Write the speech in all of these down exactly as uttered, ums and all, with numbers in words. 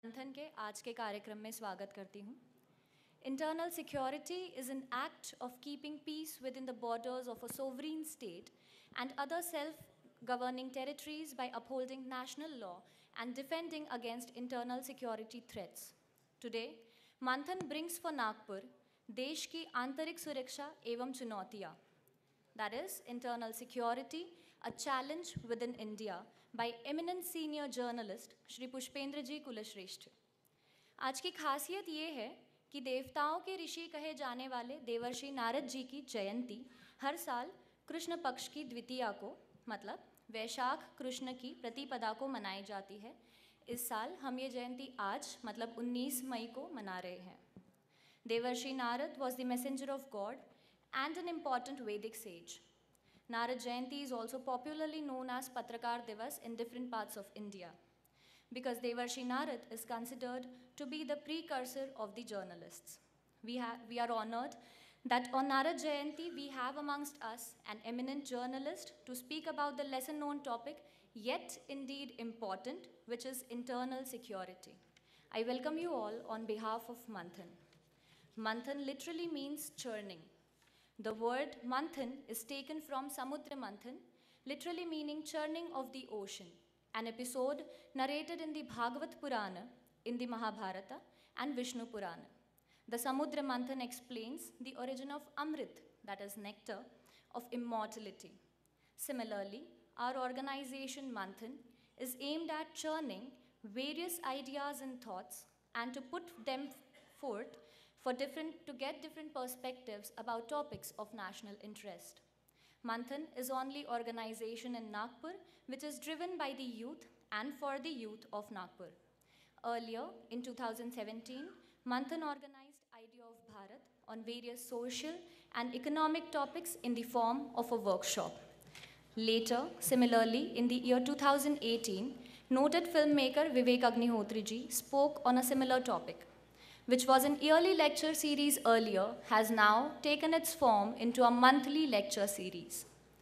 मंथन के आज के कार्यक्रम में स्वागत करती हूँ। Internal security is an act of keeping peace within the borders of a sovereign state and other self-governing territories by upholding national law and defending against internal security threats. Today, Manthan brings for Nagpur देश की आंतरिक सुरक्षा एवं चुनौतियाँ, that is internal security, a challenge within India by eminent senior journalist Shri Pushpendra ji Kulshrestha. आज की खासियत ये है कि देवताओं के ऋषि कहे जाने वाले देवर्षि नारद जी की जयंती हर साल कृष्ण पक्ष की द्वितीया को मतलब वैशाख कृष्ण की प्रतिपदा को मनाई जाती है। इस साल हम ये जयंती आज मतलब उन्नीस मई को मना रहे हैं। देवर्षि Narad was the messenger of God and an important Vedic sage. Narad Jayanti is also popularly known as Patrakar Divas in different parts of India, because Devarshi Narad is considered to be the precursor of the journalists. We, have, we are honored that on Narad Jayanti we have amongst us an eminent journalist to speak about the lesser known topic, yet indeed important, which is internal security. I welcome you all on behalf of Manthan. Manthan literally means churning. The word Manthan is taken from Samudra Manthan, literally meaning churning of the ocean, an episode narrated in the Bhagavad Purana, in the Mahabharata and Vishnu Purana. The Samudra Manthan explains the origin of Amrit, that is nectar, of immortality. Similarly, our organization Manthan is aimed at churning various ideas and thoughts and to put them forth for different, to get different perspectives about topics of national interest. Manthan is only organization in Nagpur which is driven by the youth and for the youth of Nagpur. Earlier, in two thousand seventeen, Manthan organized Idea of Bharat on various social and economic topics in the form of a workshop. Later, similarly, in the year two thousand eighteen, noted filmmaker Vivek Agnihotri ji spoke on a similar topic, which was an yearly lecture series earlier, has now taken its form into a monthly lecture series.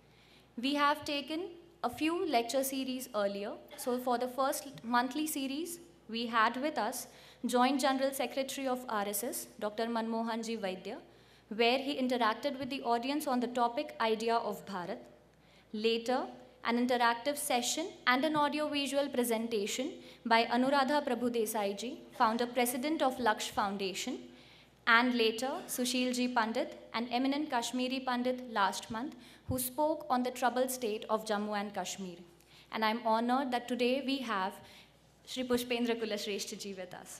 We have taken a few lecture series earlier. So for the first monthly series, we had with us Joint General Secretary of R S S, Doctor Manmohan Ji Vaidya, where he interacted with the audience on the topic Idea of Bharat. Later, an interactive session and an audio-visual presentation by Anuradha Prabhudesai ji, founder president of Laksh Foundation, and later Sushil ji Pandit, an eminent Kashmiri Pandit last month, who spoke on the troubled state of Jammu and Kashmir. And I'm honored that today we have Shri Pushpendra Kulshrestha ji with us.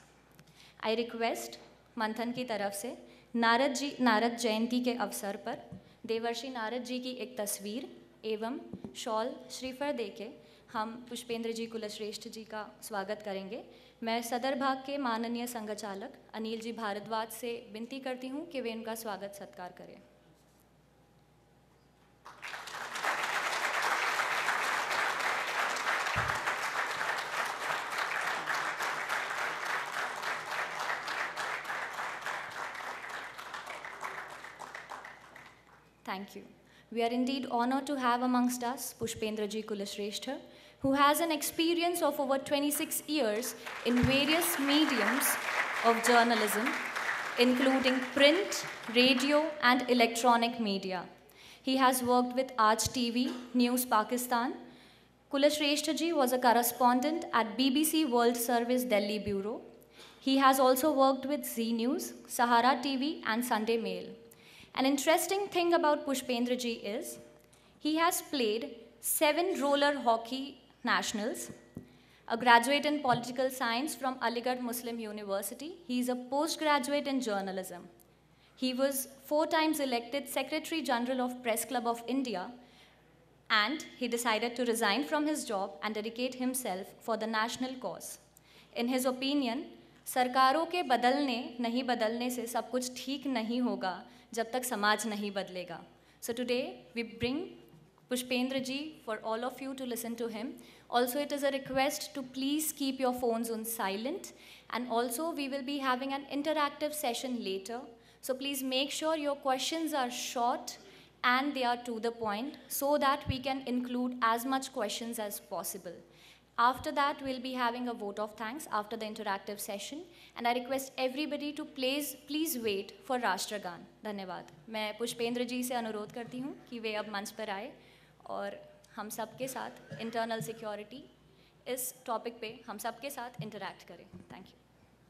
I request Manthan की तरफ से नारद जी नारद जयंती के अवसर पर देवर्षि नारद जी की एक तस्वीर एवं शॉल श्रीफल देके हम पुष्पेंद्र जी कुलश्रेष्ठ जी का स्वागत करेंगे। मैं सदर भाग के माननीय संघचालक अनिल जी भारद्वाज से विनती करती हूँ कि वे उनका स्वागत सत्कार करें। Thank you. We are indeed honored to have amongst us Pushpendra ji Kulshrestha, who has an experience of over twenty-six years in various mediums of journalism, including print, radio, and electronic media. He has worked with Aaj T V, News Pakistan. Kulshrestha ji was a correspondent at B B C World Service Delhi Bureau. He has also worked with Zee News, Sahara T V, and Sunday Mail. An interesting thing about Pushpendra ji is he has played seven roller hockey nationals, a graduate in political science from Aligarh Muslim University. He is a postgraduate in journalism. He was four times elected Secretary General of Press Club of India, and he decided to resign from his job and dedicate himself for the national cause. In his opinion, सरकारों के बदलने नहीं बदलने से सब कुछ ठीक नहीं होगा जब तक समाज नहीं बदलेगा. So today we bring Pushpendra ji for all of you to listen to him. Also, it is a request to please keep your phones on silent, and also we will be having an interactive session later. So please make sure your questions are short and they are to the point so that we can include as much questions as possible. After that, we'll be having a vote of thanks after the interactive session, and I request everybody to please please wait for राष्ट्रगान. धन्यवाद. मैं पुष्पेंद्र जी से अनुरोध करती हूँ कि वे अब मंच पर आए और हम सबके साथ इंटरनल सिक्योरिटी इस टॉपिक पे हम सबके साथ इंटरैक्ट करें. Thank you.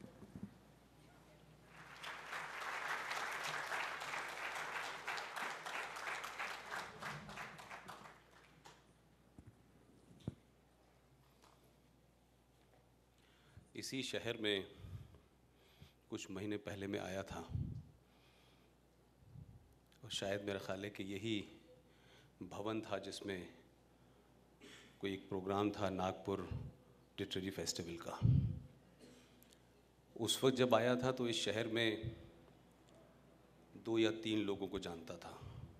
इसी शहर में कुछ महीने पहले मैं आया था और शायद मेरा ख्याल है कि यही भवन था जिसमें कोई एक प्रोग्राम था नागपुर लिटरेरी फेस्टिवल का. उस वक्त जब आया था तो इस शहर में दो या तीन लोगों को जानता था.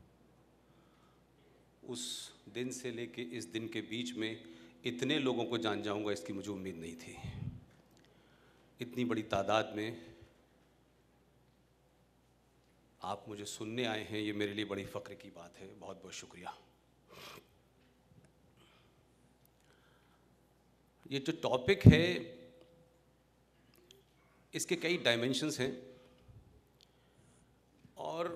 उस दिन से लेके इस दिन के बीच में इतने लोगों को जान जाऊंगा इसकी मुझे उम्मीद नहीं थी. इतनी बड़ी तादाद में आप मुझे सुनने आए हैं, ये मेरे लिए बड़ी फ़ख्र की बात है. बहुत बहुत शुक्रिया. ये जो टॉपिक है इसके कई डायमेंशंस हैं और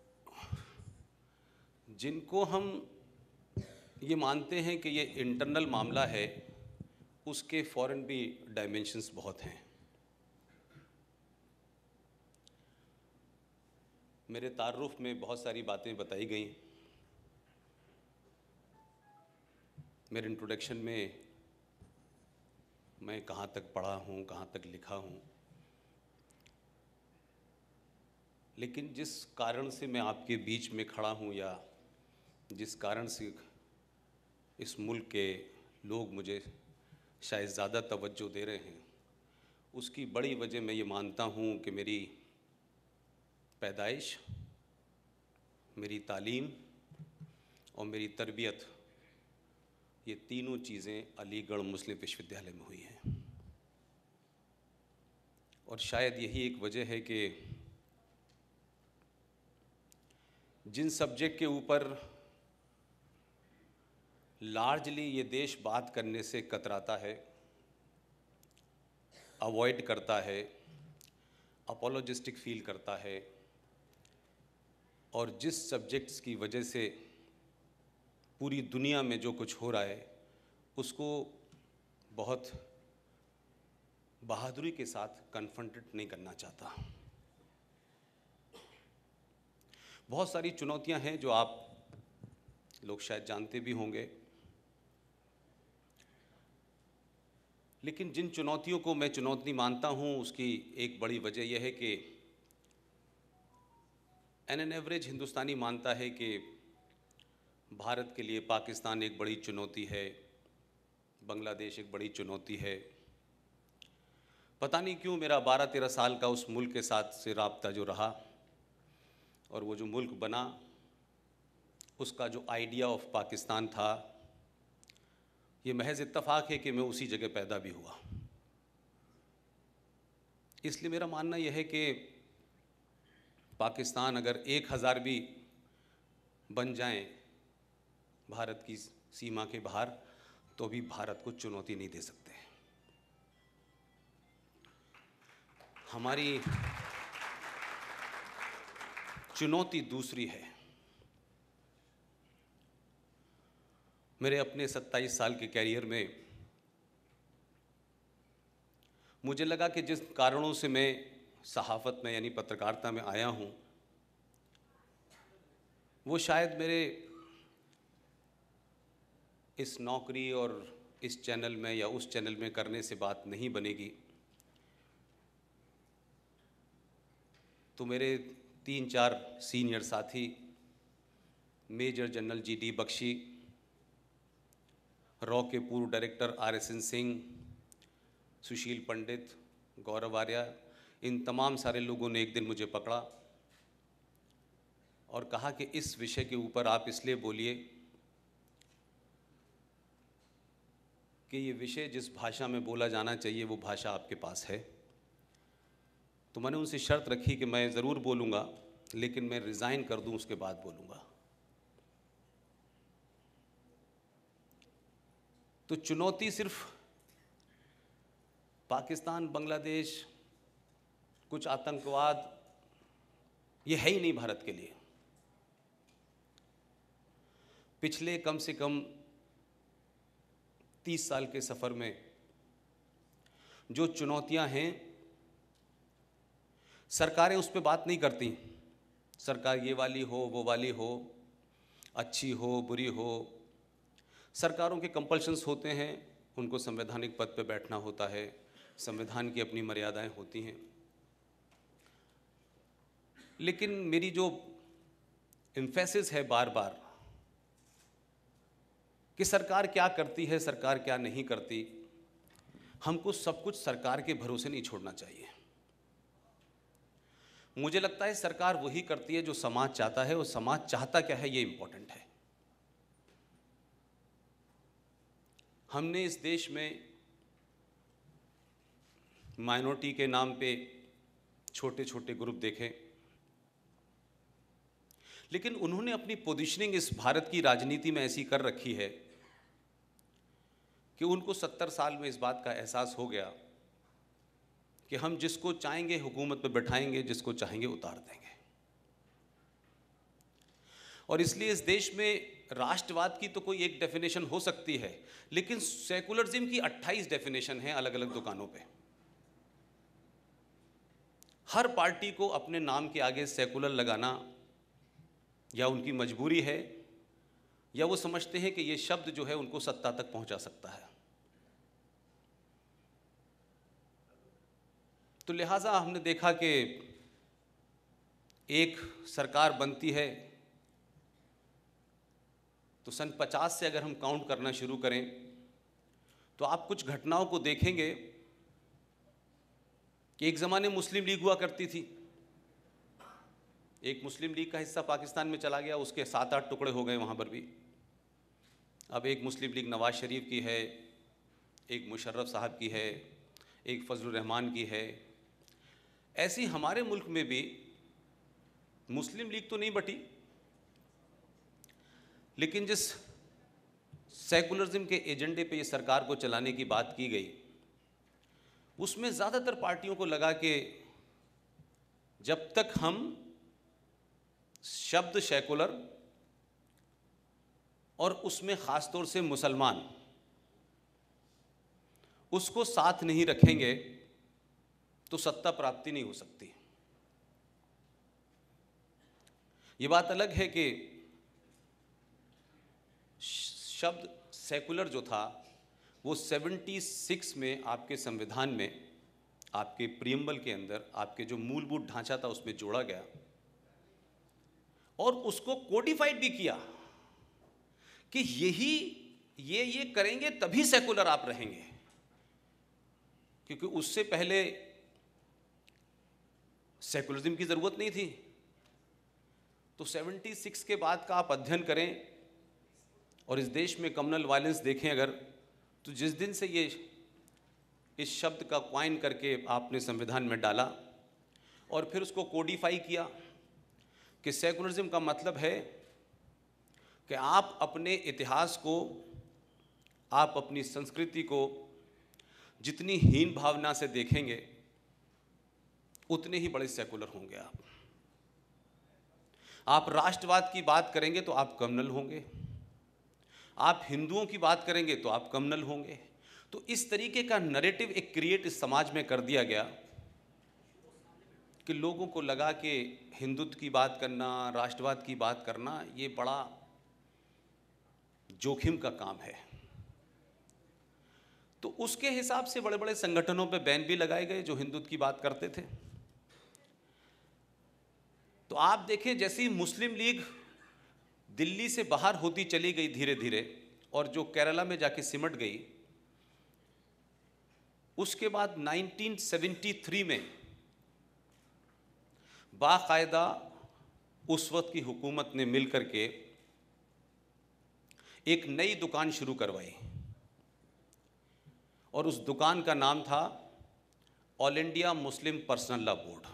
जिनको हम ये मानते हैं कि ये इंटरनल मामला है उसके फॉरेन भी डायमेंशंस बहुत हैं. मेरे तारुफ में बहुत सारी बातें बताई गई. मेरे इंट्रोडक्शन में मैं कहाँ तक पढ़ा हूँ, कहाँ तक लिखा हूँ, लेकिन जिस कारण से मैं आपके बीच में खड़ा हूँ या जिस कारण से इस मुल्क के लोग मुझे शायद ज़्यादा तवज्जो दे रहे हैं, उसकी बड़ी वजह मैं ये मानता हूँ कि मेरी पैदाइश, मेरी तालीम और मेरी तरबियत, ये तीनों चीज़ें अलीगढ़ मुस्लिम विश्वविद्यालय में हुई हैं. और शायद यही एक वजह है कि जिन सब्जेक्ट के ऊपर लार्जली ये देश बात करने से कतराता है, अवॉइड करता है, अपोलोजिस्टिक फील करता है, और जिस सब्जेक्ट्स की वजह से पूरी दुनिया में जो कुछ हो रहा है उसको बहुत बहादुरी के साथ कन्फ्रंटेड नहीं करना चाहता. बहुत सारी चुनौतियां हैं जो आप लोग शायद जानते भी होंगे, लेकिन जिन चुनौतियों को मैं चुनौती मानता हूं उसकी एक बड़ी वजह यह है कि एन एन एवरेज हिंदुस्तानी मानता है कि भारत के लिए पाकिस्तान एक बड़ी चुनौती है, बांग्लादेश एक बड़ी चुनौती है. पता नहीं क्यों मेरा बारह तेरह साल का उस मुल्क के साथ से राब्ता जो रहा और वो जो मुल्क बना, उसका जो आइडिया ऑफ पाकिस्तान था, ये महज इत्तफाक है कि मैं उसी जगह पैदा भी हुआ. इसलिए मेरा मानना यह है कि पाकिस्तान अगर एक हज़ार भी बन जाएं भारत की सीमा के बाहर तो भी भारत को चुनौती नहीं दे सकते. हमारी चुनौती दूसरी है. मेरे अपने सत्ताईस साल के कैरियर में मुझे लगा कि जिस कारणों से मैं सहाफ़त में यानी पत्रकारिता में आया हूँ वो शायद मेरे इस नौकरी और इस चैनल में या उस चैनल में करने से बात नहीं बनेगी. तो मेरे तीन चार सीनियर साथी, major general G D Bakshi, रॉ के पूर्व director R S N Singh, Sushil Pandit, Gaurav Arya, इन तमाम सारे लोगों ने एक दिन मुझे पकड़ा और कहा कि इस विषय के ऊपर आप इसलिए बोलिए कि ये विषय जिस भाषा में बोला जाना चाहिए वो भाषा आपके पास है. तो मैंने उनसे शर्त रखी कि मैं ज़रूर बोलूँगा, लेकिन मैं रिज़ाइन कर दूँ उसके बाद बोलूँगा. तो चुनौती सिर्फ पाकिस्तान, बांग्लादेश, कुछ आतंकवाद, ये है ही नहीं भारत के लिए। पिछले कम से कम तीस साल के सफ़र में जो चुनौतियां हैं, सरकारें उस पर बात नहीं करती। सरकार ये वाली हो, वो वाली हो, अच्छी हो, बुरी हो, सरकारों के कंपल्शंस होते हैं, उनको संवैधानिक पद पे बैठना होता है, संविधान की अपनी मर्यादाएं होती हैं। लेकिन मेरी जो एम्फेसिस है बार बार कि सरकार क्या करती है, सरकार क्या नहीं करती, हमको सब कुछ सरकार के भरोसे नहीं छोड़ना चाहिए। मुझे लगता है सरकार वही करती है जो समाज चाहता है, और समाज चाहता क्या है ये इंपॉर्टेंट है। हमने इस देश में माइनॉरिटी के नाम पे छोटे छोटे ग्रुप देखे, लेकिन उन्होंने अपनी पोजीशनिंग इस भारत की राजनीति में ऐसी कर रखी है कि उनको सत्तर साल में इस बात का एहसास हो गया कि हम जिसको चाहेंगे हुकूमत पे बैठाएंगे, जिसको चाहेंगे उतार देंगे। और इसलिए इस देश में राष्ट्रवाद की तो कोई एक डेफिनेशन हो सकती है, लेकिन सेकुलरिज्म की अट्ठाईस डेफिनेशन है अलग अलग दुकानों पे। हर पार्टी को अपने नाम के आगे सेकुलर लगाना या उनकी मजबूरी है, या वो समझते हैं कि ये शब्द जो है उनको सत्ता तक पहुंचा सकता है। तो लिहाजा हमने देखा कि एक सरकार बनती है तो सन पचास से अगर हम काउंट करना शुरू करें तो आप कुछ घटनाओं को देखेंगे कि एक ज़माने मुस्लिम लीग हुआ करती थी। एक मुस्लिम लीग का हिस्सा पाकिस्तान में चला गया, उसके सात आठ टुकड़े हो गए वहाँ पर भी। अब एक मुस्लिम लीग नवाज शरीफ की है, एक मुशर्रफ साहब की है, एक फजलुर रहमान की है। ऐसी हमारे मुल्क में भी मुस्लिम लीग तो नहीं बटी, लेकिन जिस सेकुलरिज्म के एजेंडे पे ये सरकार को चलाने की बात की गई, उसमें ज़्यादातर पार्टियों को लगा कि जब तक हम शब्द सेकुलर और उसमें ख़ास तौर से मुसलमान उसको साथ नहीं रखेंगे तो सत्ता प्राप्ति नहीं हो सकती। ये बात अलग है कि शब्द सेकुलर जो था वो छिहत्तर में आपके संविधान में, आपके प्रीएम्बल के अंदर, आपके जो मूलभूत ढांचा था उसमें जोड़ा गया और उसको कोडिफाइड भी किया कि यही ये ये करेंगे तभी सेकुलर आप रहेंगे, क्योंकि उससे पहले सेकुलरिज्म की ज़रूरत नहीं थी। तो छिहत्तर के बाद का आप अध्ययन करें और इस देश में कम्युनल वायलेंस देखें अगर, तो जिस दिन से ये इस शब्द का क्वाइन करके आपने संविधान में डाला और फिर उसको कोडिफाई किया कि सेकुलरिज्म का मतलब है कि आप अपने इतिहास को, आप अपनी संस्कृति को जितनी हीन भावना से देखेंगे उतने ही बड़े सेकुलर होंगे आप। आप राष्ट्रवाद की बात करेंगे तो आप कम्युनल होंगे, आप हिंदुओं की बात करेंगे तो आप कम्युनल होंगे। तो इस तरीके का नैरेटिव एक क्रिएट इस समाज में कर दिया गया कि लोगों को लगा कि हिंदुत्व की बात करना, राष्ट्रवाद की बात करना ये बड़ा जोखिम का काम है। तो उसके हिसाब से बड़े बड़े संगठनों पे बैन भी लगाए गए जो हिंदुत्व की बात करते थे। तो आप देखें जैसे ही मुस्लिम लीग दिल्ली से बाहर होती चली गई धीरे धीरे और जो केरला में जाके सिमट गई, उसके बाद उन्नीस सौ तिहत्तर में बाकायदा उस वक्त की हुकूमत ने मिलकर के एक नई दुकान शुरू करवाई और उस दुकान का नाम था all India Muslim personal law board.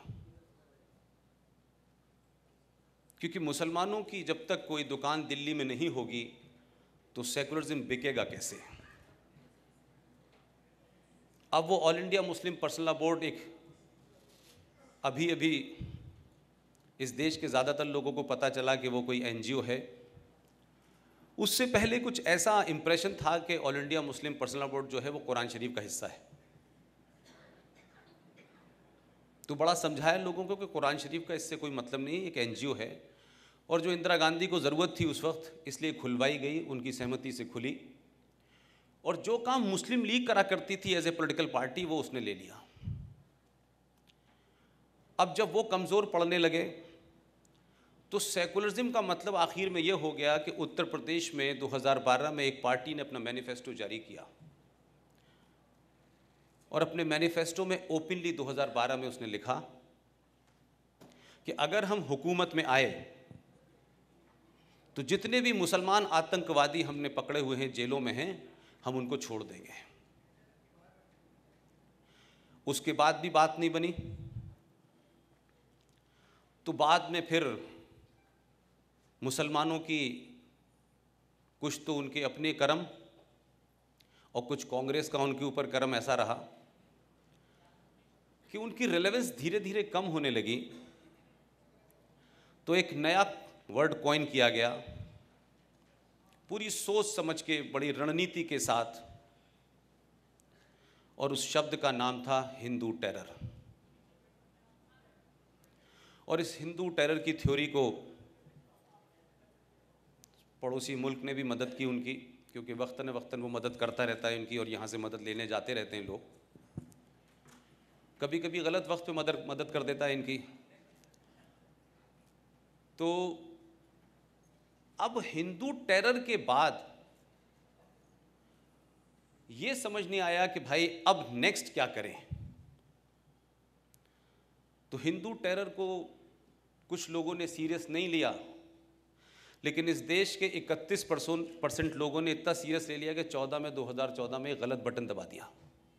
क्योंकि मुसलमानों की जब तक कोई दुकान दिल्ली में नहीं होगी तो सेकुलरिज्म बिकेगा कैसे। अब वो all India Muslim personal law board एक अभी अभी इस देश के ज़्यादातर लोगों को पता चला कि वो कोई एनजीओ है। उससे पहले कुछ ऐसा इंप्रेशन था कि all India Muslim personal law board जो है वो कुरान शरीफ का हिस्सा है। तो बड़ा समझाया लोगों को कि कुरान शरीफ का इससे कोई मतलब नहीं, एक एनजीओ है। और जो इंदिरा गांधी को ज़रूरत थी उस वक्त, इसलिए खुलवाई गई, उनकी सहमति से खुली। और जो काम मुस्लिम लीग करा करती थी एज ए पॉलिटिकल पार्टी, वो उसने ले लिया। अब जब वो कमज़ोर पड़ने लगे तो सेकुलरिज्म का मतलब आखिर में ये हो गया कि उत्तर प्रदेश में दो हज़ार बारह में एक पार्टी ने अपना मैनिफेस्टो जारी किया और अपने मैनिफेस्टो में ओपनली दो हज़ार बारह में उसने लिखा कि अगर हम हुकूमत में आए तो जितने भी मुसलमान आतंकवादी हमने पकड़े हुए हैं, जेलों में हैं, हम उनको छोड़ देंगे। उसके बाद भी बात नहीं बनी। तो बाद में फिर मुसलमानों की कुछ तो उनके अपने कर्म और कुछ कांग्रेस का उनके ऊपर कर्म ऐसा रहा कि उनकी रिलेवेंस धीरे धीरे कम होने लगी। तो एक नया वर्ड कॉइन किया गया, पूरी सोच समझ के, बड़ी रणनीति के साथ, और उस शब्द का नाम था हिंदू टेरर। और इस हिंदू टेरर की थ्योरी को पड़ोसी मुल्क ने भी मदद की उनकी, क्योंकि वक्तन वक्तन वो मदद करता रहता है इनकी, और यहाँ से मदद लेने जाते रहते हैं लोग। कभी कभी गलत वक्त पे मदद मदद कर देता है इनकी। तो अब हिंदू टेरर के बाद ये समझ नहीं आया कि भाई अब नेक्स्ट क्या करें। तो हिंदू टेरर को कुछ लोगों ने सीरियस नहीं लिया, लेकिन इस देश के इकतीस परसेंट लोगों ने इतना सीरियस ले लिया कि चौदह में दो हज़ार चौदह में गलत बटन दबा दिया।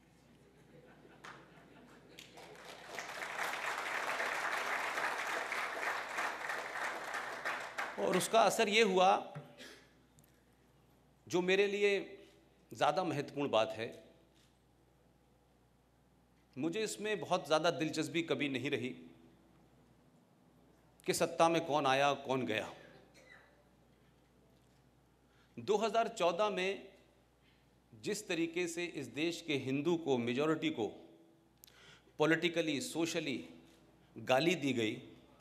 और उसका असर ये हुआ, जो मेरे लिए ज़्यादा महत्वपूर्ण बात है, मुझे इसमें बहुत ज़्यादा दिलचस्पी कभी नहीं रही कि सत्ता में कौन आया कौन गया। दो हज़ार चौदह में जिस तरीके से इस देश के हिंदू को, मेजॉरिटी को पॉलिटिकली, सोशली गाली दी गई,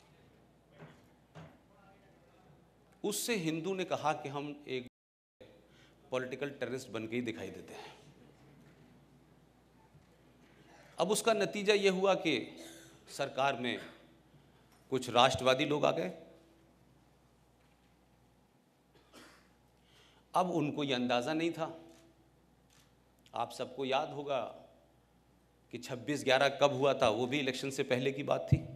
उससे हिंदू ने कहा कि हम एक पॉलिटिकल टेररिस्ट बन के ही दिखाई देते हैं। अब उसका नतीजा ये हुआ कि सरकार में कुछ राष्ट्रवादी लोग आ गए। अब उनको ये अंदाज़ा नहीं था। आप सबको याद होगा कि छब्बीस ग्यारह कब हुआ था, वो भी इलेक्शन से पहले की बात थी।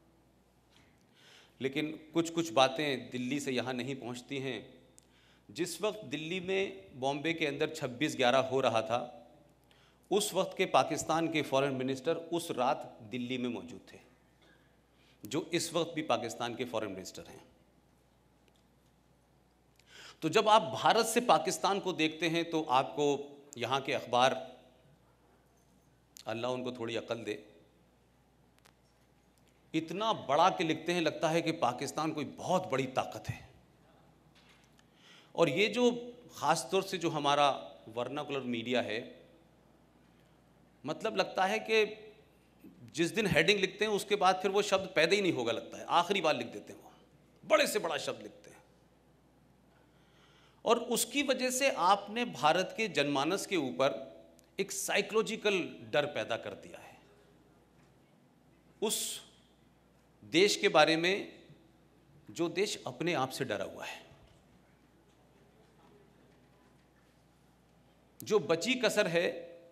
लेकिन कुछ कुछ बातें दिल्ली से यहाँ नहीं पहुँचती हैं। जिस वक्त दिल्ली में, बॉम्बे के अंदर छब्बीस ग्यारह हो रहा था, उस वक्त के पाकिस्तान के फॉरेन मिनिस्टर उस रात दिल्ली में मौजूद थे, जो इस वक्त भी पाकिस्तान के फॉरेन मिनिस्टर हैं। तो जब आप भारत से पाकिस्तान को देखते हैं तो आपको यहाँ के अखबार, अल्लाह उनको थोड़ी अकल दे, इतना बड़ा के लिखते हैं, लगता है कि पाकिस्तान कोई बहुत बड़ी ताकत है। और ये जो ख़ास तौर से जो हमारा वर्नाकुलर मीडिया है, मतलब लगता है कि जिस दिन हेडिंग लिखते हैं उसके बाद फिर वो शब्द पैदा ही नहीं होगा, लगता है आखिरी बार लिख देते हैं, वो बड़े से बड़ा शब्द लिखते हैं। और उसकी वजह से आपने भारत के जनमानस के ऊपर एक साइकोलॉजिकल डर पैदा कर दिया है उस देश के बारे में, जो देश अपने आप से डरा हुआ है। जो बची कसर है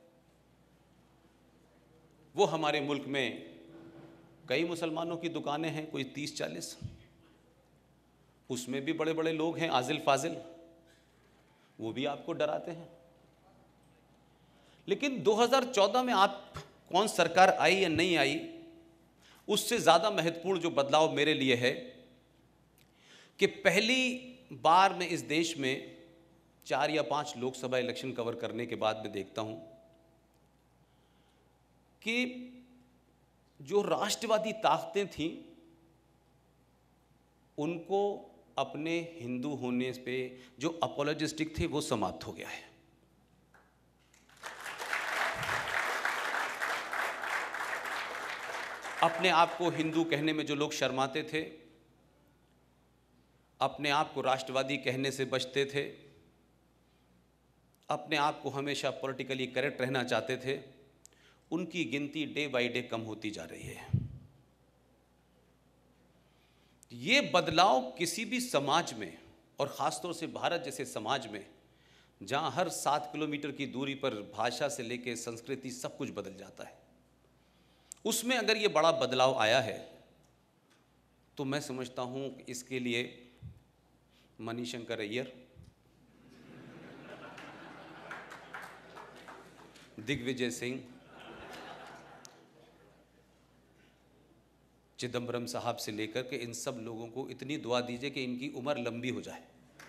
वो हमारे मुल्क में कई मुसलमानों की दुकानें हैं, कोई तीस चालीस, उसमें भी बड़े बड़े लोग हैं आजिल फाजिल, वो भी आपको डराते हैं। लेकिन दो हज़ार चौदह में आप कौन सरकार आई या नहीं आई, उससे ज़्यादा महत्वपूर्ण जो बदलाव मेरे लिए है कि पहली बार मैं इस देश में चार या पांच लोकसभा इलेक्शन कवर करने के बाद मैं देखता हूं कि जो राष्ट्रवादी ताकतें थीं उनको अपने हिंदू होने पे जो अपोलोजिस्टिक थे वो समाप्त हो गया है। अपने आप को हिंदू कहने में जो लोग शर्माते थे, अपने आप को राष्ट्रवादी कहने से बचते थे, अपने आप को हमेशा पॉलिटिकली करेक्ट रहना चाहते थे, उनकी गिनती डे बाय डे कम होती जा रही है। ये बदलाव किसी भी समाज में, और ख़ासतौर से भारत जैसे समाज में जहाँ हर सात किलोमीटर की दूरी पर भाषा से लेकर संस्कृति सब कुछ बदल जाता है, उसमें अगर ये बड़ा बदलाव आया है तो मैं समझता हूँ कि इसके लिए मणिशंकर अय्यर, दिग्विजय सिंह, चिदम्बरम साहब से लेकर के इन सब लोगों को इतनी दुआ दीजिए कि इनकी उम्र लंबी हो जाए।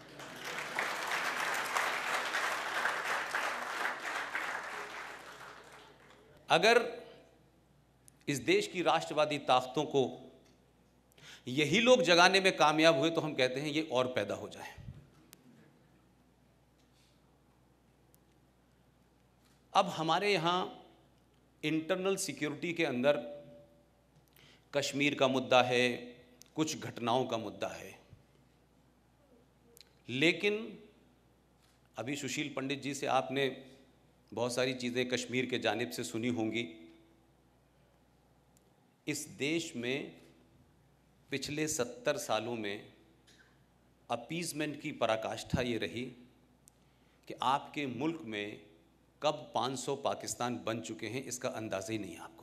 अगर इस देश की राष्ट्रवादी ताकतों को यही लोग जगाने में कामयाब हुए तो हम कहते हैं ये और पैदा हो जाए। अब हमारे यहां इंटरनल सिक्योरिटी के अंदर कश्मीर का मुद्दा है, कुछ घटनाओं का मुद्दा है, लेकिन अभी सुशील पंडित जी से आपने बहुत सारी चीज़ें कश्मीर के जानिब से सुनी होंगी। इस देश में पिछले सत्तर सालों में अपीजमेंट की पराकाष्ठा ये रही कि आपके मुल्क में कब पाँच सौ पाकिस्तान बन चुके हैं इसका अंदाज़ा ही नहीं आपको।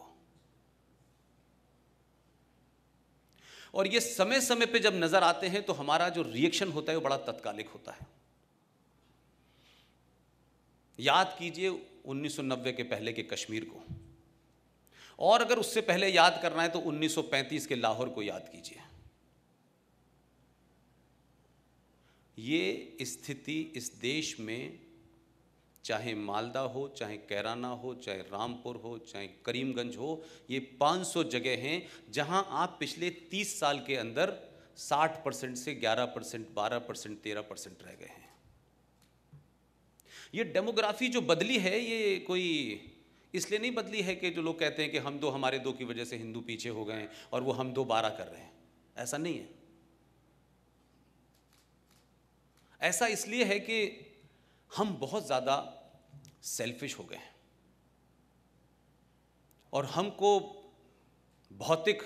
और ये समय समय पे जब नज़र आते हैं तो हमारा जो रिएक्शन होता है वो बड़ा तत्कालिक होता है। याद कीजिए उन्नीस सौ नब्बे के पहले के कश्मीर को, और अगर उससे पहले याद करना है तो उन्नीस सौ पैंतीस के लाहौर को याद कीजिए। ये स्थिति इस देश में, चाहे मालदा हो, चाहे कैराना हो, चाहे रामपुर हो, चाहे करीमगंज हो, ये पाँच सौ जगह हैं जहां आप पिछले तीस साल के अंदर साठ परसेंट से ग्यारह परसेंट, बारह परसेंट, तेरह परसेंट रह गए हैं। ये डेमोग्राफी जो बदली है ये कोई इसलिए नहीं बदली है कि जो लोग कहते हैं कि हम दो हमारे दो की वजह से हिंदू पीछे हो गए और वो हम दो बारह कर रहे हैं, ऐसा नहीं है। ऐसा इसलिए है कि हम बहुत ज़्यादा सेल्फिश हो गए हैं और हमको भौतिक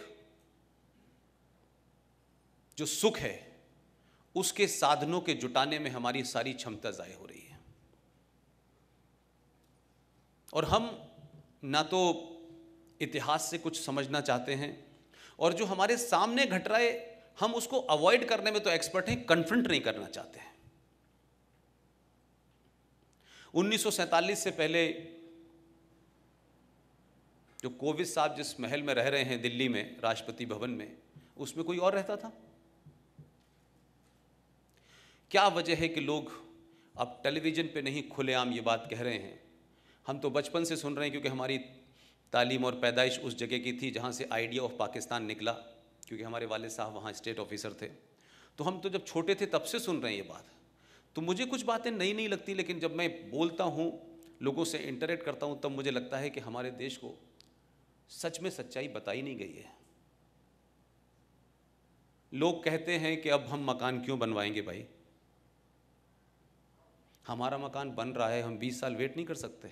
जो सुख है उसके साधनों के जुटाने में हमारी सारी क्षमता ज़ाय हो रही है। और हम ना तो इतिहास से कुछ समझना चाहते हैं, और जो हमारे सामने घट रहा है हम उसको अवॉइड करने में तो एक्सपर्ट हैं, कन्फ्रंट नहीं करना चाहते हैं। उन्नीस सौ सैंतालीस से पहले जो कोविंद साहब जिस महल में रह रहे हैं दिल्ली में, राष्ट्रपति भवन में, उसमें कोई और रहता था? क्या वजह है कि लोग अब टेलीविज़न पे नहीं खुलेआम ये बात कह रहे हैं? हम तो बचपन से सुन रहे हैं क्योंकि हमारी तालीम और पैदाइश उस जगह की थी जहाँ से आइडिया ऑफ पाकिस्तान निकला, क्योंकि हमारे वालिद साहब वहाँ स्टेट ऑफिसर थे। तो हम तो जब छोटे थे तब से सुन रहे हैं ये बात। तो मुझे कुछ बातें नई नहीं लगती, लेकिन जब मैं बोलता हूँ, लोगों से इंटरेक्ट करता हूँ, तब मुझे लगता है कि हमारे देश को सच में सच्चाई बताई नहीं गई है। लोग कहते हैं कि अब हम मकान क्यों बनवाएंगे भाई, हमारा मकान बन रहा है, हम बीस साल वेट नहीं कर सकते।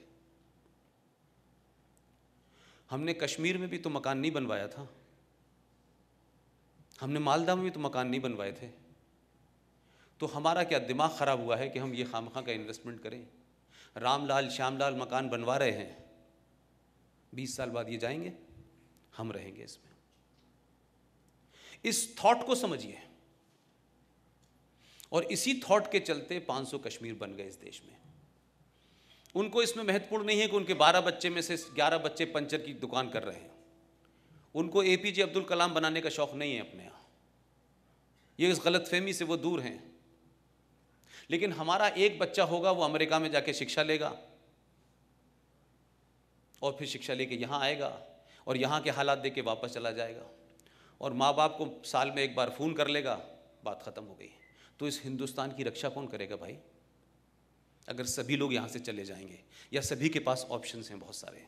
हमने कश्मीर में भी तो मकान नहीं बनवाया था, हमने मालदा में भी तो मकान नहीं बनवाए थे। तो हमारा क्या दिमाग ख़राब हुआ है कि हम ये खामखा का इन्वेस्टमेंट करें? रामलाल श्यामलाल मकान बनवा रहे हैं, बीस साल बाद ये जाएंगे, हम रहेंगे इसमें। इस थॉट को समझिए, और इसी थॉट के चलते पाँच सौ कश्मीर बन गए इस देश में। उनको इसमें महत्वपूर्ण नहीं है कि उनके बारह बच्चे में से ग्यारह बच्चे पंचर की दुकान कर रहे हैं। उनको एपीजे अब्दुल कलाम बनाने का शौक़ नहीं है अपने यहाँ, ये इस गलतफहमी से वो दूर हैं। लेकिन हमारा एक बच्चा होगा, वो अमेरिका में जाके शिक्षा लेगा, और फिर शिक्षा लेके यहाँ आएगा और यहाँ के हालात देख के वापस चला जाएगा और माँ बाप को साल में एक बार फ़ोन कर लेगा, बात ख़त्म हो गई। तो इस हिंदुस्तान की रक्षा कौन करेगा भाई, अगर सभी लोग यहाँ से चले जाएंगे या सभी के पास ऑप्शंस हैं बहुत सारे।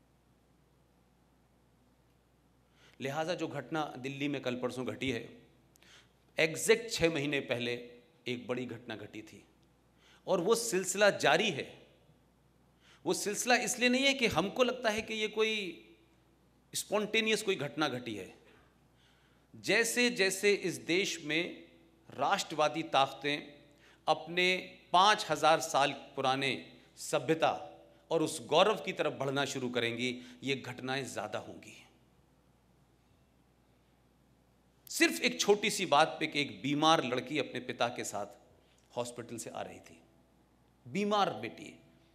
लिहाजा जो घटना दिल्ली में कल परसों घटी है, एग्जैक्ट छः महीने पहले एक बड़ी घटना घटी थी और वो सिलसिला जारी है। वो सिलसिला इसलिए नहीं है कि हमको लगता है कि ये कोई स्पॉन्टेनियस कोई घटना घटी है। जैसे जैसे इस देश में राष्ट्रवादी ताकतें अपने पाँच हजार साल पुराने सभ्यता और उस गौरव की तरफ बढ़ना शुरू करेंगी, ये घटनाएं ज़्यादा होंगी। सिर्फ एक छोटी सी बात पे कि एक बीमार लड़की अपने पिता के साथ हॉस्पिटल से आ रही थी, बीमार बेटी,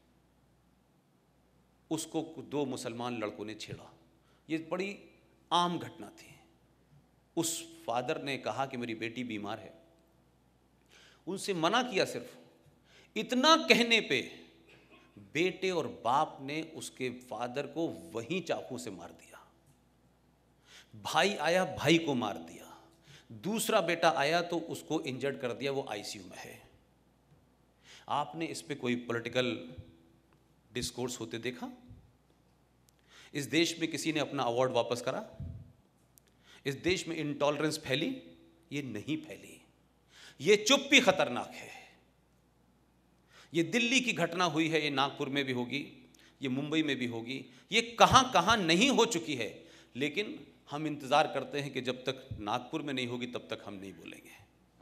उसको दो मुसलमान लड़कों ने छेड़ा। ये बड़ी आम घटना थी। उस फादर ने कहा कि मेरी बेटी बीमार है, उनसे मना किया। सिर्फ इतना कहने पे बेटे और बाप ने उसके फादर को वहीं चाकू से मार दिया। भाई आया, भाई को मार दिया। दूसरा बेटा आया तो उसको इंजर्ड कर दिया, वो आईसीयू में है। आपने इस पे कोई पॉलिटिकल डिस्कोर्स होते देखा? इस देश में किसी ने अपना अवार्ड वापस करा? इस देश में इंटॉलरेंस फैली? ये नहीं फैली। ये चुप भी खतरनाक है। ये दिल्ली की घटना हुई है, ये नागपुर में भी होगी, ये मुंबई में भी होगी, ये कहां कहां नहीं हो चुकी है। लेकिन हम इंतजार करते हैं कि जब तक नागपुर में नहीं होगी तब तक हम नहीं बोलेंगे।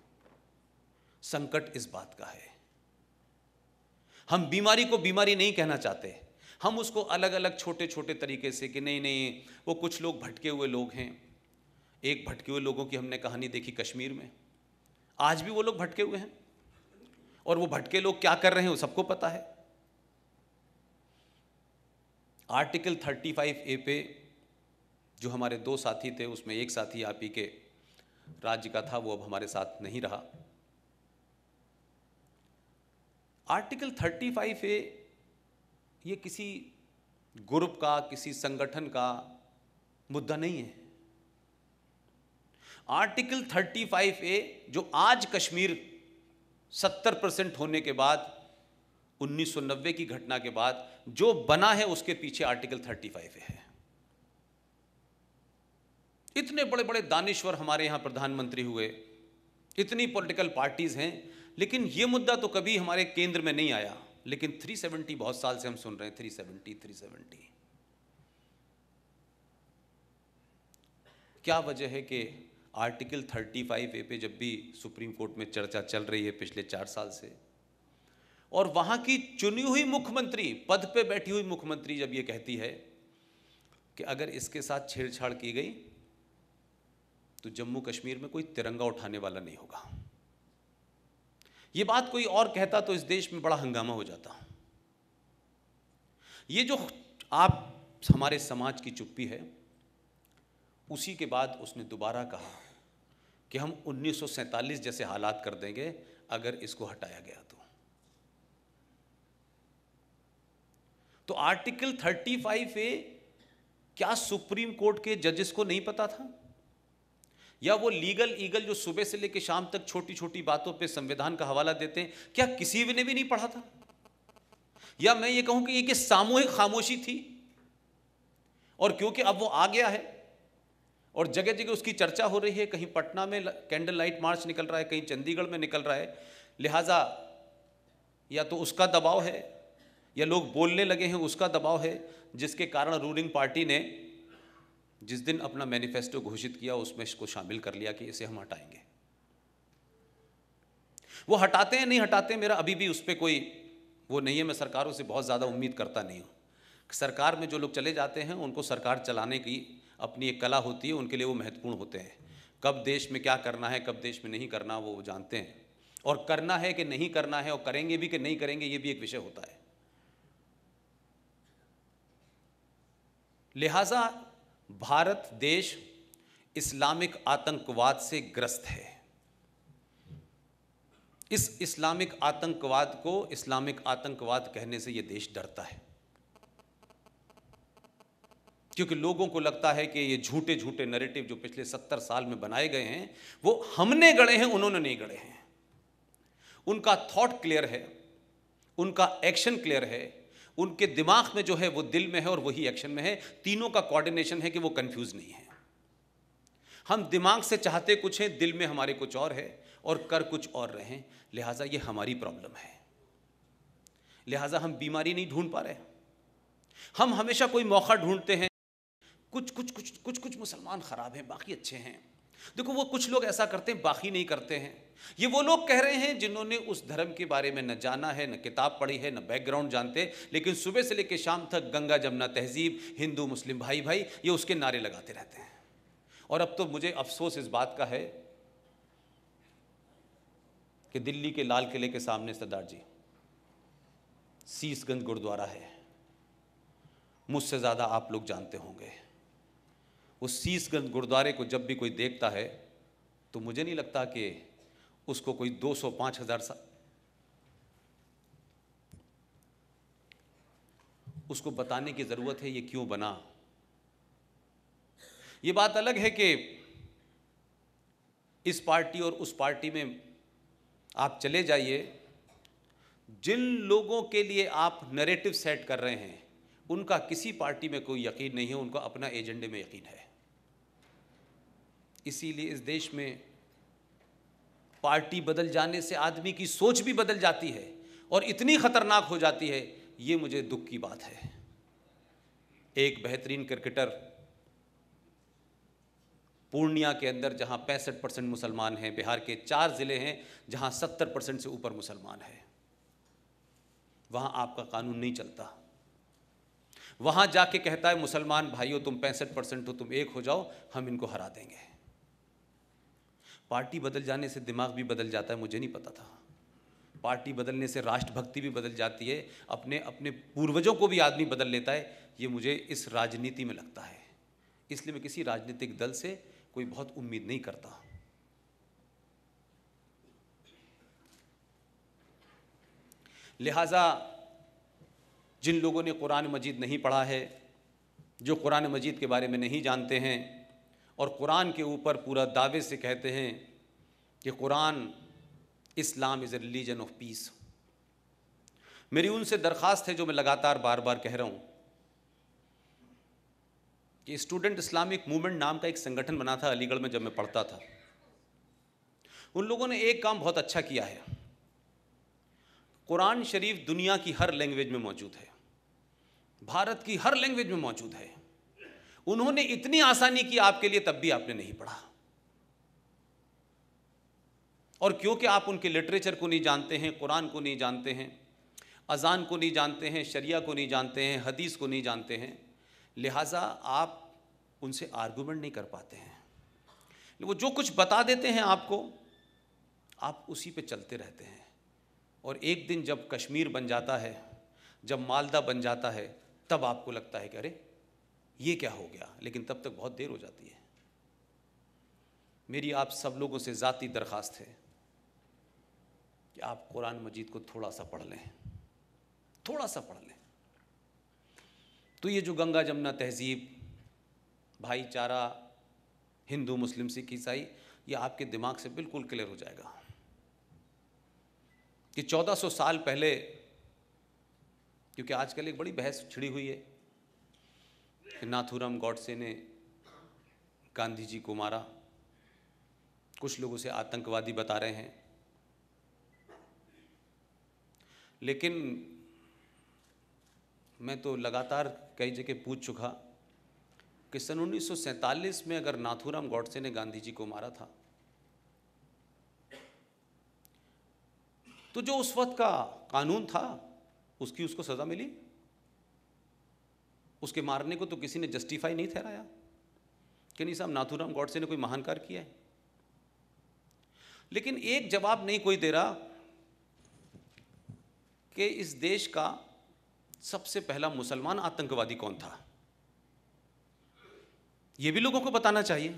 संकट इस बात का है। हम बीमारी को बीमारी नहीं कहना चाहते, हम उसको अलग अलग छोटे छोटे तरीके से कि नहीं नहीं वो कुछ लोग भटके हुए लोग हैं। एक भटके हुए लोगों की हमने कहानी देखी कश्मीर में, आज भी वो लोग भटके हुए हैं और वो भटके लोग क्या कर रहे हैं वो सबको पता है। आर्टिकल पैंतीस ए पे जो हमारे दो साथी थे, उसमें एक साथी आप ही के राज्य का था, वो अब हमारे साथ नहीं रहा। आर्टिकल पैंतीस ए ये किसी ग्रुप का, किसी संगठन का मुद्दा नहीं है। आर्टिकल पैंतीस ए जो आज कश्मीर सत्तर परसेंट होने के बाद, उन्नीस सौ नब्बे की घटना के बाद जो बना है, उसके पीछे आर्टिकल पैंतीस ए है। इतने बड़े बड़े दानिश्वर हमारे यहां प्रधानमंत्री हुए, इतनी पॉलिटिकल पार्टीज हैं, लेकिन यह मुद्दा तो कभी हमारे केंद्र में नहीं आया। लेकिन तीन सौ सत्तर बहुत साल से हम सुन रहे हैं, तीन सौ सत्तर तीन सौ सत्तर। क्या वजह है कि आर्टिकल पैंतीस ए पे जब भी सुप्रीम कोर्ट में चर्चा चल रही है पिछले चार साल से, और वहां की चुनी हुई मुख्यमंत्री, पद पे बैठी हुई मुख्यमंत्री जब ये कहती है कि अगर इसके साथ छेड़छाड़ की गई तो जम्मू कश्मीर में कोई तिरंगा उठाने वाला नहीं होगा, ये बात कोई और कहता तो इस देश में बड़ा हंगामा हो जाता। ये जो आप हमारे समाज की चुप्पी है, उसी के बाद उसने दोबारा कहा कि हम उन्नीस सौ सैंतालीस जैसे हालात कर देंगे अगर इसको हटाया गया तो। तो आर्टिकल पैंतीस ए क्या सुप्रीम कोर्ट के जजेस को नहीं पता था? या वो लीगल ईगल जो सुबह से लेकर शाम तक छोटी छोटी बातों पे संविधान का हवाला देते हैं, क्या किसी ने भी नहीं पढ़ा था? या मैं ये कहूं कि ये कि सामूहिक खामोशी थी, और क्योंकि अब वो आ गया है और जगह जगह उसकी चर्चा हो रही है, कहीं पटना में कैंडल लाइट मार्च निकल रहा है, कहीं चंडीगढ़ में निकल रहा है, लिहाजा या तो उसका दबाव है या लोग बोलने लगे हैं उसका दबाव है, जिसके कारण रूलिंग पार्टी ने जिस दिन अपना मैनिफेस्टो घोषित किया उसमें इसको शामिल कर लिया कि इसे हम हटाएंगे। वो हटाते हैं नहीं हटाते, मेरा अभी भी उस पर कोई वो नहीं है। मैं सरकारों से बहुत ज़्यादा उम्मीद करता नहीं हूँ। सरकार में जो लोग चले जाते हैं उनको सरकार चलाने की अपनी एक कला होती है, उनके लिए वो महत्वपूर्ण होते हैं। कब देश में क्या करना है, कब देश में नहीं करना, वो जानते हैं, और करना है कि नहीं करना है, और करेंगे भी कि नहीं करेंगे, ये भी एक विषय होता है। लिहाजा भारत देश इस्लामिक आतंकवाद से ग्रस्त है। इस इस्लामिक आतंकवाद को इस्लामिक आतंकवाद कहने से यह देश डरता है। क्योंकि लोगों को लगता है कि ये झूठे झूठे नैरेटिव जो पिछले सत्तर साल में बनाए गए हैं वो हमने गढ़े हैं, उन्होंने नहीं गढ़े हैं। उनका थॉट क्लियर है, उनका एक्शन क्लियर है, उनके दिमाग में जो है वो दिल में है और वही एक्शन में है। तीनों का कोऑर्डिनेशन है कि वो कंफ्यूज नहीं है। हम दिमाग से चाहते कुछ हैं, दिल में हमारे कुछ और है और कर कुछ और रहे हैं। लिहाजा ये हमारी प्रॉब्लम है। लिहाजा हम बीमारी नहीं ढूंढ पा रहे। हम हमेशा कोई मौका ढूंढते हैं। कुछ कुछ कुछ कुछ कुछ मुसलमान खराब हैं, बाकी अच्छे हैं। देखो वो कुछ लोग ऐसा करते हैं, बाकी नहीं करते हैं। ये वो लोग कह रहे हैं जिन्होंने उस धर्म के बारे में न जाना है, न किताब पढ़ी है, न बैकग्राउंड जानते, लेकिन सुबह से लेकर शाम तक गंगा जमुना तहजीब, हिंदू मुस्लिम भाई भाई, ये उसके नारे लगाते रहते हैं। और अब तो मुझे अफसोस इस बात का है कि दिल्ली के लाल किले के सामने सरदार जी शीशगंज गुरुद्वारा है, मुझसे ज़्यादा आप लोग जानते होंगे। उस शीशगंज गुरुद्वारे को जब भी कोई देखता है तो मुझे नहीं लगता कि उसको कोई दो सौ पाँच हजार सा उसको बताने की ज़रूरत है ये क्यों बना। ये बात अलग है कि इस पार्टी और उस पार्टी में आप चले जाइए, जिन लोगों के लिए आप नैरेटिव सेट कर रहे हैं उनका किसी पार्टी में कोई यकीन नहीं है, उनको अपना एजेंडे में यकीन है। इसीलिए इस देश में पार्टी बदल जाने से आदमी की सोच भी बदल जाती है और इतनी खतरनाक हो जाती है, ये मुझे दुख की बात है। एक बेहतरीन क्रिकेटर पूर्णिया के अंदर जहां पैंसठ परसेंट मुसलमान हैं, बिहार के चार जिले हैं जहां सत्तर परसेंट से ऊपर मुसलमान हैं, वहां आपका कानून नहीं चलता। वहां जाके कहता है मुसलमान भाइयों तुम पैंसठ परसेंट हो, तुम एक हो जाओ, हम इनको हरा देंगे। पार्टी बदल जाने से दिमाग भी बदल जाता है, मुझे नहीं पता था। पार्टी बदलने से राष्ट्रभक्ति भी बदल जाती है, अपने अपने पूर्वजों को भी आदमी बदल लेता है। ये मुझे इस राजनीति में लगता है। इसलिए मैं किसी राजनीतिक दल से कोई बहुत उम्मीद नहीं करता। लिहाजा जिन लोगों ने कुरान मजीद नहीं पढ़ा है, जो कुरान मजीद के बारे में नहीं जानते हैं और कुरान के ऊपर पूरा दावे से कहते हैं कि Quran Islam is a religion of peace, मेरी उनसे दरख्वास्त है जो मैं लगातार बार बार कह रहा हूँ कि स्टूडेंट इस्लामिक मूवमेंट नाम का एक संगठन बना था अलीगढ़ में जब मैं पढ़ता था। उन लोगों ने एक काम बहुत अच्छा किया है। कुरान शरीफ दुनिया की हर लैंग्वेज में मौजूद है, भारत की हर लैंग्वेज में मौजूद है। उन्होंने इतनी आसानी की आपके लिए, तब भी आपने नहीं पढ़ा। और क्योंकि आप उनके लिटरेचर को नहीं जानते हैं, कुरान को नहीं जानते हैं, अजान को नहीं जानते हैं, शरिया को नहीं जानते हैं, हदीस को नहीं जानते हैं, लिहाजा आप उनसे आर्गुमेंट नहीं कर पाते हैं। वो जो कुछ बता देते हैं आपको, आप उसी पे चलते रहते हैं। और एक दिन जब कश्मीर बन जाता है, जब मालदा बन जाता है, तब आपको लगता है कि अरे ये क्या हो गया, लेकिन तब तक बहुत देर हो जाती है। मेरी आप सब लोगों से ज़ाती दरख्वास्त है कि आप कुरान मजीद को थोड़ा सा पढ़ लें, थोड़ा सा पढ़ लें, तो ये जो गंगा जमुना तहजीब, भाईचारा, हिंदू मुस्लिम सिख ईसाई, ये आपके दिमाग से बिल्कुल क्लियर हो जाएगा कि चौदह सौ साल पहले, क्योंकि आजकल एक बड़ी बहस छिड़ी हुई है कि नाथूराम गॉडसे ने गांधी जी को मारा, कुछ लोग उसे आतंकवादी बता रहे हैं, लेकिन मैं तो लगातार कई जगह पूछ चुका कि सन उन्नीस सौ सैंतालीस में अगर नाथूराम गॉडसे ने गांधी जी को मारा था, तो जो उस वक्त का कानून था उसकी उसको सजा मिली। उसके मारने को तो किसी ने जस्टिफाई नहीं ठहराया कि नहीं साहब नाथूराम गॉडसे ने कोई महान कार्य किया है। लेकिन एक जवाब नहीं कोई दे रहा कि इस देश का सबसे पहला मुसलमान आतंकवादी कौन था। यह भी लोगों को बताना चाहिए।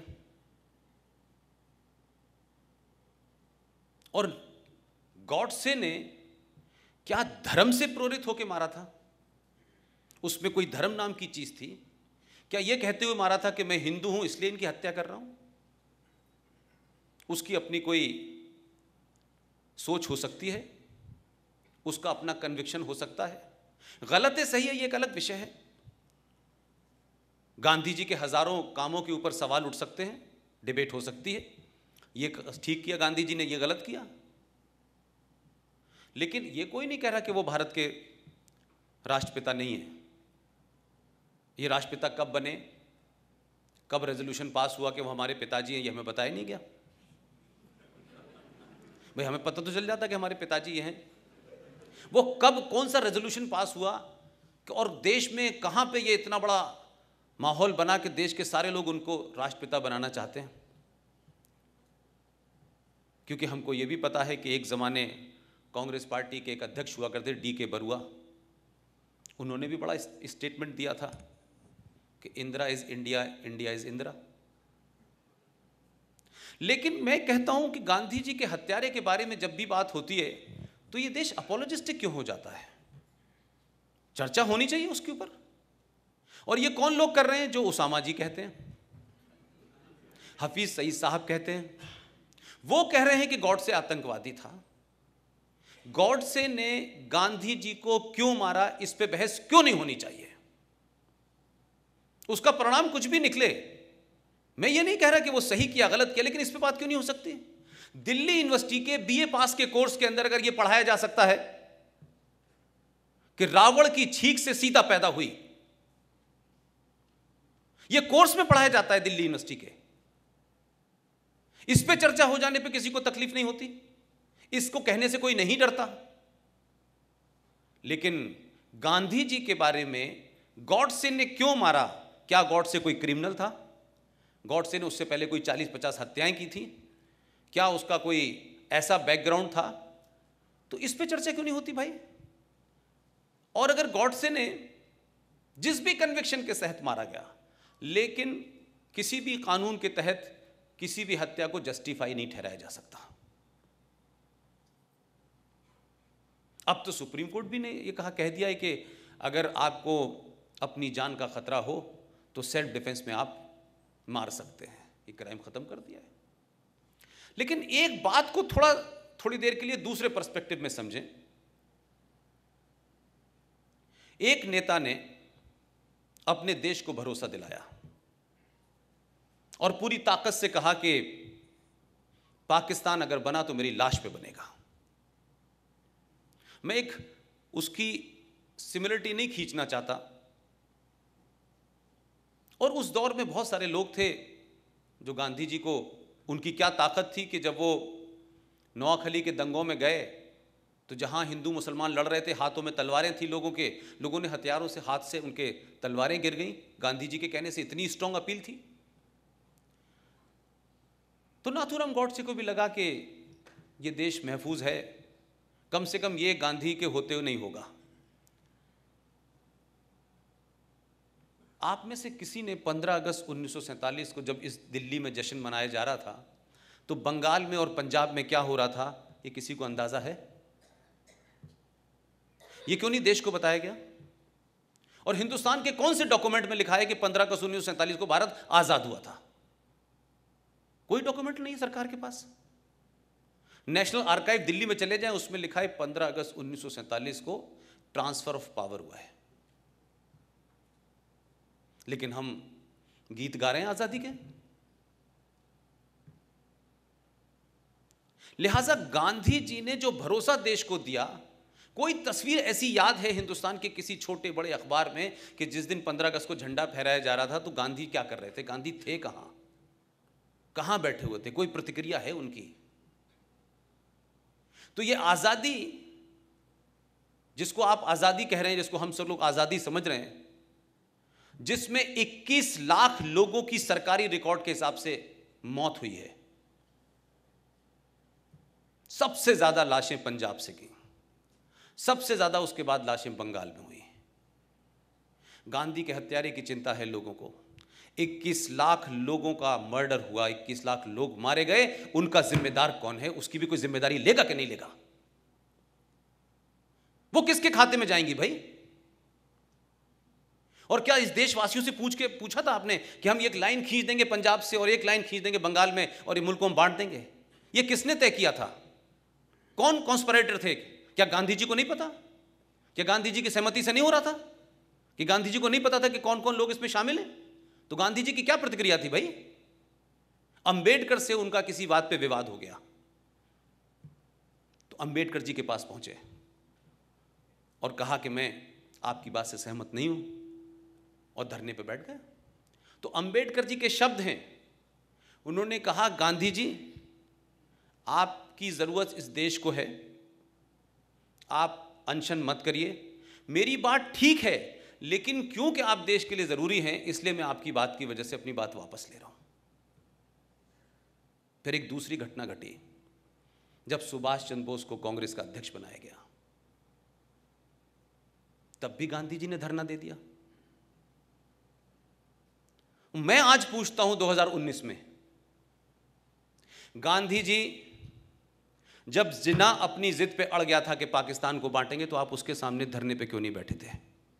और गॉडसे ने क्या धर्म से प्रेरित होकर मारा था? उसमें कोई धर्म नाम की चीज थी क्या यह कहते हुए मारा था कि मैं हिंदू हूं इसलिए इनकी हत्या कर रहा हूं? उसकी अपनी कोई सोच हो सकती है, उसका अपना कन्विक्शन हो सकता है। गलत है सही है ये एक अलग विषय है। गांधी जी के हजारों कामों के ऊपर सवाल उठ सकते हैं, डिबेट हो सकती है, ये ठीक किया गांधी जी ने, ये गलत किया। लेकिन ये कोई नहीं कह रहा कि वो भारत के राष्ट्रपिता नहीं है। ये राष्ट्रपिता कब बने, कब रेजोल्यूशन पास हुआ कि वो हमारे पिताजी हैं, ये हमें बताया नहीं गया। भाई हमें पता तो चल जाता कि हमारे पिताजी ये हैं। वो कब कौन सा रेजोल्यूशन पास हुआ और देश में कहां पे ये इतना बड़ा माहौल बना कि देश के सारे लोग उनको राष्ट्रपिता बनाना चाहते हैं। क्योंकि हमको ये भी पता है कि एक ज़माने कांग्रेस पार्टी के एक अध्यक्ष हुआ करते डी के बरुआ, उन्होंने भी बड़ा स्टेटमेंट दिया था कि Indira is India, India is Indira. लेकिन मैं कहता हूं कि गांधी जी के हत्यारे के बारे में जब भी बात होती है तो ये देश अपोलोजिस्टिक क्यों हो जाता है? चर्चा होनी चाहिए उसके ऊपर। और ये कौन लोग कर रहे हैं? जो उसामा जी कहते हैं, हफीज सईद साहब कहते हैं, वो कह रहे हैं कि गॉडसे आतंकवादी था। गॉडसे ने गांधी जी को क्यों मारा, इस पे बहस क्यों नहीं होनी चाहिए? उसका परिणाम कुछ भी निकले, मैं ये नहीं कह रहा कि वो सही किया गलत किया, लेकिन इस पे बात क्यों नहीं हो सकती? दिल्ली यूनिवर्सिटी के बीए पास के कोर्स के अंदर अगर ये पढ़ाया जा सकता है कि रावण की छींक से सीता पैदा हुई, ये कोर्स में पढ़ाया जाता है दिल्ली यूनिवर्सिटी के, इस पे चर्चा हो जाने पे किसी को तकलीफ नहीं होती, इसको कहने से कोई नहीं डरता। लेकिन गांधी जी के बारे में गॉडसे ने क्यों मारा, क्या गॉडसे कोई क्रिमिनल था? गॉडसे ने उससे पहले कोई चालीस पचास हत्याएं की थी, क्या उसका कोई ऐसा बैकग्राउंड था? तो इस पे चर्चा क्यों नहीं होती भाई? और अगर गॉडसे ने जिस भी कन्विक्शन के तहत मारा गया, लेकिन किसी भी कानून के तहत किसी भी हत्या को जस्टिफाई नहीं ठहराया जा सकता। अब तो सुप्रीम कोर्ट भी ने ये कहा कह दिया है कि अगर आपको अपनी जान का खतरा हो तो सेल्फ डिफेंस में आप मार सकते हैं, ये क्राइम खत्म कर दिया है। लेकिन एक बात को थोड़ा थोड़ी देर के लिए दूसरे पर्सपेक्टिव में समझें। एक नेता ने अपने देश को भरोसा दिलाया और पूरी ताकत से कहा कि पाकिस्तान अगर बना तो मेरी लाश पे बनेगा। मैं एक उसकी सिमिलरिटी नहीं खींचना चाहता, और उस दौर में बहुत सारे लोग थे जो गांधी जी को, उनकी क्या ताकत थी कि जब वो नोआखली के दंगों में गए तो जहां हिंदू मुसलमान लड़ रहे थे, हाथों में तलवारें थी लोगों के, लोगों ने हथियारों से हाथ से उनके तलवारें गिर गईं। गांधी जी के कहने से इतनी स्ट्रांग अपील थी। तो नाथूराम गॉडसे को भी लगा कि ये देश महफूज है, कम से कम ये गांधी के होते हुए नहीं होगा। आप में से किसी ने पंद्रह अगस्त उन्नीस सौ सैंतालीस को जब इस दिल्ली में जश्न मनाया जा रहा था तो बंगाल में और पंजाब में क्या हो रहा था, ये किसी को अंदाजा है? ये क्यों नहीं देश को बताया गया? और हिंदुस्तान के कौन से डॉक्यूमेंट में लिखा है कि पंद्रह अगस्त उन्नीस सौ सैंतालीस को भारत आजाद हुआ था? कोई डॉक्यूमेंट नहीं है सरकार के पास। नेशनल आर्काइव दिल्ली में चले जाएं, उसमें लिखा है पंद्रह अगस्त उन्नीस सौ सैंतालीस को ट्रांसफर ऑफ पावर हुआ है। लेकिन हम गीत गा रहे हैं आजादी के। लिहाजा गांधी जी ने जो भरोसा देश को दिया, कोई तस्वीर ऐसी याद है हिंदुस्तान के किसी छोटे बड़े अखबार में कि जिस दिन पंद्रह अगस्त को झंडा फहराया जा रहा था तो गांधी क्या कर रहे थे? गांधी थे कहां, कहां बैठे हुए थे? कोई प्रतिक्रिया है उनकी? तो ये आजादी जिसको आप आजादी कह रहे हैं, जिसको हम सब लोग आजादी समझ रहे हैं, जिसमें इक्कीस लाख लोगों की सरकारी रिकॉर्ड के हिसाब से मौत हुई है, सबसे ज्यादा लाशें पंजाब से की, सबसे ज्यादा उसके बाद लाशें बंगाल में हुई। गांधी के हत्यारे की चिंता है लोगों को। इक्कीस लाख लोगों का मर्डर हुआ, इक्कीस लाख लोग मारे गए, उनका जिम्मेदार कौन है? उसकी भी कोई जिम्मेदारी लेगा कि नहीं लेगा? वो किसके खाते में जाएंगी भाई? और क्या इस देशवासियों से पूछ के पूछा था आपने कि हम एक लाइन खींच देंगे पंजाब से और एक लाइन खींच देंगे बंगाल में और ये मुल्क को हम बांट देंगे? ये किसने तय किया था? कौन कॉन्स्पिरेटर थे? क्या गांधी जी को नहीं पता? क्या गांधी जी की सहमति से नहीं हो रहा था? कि गांधी जी को नहीं पता था कि कौन कौन लोग इसमें शामिल हैं? तो गांधी जी की क्या प्रतिक्रिया थी भाई? अंबेडकर से उनका किसी बात पे विवाद हो गया तो अंबेडकर जी के पास पहुंचे और कहा कि मैं आपकी बात से सहमत नहीं हूं, और धरने पे बैठ गए। तो अंबेडकर जी के शब्द हैं, उन्होंने कहा, गांधी जी आपकी जरूरत इस देश को है, आप अनशन मत करिए, मेरी बात ठीक है, लेकिन क्योंकि आप देश के लिए जरूरी हैं इसलिए मैं आपकी बात की वजह से अपनी बात वापस ले रहा हूं। फिर एक दूसरी घटना घटी जब सुभाष चंद्र बोस को कांग्रेस का अध्यक्ष बनाया गया, तब भी गांधी जी ने धरना दे दिया। मैं आज पूछता हूं दो हज़ार उन्नीस में, गांधी जी जब जिन्ना अपनी जिद पे अड़ गया था कि पाकिस्तान को बांटेंगे, तो आप उसके सामने धरने पे क्यों नहीं बैठे थे?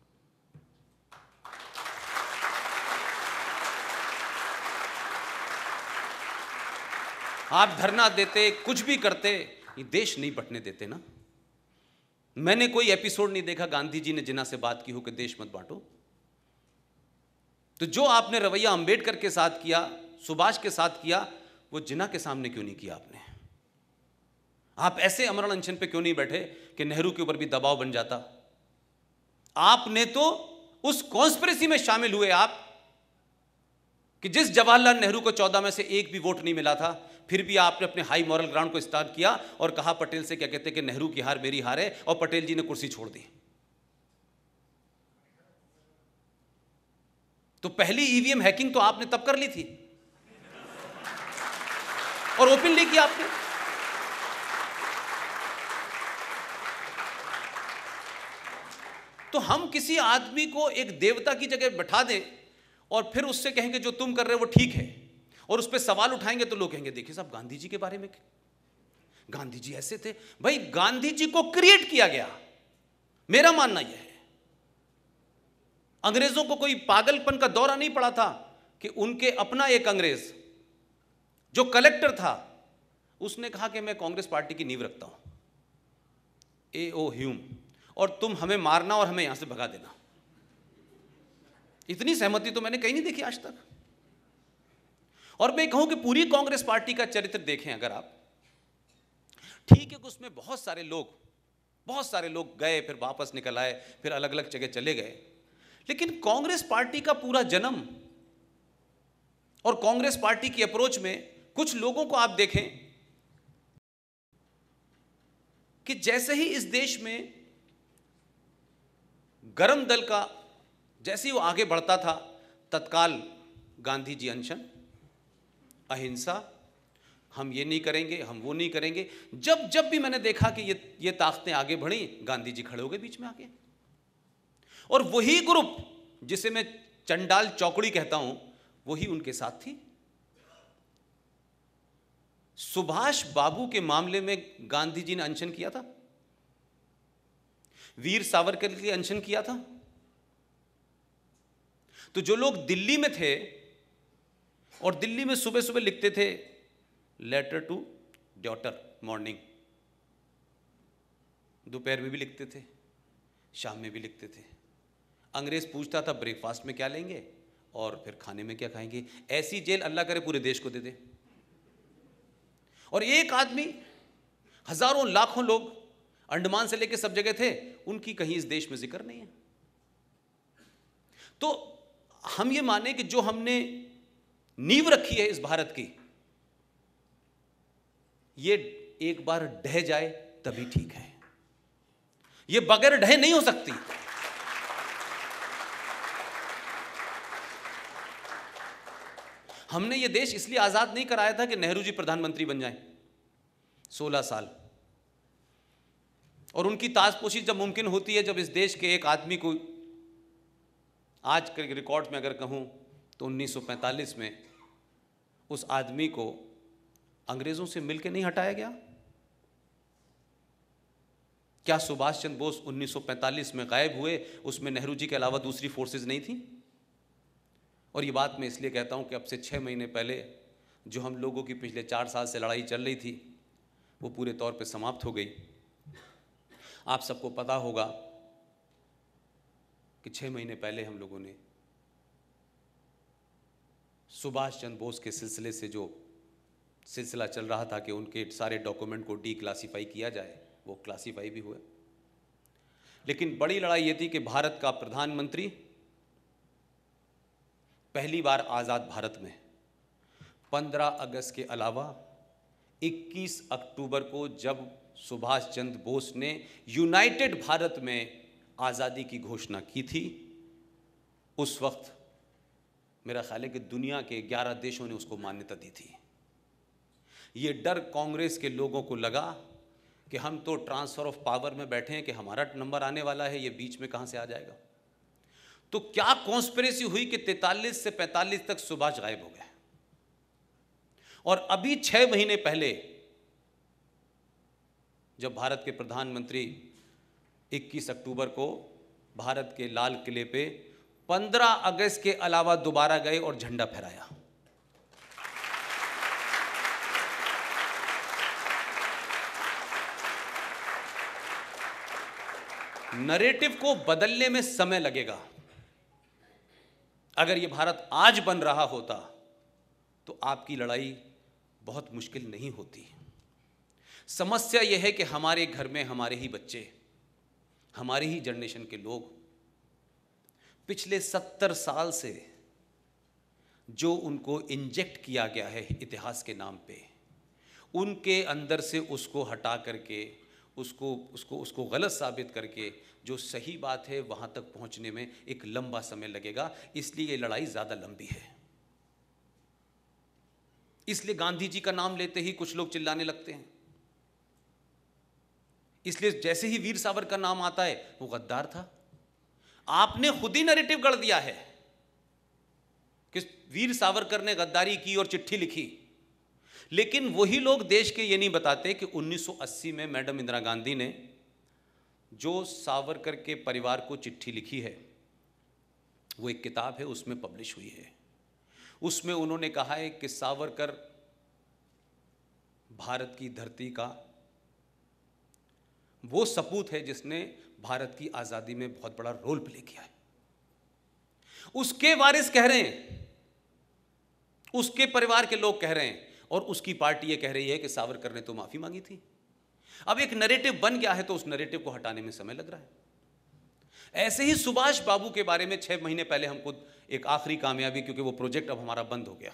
आप धरना देते, कुछ भी करते, ये देश नहीं बंटने देते ना। मैंने कोई एपिसोड नहीं देखा गांधी जी ने जिन्ना से बात की हो कि देश मत बांटो। तो जो आपने रवैया अंबेडकर के साथ किया, सुभाष के साथ किया, वो जिन्ना के सामने क्यों नहीं किया आपने? आप ऐसे अमरण अनशन पे क्यों नहीं बैठे कि नेहरू के ऊपर भी दबाव बन जाता? आपने तो उस कॉन्स्पिरेसी में शामिल हुए आप कि जिस जवाहरलाल नेहरू को चौदह में से एक भी वोट नहीं मिला था, फिर भी आपने अपने हाई मॉरल ग्राउंड को स्टार्ट किया और कहा पटेल से, क्या कहते कि नेहरू की हार मेरी हार है, और पटेल जी ने कुर्सी छोड़ दी। तो पहली ईवीएम हैकिंग तो आपने तब कर ली थी और ओपनली किया आपने। तो हम किसी आदमी को एक देवता की जगह बैठा दें और फिर उससे कहेंगे जो तुम कर रहे हो वो ठीक है, और उस पर सवाल उठाएंगे तो लोग कहेंगे देखिए साहब गांधी जी के बारे में, गांधी जी ऐसे थे। भाई गांधी जी को क्रिएट किया गया, मेरा मानना यह है। अंग्रेजों को कोई पागलपन का दौरा नहीं पड़ा था कि उनके अपना एक अंग्रेज जो कलेक्टर था उसने कहा कि मैं कांग्रेस पार्टी की नींव रखता हूं, ए ओ ह्यूम, और तुम हमें मारना और हमें यहां से भगा देना। इतनी सहमति तो मैंने कहीं नहीं देखी आज तक। और मैं कहूं कि पूरी कांग्रेस पार्टी का चरित्र देखें अगर आप, ठीक है कि उसमें बहुत सारे लोग बहुत सारे लोग गए, फिर वापस निकल आए, फिर अलग अलग जगह चले गए, लेकिन कांग्रेस पार्टी का पूरा जन्म और कांग्रेस पार्टी की अप्रोच में कुछ लोगों को आप देखें कि जैसे ही इस देश में गरम दल का जैसे ही वो आगे बढ़ता था, तत्काल गांधी जी अनशन, अहिंसा, हम ये नहीं करेंगे, हम वो नहीं करेंगे। जब जब भी मैंने देखा कि ये ये ताकतें आगे बढ़ी, गांधी जी खड़े हो गए बीच में आके। और वही ग्रुप जिसे मैं चंडाल चौकड़ी कहता हूं, वही उनके साथ थी। सुभाष बाबू के मामले में गांधी जी ने अनशन किया था, वीर सावरकर के लिए अनशन किया था। तो जो लोग दिल्ली में थे और दिल्ली में सुबह सुबह लिखते थे लेटर टू डॉटर मॉर्निंग, दोपहर में भी लिखते थे, शाम में भी लिखते थे। अंग्रेज पूछता था ब्रेकफास्ट में क्या लेंगे और फिर खाने में क्या खाएंगे। ऐसी जेल अल्लाह करे पूरे देश को दे दे। और एक आदमी, हजारों लाखों लोग अंडमान से लेकर सब जगह थे, उनकी कहीं इस देश में जिक्र नहीं है। तो हम ये माने कि जो हमने नींव रखी है इस भारत की, ये एक बार ढह जाए तभी ठीक है, ये बगैर ढहे नहीं हो सकती। हमने ये देश इसलिए आजाद नहीं कराया था कि नेहरू जी प्रधानमंत्री बन जाएं सोलह साल, और उनकी ताजपोशी जब मुमकिन होती है, जब इस देश के एक आदमी को, आज के रिकॉर्ड में अगर कहूं तो उन्नीस सौ पैंतालीस में उस आदमी को अंग्रेजों से मिलकर नहीं हटाया गया। क्या सुभाष चंद्र बोस उन्नीस सौ पैंतालीस में गायब हुए, उसमें नेहरू जी के अलावा दूसरी फोर्सेस नहीं थी? और ये बात मैं इसलिए कहता हूं कि अब से छः महीने पहले जो हम लोगों की पिछले चार साल से लड़ाई चल रही थी वो पूरे तौर पे समाप्त हो गई। आप सबको पता होगा कि छः महीने पहले हम लोगों ने सुभाष चंद्र बोस के सिलसिले से जो सिलसिला चल रहा था कि उनके सारे डॉक्यूमेंट को डी क्लासीफाई किया जाए, वो क्लासीफाई भी हुए। लेकिन बड़ी लड़ाई ये थी कि भारत का प्रधानमंत्री पहली बार आज़ाद भारत में पंद्रह अगस्त के अलावा इक्कीस अक्टूबर को जब सुभाष चंद्र बोस ने यूनाइटेड भारत में आज़ादी की घोषणा की थी, उस वक्त मेरा ख्याल है कि दुनिया के ग्यारह देशों ने उसको मान्यता दी थी। ये डर कांग्रेस के लोगों को लगा कि हम तो ट्रांसफर ऑफ पावर में बैठे हैं कि हमारा नंबर आने वाला है, ये बीच में कहां से आ जाएगा। तो क्या कॉन्स्पिरेसी हुई कि तैंतालीस से पैंतालीस तक सुभाष गायब हो गए, और अभी छह महीने पहले जब भारत के प्रधानमंत्री इक्कीस अक्टूबर को भारत के लाल किले पे पंद्रह अगस्त के अलावा दोबारा गए और झंडा फहराया। नरेटिव को बदलने में समय लगेगा। अगर यह भारत आज बन रहा होता तो आपकी लड़ाई बहुत मुश्किल नहीं होती। समस्या यह है कि हमारे घर में हमारे ही बच्चे, हमारी ही जनरेशन के लोग पिछले सत्तर साल से जो उनको इंजेक्ट किया गया है इतिहास के नाम पे, उनके अंदर से उसको हटा करके उसको उसको उसको गलत साबित करके जो सही बात है वहां तक पहुंचने में एक लंबा समय लगेगा। इसलिए ये लड़ाई ज्यादा लंबी है। इसलिए गांधी जी का नाम लेते ही कुछ लोग चिल्लाने लगते हैं। इसलिए जैसे ही वीर सावरकर का नाम आता है वो गद्दार था। आपने खुद ही नैरेटिव गढ़ दिया है कि वीर सावरकर ने गद्दारी की और चिट्ठी लिखी, लेकिन वही लोग देश के ये नहीं बताते कि उन्नीस सौ अस्सी में मैडम इंदिरा गांधी ने जो सावरकर के परिवार को चिट्ठी लिखी है वो एक किताब है, उसमें पब्लिश हुई है। उसमें उन्होंने कहा है कि सावरकर भारत की धरती का वो सपूत है जिसने भारत की आजादी में बहुत बड़ा रोल प्ले किया है। उसके वारिस कह रहे हैं, उसके परिवार के लोग कह रहे हैं, और उसकी पार्टी ये कह रही है कि सावरकर ने तो माफी मांगी थी। अब एक नैरेटिव बन गया है तो उस नैरेटिव को हटाने में समय लग रहा है। ऐसे ही सुभाष बाबू के बारे में छह महीने पहले हमको एक आखिरी कामयाबी, क्योंकि वो प्रोजेक्ट अब हमारा बंद हो गया,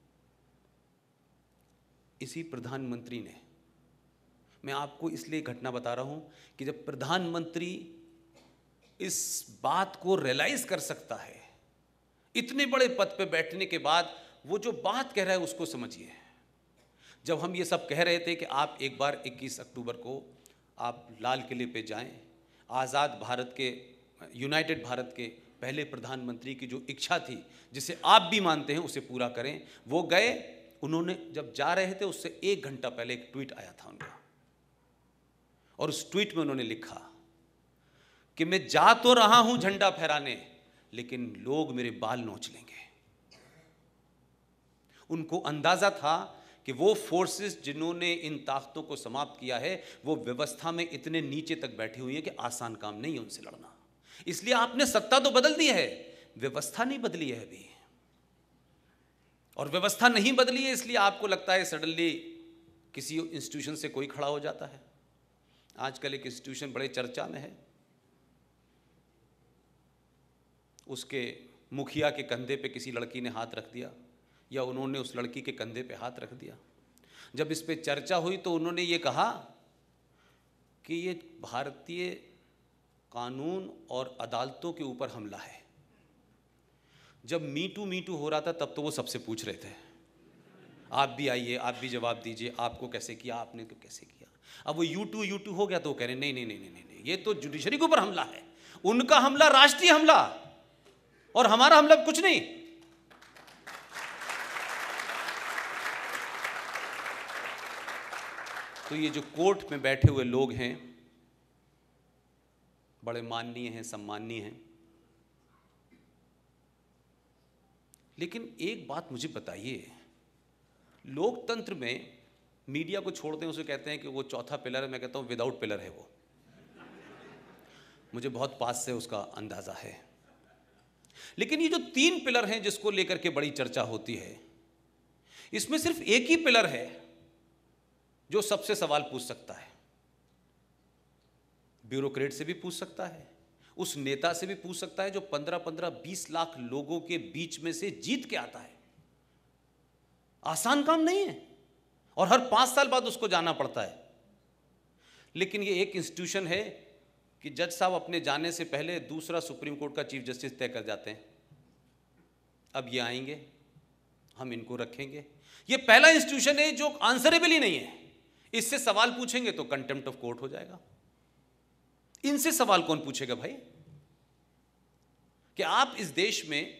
इसी प्रधानमंत्री ने, मैं आपको इसलिए घटना बता रहा हूं कि जब प्रधानमंत्री इस बात को रियलाइज कर सकता है, इतने बड़े पद पे बैठने के बाद वो जो बात कह रहा है उसको समझिए। जब हम ये सब कह रहे थे कि आप एक बार इक्कीस अक्टूबर को आप लाल किले पे जाएं, आज़ाद भारत के, यूनाइटेड भारत के पहले प्रधानमंत्री की जो इच्छा थी जिसे आप भी मानते हैं उसे पूरा करें, वो गए। उन्होंने जब जा रहे थे उससे एक घंटा पहले एक ट्वीट आया था उनका, और उस ट्वीट में उन्होंने लिखा कि मैं जा तो रहा हूं झंडा फहराने, लेकिन लोग मेरे बाल नोच लेंगे। उनको अंदाजा था कि वो फोर्सेस जिन्होंने इन ताकतों को समाप्त किया है वो व्यवस्था में इतने नीचे तक बैठी हुई है कि आसान काम नहीं है उनसे लड़ना। इसलिए आपने सत्ता तो बदल दी है, व्यवस्था नहीं बदली है अभी, और व्यवस्था नहीं बदली है इसलिए आपको लगता है सडनली किसी इंस्टीट्यूशन से कोई खड़ा हो जाता है। आजकल एक इंस्टीट्यूशन बड़े चर्चा में है, उसके मुखिया के कंधे पे किसी लड़की ने हाथ रख दिया या उन्होंने उस लड़की के कंधे पे हाथ रख दिया। जब इस पे चर्चा हुई तो उन्होंने ये कहा कि ये भारतीय कानून और अदालतों के ऊपर हमला है। जब मी टू मी टू हो रहा था तब तो वो सबसे पूछ रहे थे, आप भी आइए, आप भी जवाब दीजिए, आपको कैसे किया, आपने तो कैसे किया। अब वो यू टू यू टू हो गया तो कह रहे नहीं नहीं नहीं नहीं नहीं, ये तो जुडिशरी के ऊपर हमला है। उनका हमला राष्ट्रीय हमला और हमारा हमला कुछ नहीं। तो ये जो कोर्ट में बैठे हुए लोग हैं बड़े माननीय हैं, सम्माननीय हैं, लेकिन एक बात मुझे बताइए, लोकतंत्र में मीडिया को छोड़ते हैं, उसे कहते हैं कि वो चौथा पिलर है। मैं कहता हूँ विदाउट पिलर है वो। मुझे बहुत पास से उसका अंदाजा है। लेकिन ये जो तीन पिलर हैं जिसको लेकर के बड़ी चर्चा होती है, इसमें सिर्फ एक ही पिलर है जो सबसे सवाल पूछ सकता है। ब्यूरोक्रेट से भी पूछ सकता है, उस नेता से भी पूछ सकता है जो पंद्रह पंद्रह बीस लाख लोगों के बीच में से जीत के आता है। आसान काम नहीं है, और हर पांच साल बाद उसको जाना पड़ता है। लेकिन ये एक इंस्टीट्यूशन है कि जज साहब अपने जाने से पहले दूसरा सुप्रीम कोर्ट का चीफ जस्टिस तय कर जाते हैं। अब ये आएंगे, हम इनको रखेंगे। ये पहला इंस्टीट्यूशन है जो आंसरेबल ही नहीं है। इससे सवाल पूछेंगे तो कंटेम्प्ट ऑफ कोर्ट हो जाएगा। इनसे सवाल कौन पूछेगा भाई? कि आप इस देश में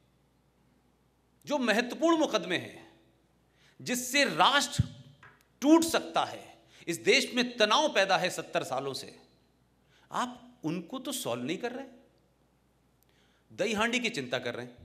जो महत्वपूर्ण मुकदमे हैं जिससे राष्ट्र टूट सकता है, इस देश में तनाव पैदा है सत्तर सालों से, आप उनको तो सॉल्व नहीं कर रहे। दही हांडी की चिंता कर रहे हैं।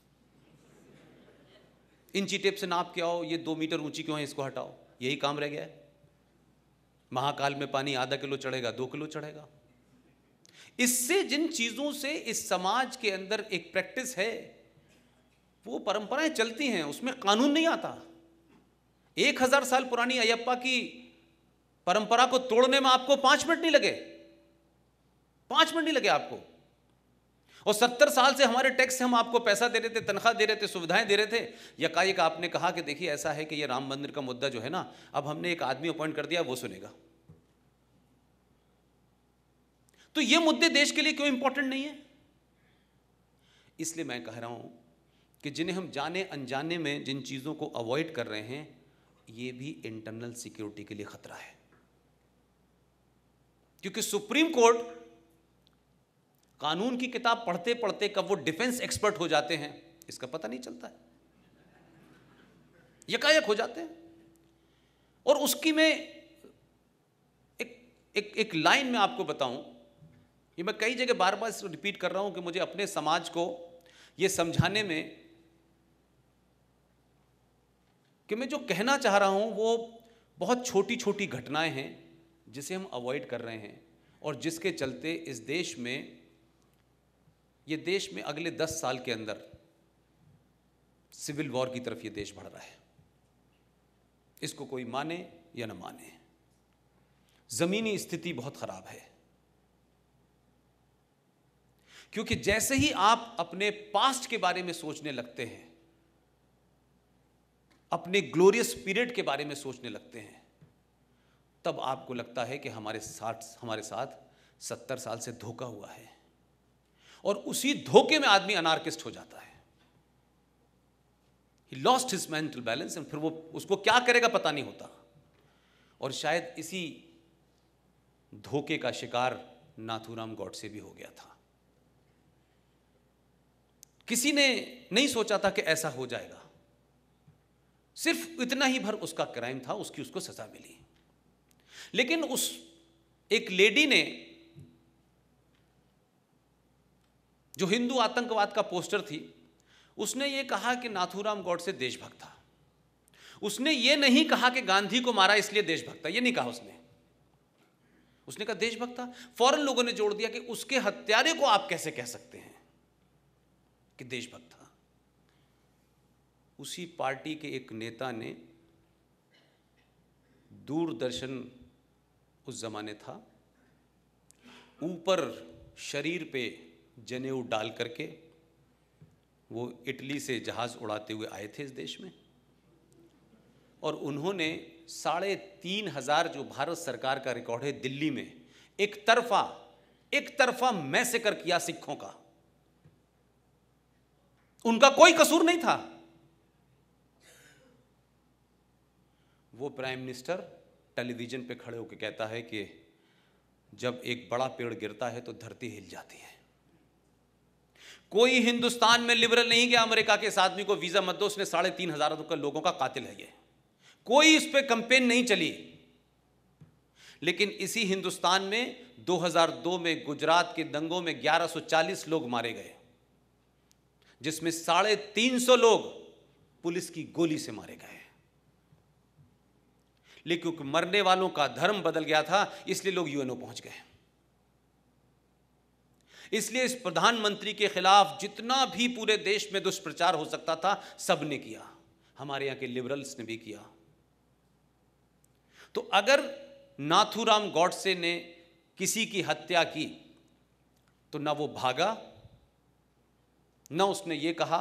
इंची टेप से नाप के आओ, ये दो मीटर ऊंची क्यों है, इसको हटाओ, यही काम रह गया है। महाकाल में पानी आधा किलो चढ़ेगा, दो किलो चढ़ेगा। इससे जिन चीजों से इस समाज के अंदर एक प्रैक्टिस है, वो परंपराएं चलती हैं, उसमें कानून नहीं आता। एक हजार साल पुरानी अयप्पा की परंपरा को तोड़ने में आपको पांच मिनट नहीं लगे, पांच मिनट नहीं लगे आपको। और सत्तर साल से हमारे टैक्स से हम आपको पैसा दे रहे थे, तनख्वाह दे रहे थे, सुविधाएं दे रहे थे। यकायक आपने कहा कि देखिए ऐसा है कि ये राम मंदिर का मुद्दा जो है ना, अब हमने एक आदमी अपॉइंट कर दिया, वो सुनेगा। तो ये मुद्दे देश के लिए क्यों इंपॉर्टेंट नहीं है? इसलिए मैं कह रहा हूं कि जिन्हें हम जाने अनजाने में जिन चीजों को अवॉइड कर रहे हैं, ये भी इंटरनल सिक्योरिटी के लिए खतरा है। क्योंकि सुप्रीम कोर्ट कानून की किताब पढ़ते पढ़ते कब वो डिफेंस एक्सपर्ट हो जाते हैं इसका पता नहीं चलता है, यकायक हो जाते हैं। और उसकी मैं एक एक एक लाइन में आपको बताऊं, ये मैं कई जगह बार बार रिपीट कर रहा हूं कि मुझे अपने समाज को ये समझाने में कि मैं जो कहना चाह रहा हूं वो बहुत छोटी छोटी घटनाएं हैं जिसे हम अवॉइड कर रहे हैं, और जिसके चलते इस देश में ये देश में अगले दस साल के अंदर सिविल वॉर की तरफ ये देश बढ़ रहा है। इसको कोई माने या न माने, जमीनी स्थिति बहुत खराब है। क्योंकि जैसे ही आप अपने पास्ट के बारे में सोचने लगते हैं, अपने ग्लोरियस पीरियड के बारे में सोचने लगते हैं, तब आपको लगता है कि हमारे साथ हमारे साथ सत्तर साल से धोखा हुआ है, और उसी धोखे में आदमी अनार्किस्ट हो जाता है। He lost his mental balance, और फिर वो उसको क्या करेगा पता नहीं होता। और शायद इसी धोखे का शिकार नाथूराम गॉडसे भी हो गया था। किसी ने नहीं सोचा था कि ऐसा हो जाएगा, सिर्फ इतना ही भर उसका क्राइम था, उसकी उसको सजा मिली। लेकिन उस एक लेडी ने, जो हिंदू आतंकवाद का पोस्टर थी, उसने ये कहा कि नाथूराम गॉडसे देशभक्त था। उसने ये नहीं कहा कि गांधी को मारा इसलिए देशभक्त था, ये नहीं कहा उसने। उसने कहा देशभक्त था। फौरन लोगों ने जोड़ दिया कि उसके हत्यारे को आप कैसे कह सकते हैं कि देशभक्त था। उसी पार्टी के एक नेता ने, दूरदर्शन उस जमाने था, ऊपर शरीर पे जनेऊ डाल करके वो इटली से जहाज उड़ाते हुए आए थे इस देश में, और उन्होंने साढ़े तीन हजार जो भारत सरकार का रिकॉर्ड है दिल्ली में एक तरफा एक तरफा मैसेकर किया सिखों का। उनका कोई कसूर नहीं था। वो प्राइम मिनिस्टर टेलीविजन पे खड़े होकर कहता है कि जब एक बड़ा पेड़ गिरता है तो धरती हिल जाती है। कोई हिंदुस्तान में लिबरल नहीं गया अमेरिका के इस आदमी को वीजा मत दो, उसने साढ़े तीन हजार लोगों का कातिल है ये। कोई इस पे कंपेन नहीं चली। लेकिन इसी हिंदुस्तान में दो हज़ार दो में गुजरात के दंगों में ग्यारह सौ चालीस लोग मारे गए, जिसमें साढ़े तीन सौ लोग पुलिस की गोली से मारे गए। लेकिन क्योंकि मरने वालों का धर्म बदल गया था, इसलिए लोग यूएनओ पहुंच गए। इसलिए इस प्रधानमंत्री के खिलाफ जितना भी पूरे देश में दुष्प्रचार हो सकता था, सबने किया। हमारे यहां के लिबरल्स ने भी किया। तो अगर नाथूराम गॉडसे ने किसी की हत्या की तो ना वो भागा, ना उसने ये कहा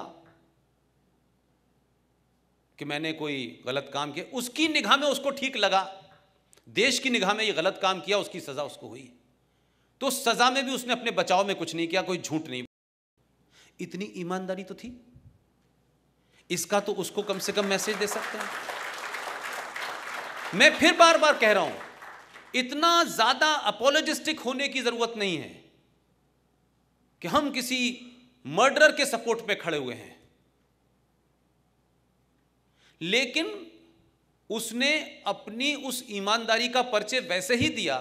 कि मैंने कोई गलत काम किया। उसकी निगाह में उसको ठीक लगा, देश की निगाह में ये गलत काम किया, उसकी सजा उसको हुई। तो सजा में भी उसने अपने बचाव में कुछ नहीं किया, कोई झूठ नहीं। इतनी ईमानदारी तो थी। इसका तो उसको कम से कम मैसेज दे सकते हैं। मैं फिर बार बार कह रहा हूं, इतना ज्यादा अपोलोजिस्टिक होने की जरूरत नहीं है कि हम किसी मर्डरर के सपोर्ट पे खड़े हुए हैं। लेकिन उसने अपनी उस ईमानदारी का परिचय वैसे ही दिया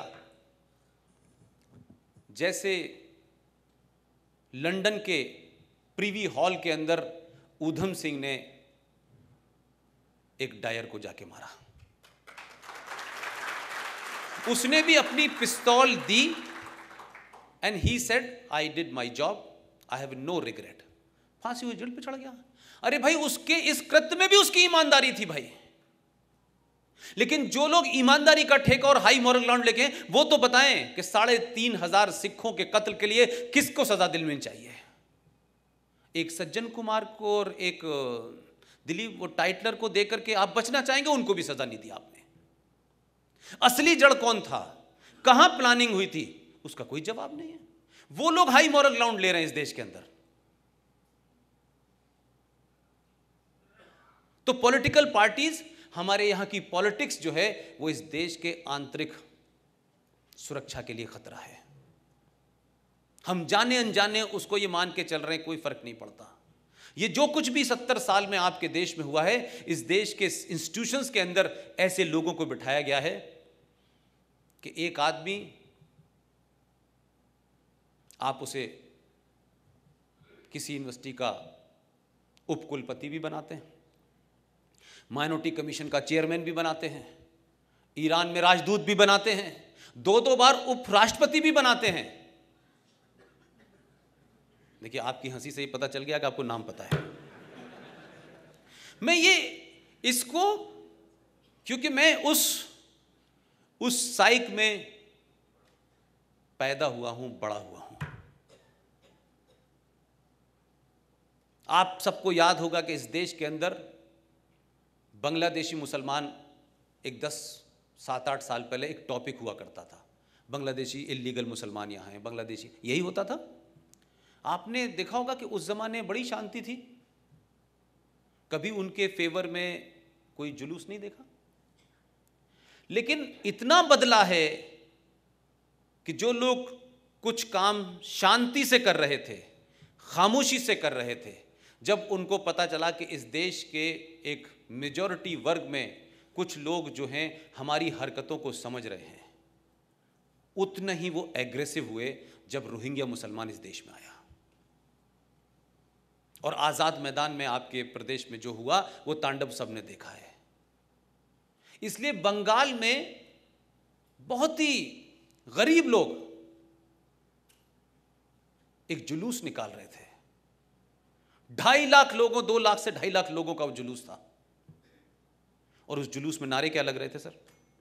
जैसे लंदन के प्रीवी हॉल के अंदर ऊधम सिंह ने एक डायर को जाके मारा। उसने भी अपनी पिस्तौल दी and he said I did my job, I have no regret. फांसी हुई, जेल पे चढ़ गया। अरे भाई, उसके इस कृत्य में भी उसकी ईमानदारी थी भाई। लेकिन जो लोग ईमानदारी का ठेका और हाई मॉरल ग्राउंड लेके, वो तो बताएं कि साढ़े तीन हजार सिखों के कत्ल के लिए किसको सजा दिलनी चाहिए। एक सज्जन कुमार को और एक दिलीप वो टाइटलर को देकर के आप बचना चाहेंगे, उनको भी सजा नहीं दी आपने। असली जड़ कौन था, कहां प्लानिंग हुई थी, उसका कोई जवाब नहीं है। वो लोग हाई मॉरल ग्राउंड ले रहे हैं इस देश के अंदर। तो पॉलिटिकल पार्टीज, हमारे यहां की पॉलिटिक्स जो है वो इस देश के आंतरिक सुरक्षा के लिए खतरा है। हम जाने अनजाने उसको ये मान के चल रहे हैं, कोई फर्क नहीं पड़ता। ये जो कुछ भी सत्तर साल में आपके देश में हुआ है, इस देश के इंस्टीट्यूशंस के अंदर ऐसे लोगों को बिठाया गया है कि एक आदमी, आप उसे किसी यूनिवर्सिटी का उपकुलपति भी बनाते हैं, माइनॉरिटी कमीशन का चेयरमैन भी बनाते हैं, ईरान में राजदूत भी बनाते हैं, दो दो बार उपराष्ट्रपति भी बनाते हैं। देखिए, आपकी हंसी से ही पता चल गया कि आपको नाम पता है। मैं ये इसको क्योंकि मैं उस उस साइक में पैदा हुआ हूं, बड़ा हुआ हूं। आप सबको याद होगा कि इस देश के अंदर बांग्लादेशी मुसलमान एक दस सात आठ साल पहले एक टॉपिक हुआ करता था, बांग्लादेशी इल्लीगल मुसलमान यहाँ हैं, बांग्लादेशी, यही होता था। आपने देखा होगा कि उस जमाने बड़ी शांति थी, कभी उनके फेवर में कोई जुलूस नहीं देखा। लेकिन इतना बदला है कि जो लोग कुछ काम शांति से कर रहे थे, खामोशी से कर रहे थे, जब उनको पता चला कि इस देश के एक मेजॉरिटी वर्ग में कुछ लोग जो हैं हमारी हरकतों को समझ रहे हैं, उतना ही वो एग्रेसिव हुए जब रोहिंग्या मुसलमान इस देश में आया। और आज़ाद मैदान में आपके प्रदेश में जो हुआ वो तांडव सबने देखा है। इसलिए बंगाल में बहुत ही गरीब लोग एक जुलूस निकाल रहे थे, ढाई लाख लोगों, दो लाख से ढाई लाख लोगों का वो जुलूस था। और उस जुलूस में नारे क्या लग रहे थे सर?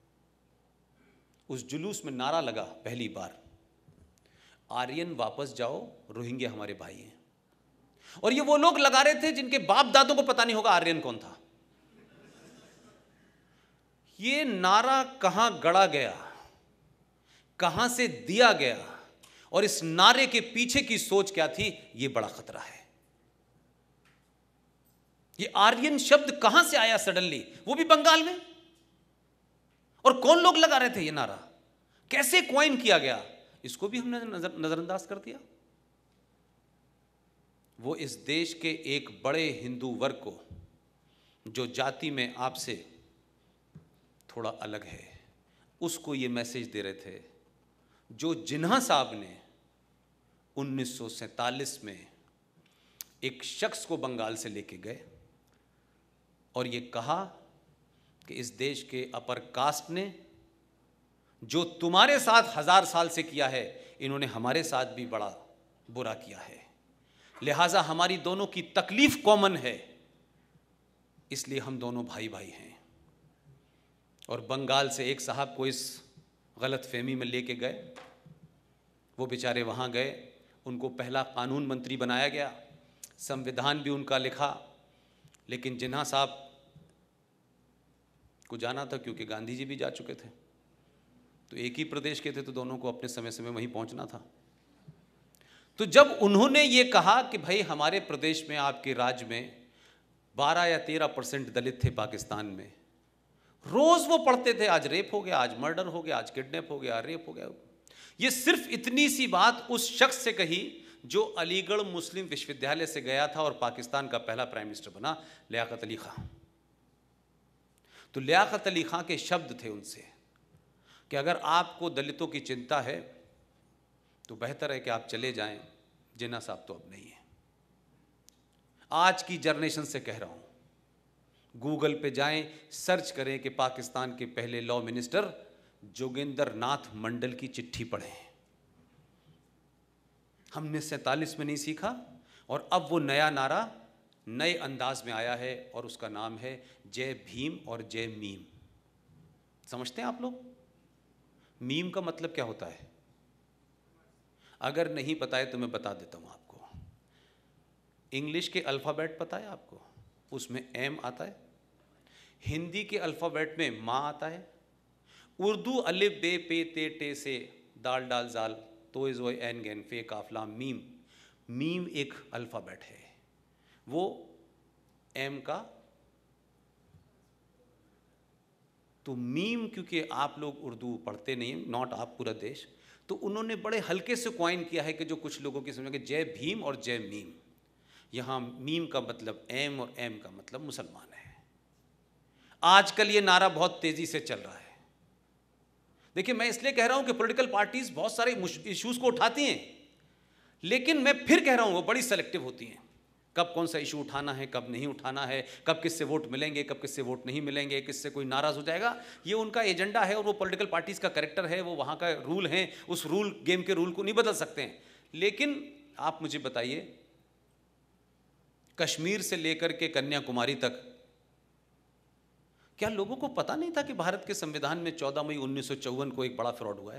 उस जुलूस में नारा लगा पहली बार, आर्यन वापस जाओ, रोहिंग्या हमारे भाई हैं। और ये वो लोग लगा रहे थे जिनके बाप दादों को पता नहीं होगा आर्यन कौन था। ये नारा कहां गढ़ा गया, कहां से दिया गया, और इस नारे के पीछे की सोच क्या थी, ये बड़ा खतरा है। ये आर्यन शब्द कहां से आया सडनली, वो भी बंगाल में? और कौन लोग लगा रहे थे ये नारा, कैसे क्वाइन किया गया, इसको भी हमने नजर नजरअंदाज कर दिया। वो इस देश के एक बड़े हिंदू वर्ग को, जो जाति में आपसे थोड़ा अलग है, उसको ये मैसेज दे रहे थे जो जिन्ना साहब ने उन्नीस सौ सैंतालीस में एक शख्स को बंगाल से लेके गए और ये कहा कि इस देश के अपर कास्ट ने जो तुम्हारे साथ हजार साल से किया है, इन्होंने हमारे साथ भी बड़ा बुरा किया है, लिहाजा हमारी दोनों की तकलीफ कॉमन है, इसलिए हम दोनों भाई भाई हैं। और बंगाल से एक साहब को इस गलत फहमी में लेके गए, वो बेचारे वहाँ गए, उनको पहला कानून मंत्री बनाया गया, संविधान भी उनका लिखा, लेकिन जिन्ना साहब को जाना था क्योंकि गांधी जी भी जा चुके थे, तो एक ही प्रदेश के थे, तो दोनों को अपने समय समय वहीं पहुंचना था। तो जब उन्होंने ये कहा कि भाई हमारे प्रदेश में, आपके राज्य में बारह या तेरह परसेंट दलित थे पाकिस्तान में, रोज वो पढ़ते थे, आज रेप हो गया, आज मर्डर हो गया, आज किडनैप हो गया, रेप हो गया। ये सिर्फ इतनी सी बात उस शख्स से कही जो अलीगढ़ मुस्लिम विश्वविद्यालय से गया था और पाकिस्तान का पहला प्राइम मिनिस्टर बना, लियाकत अली खां। तो लियाकत अली खां के शब्द थे उनसे कि अगर आपको दलितों की चिंता है तो बेहतर है कि आप चले जाएं, जिन्ना साहब तो अब नहीं है। आज की जनरेशन से कह रहा हूं, गूगल पे जाएं, सर्च करें कि पाकिस्तान के पहले लॉ मिनिस्टर जोगेंद्र नाथ मंडल की चिट्ठी पढ़ें। हमने सैंतालीस में नहीं सीखा और अब वो नया नारा नए अंदाज में आया है और उसका नाम है जय भीम और जय मीम। समझते हैं आप लोग? मीम का मतलब क्या होता है? अगर नहीं पता है तो मैं बता देता हूं आपको। इंग्लिश के अल्फ़ाबेट पता है आपको? उसमें एम आता है। हिंदी के अल्फ़ाबेट में माँ आता है। उर्दू अलिफ बे पे ते टे से दाल डाल जाल तो जोय एन गैन फे काफ लाम मीम। मीम एक अल्फ़ाबेट है, वो एम का। तो मीम, क्योंकि आप लोग उर्दू पढ़ते नहीं हैं, नॉट आप, पूरा देश, तो उन्होंने बड़े हल्के से क्वाइन किया है कि जो कुछ लोगों की समझ में जय भीम और जय मीम। यहाँ मीम का मतलब एम और एम का मतलब मुसलमान है। आजकल ये नारा बहुत तेजी से चल रहा है। देखिए, मैं इसलिए कह रहा हूं कि पॉलिटिकल पार्टीज बहुत सारे इश्यूज को उठाती हैं, लेकिन मैं फिर कह रहा हूं वो बड़ी सेलेक्टिव होती हैं। कब कौन सा इशू उठाना है, कब नहीं उठाना है, कब किससे वोट मिलेंगे, कब किससे वोट नहीं मिलेंगे, किससे कोई नाराज हो जाएगा, ये उनका एजेंडा है और वो पॉलिटिकल पार्टीज का कैरेक्टर है, वो वहाँ का रूल है, उस रूल गेम के रूल को नहीं बदल सकते हैं। लेकिन आप मुझे बताइए, कश्मीर से लेकर के कन्याकुमारी तक क्या लोगों को पता नहीं था कि भारत के संविधान में चौदह मई उन्नीस सौ चौवन को एक बड़ा फ्रॉड हुआ है?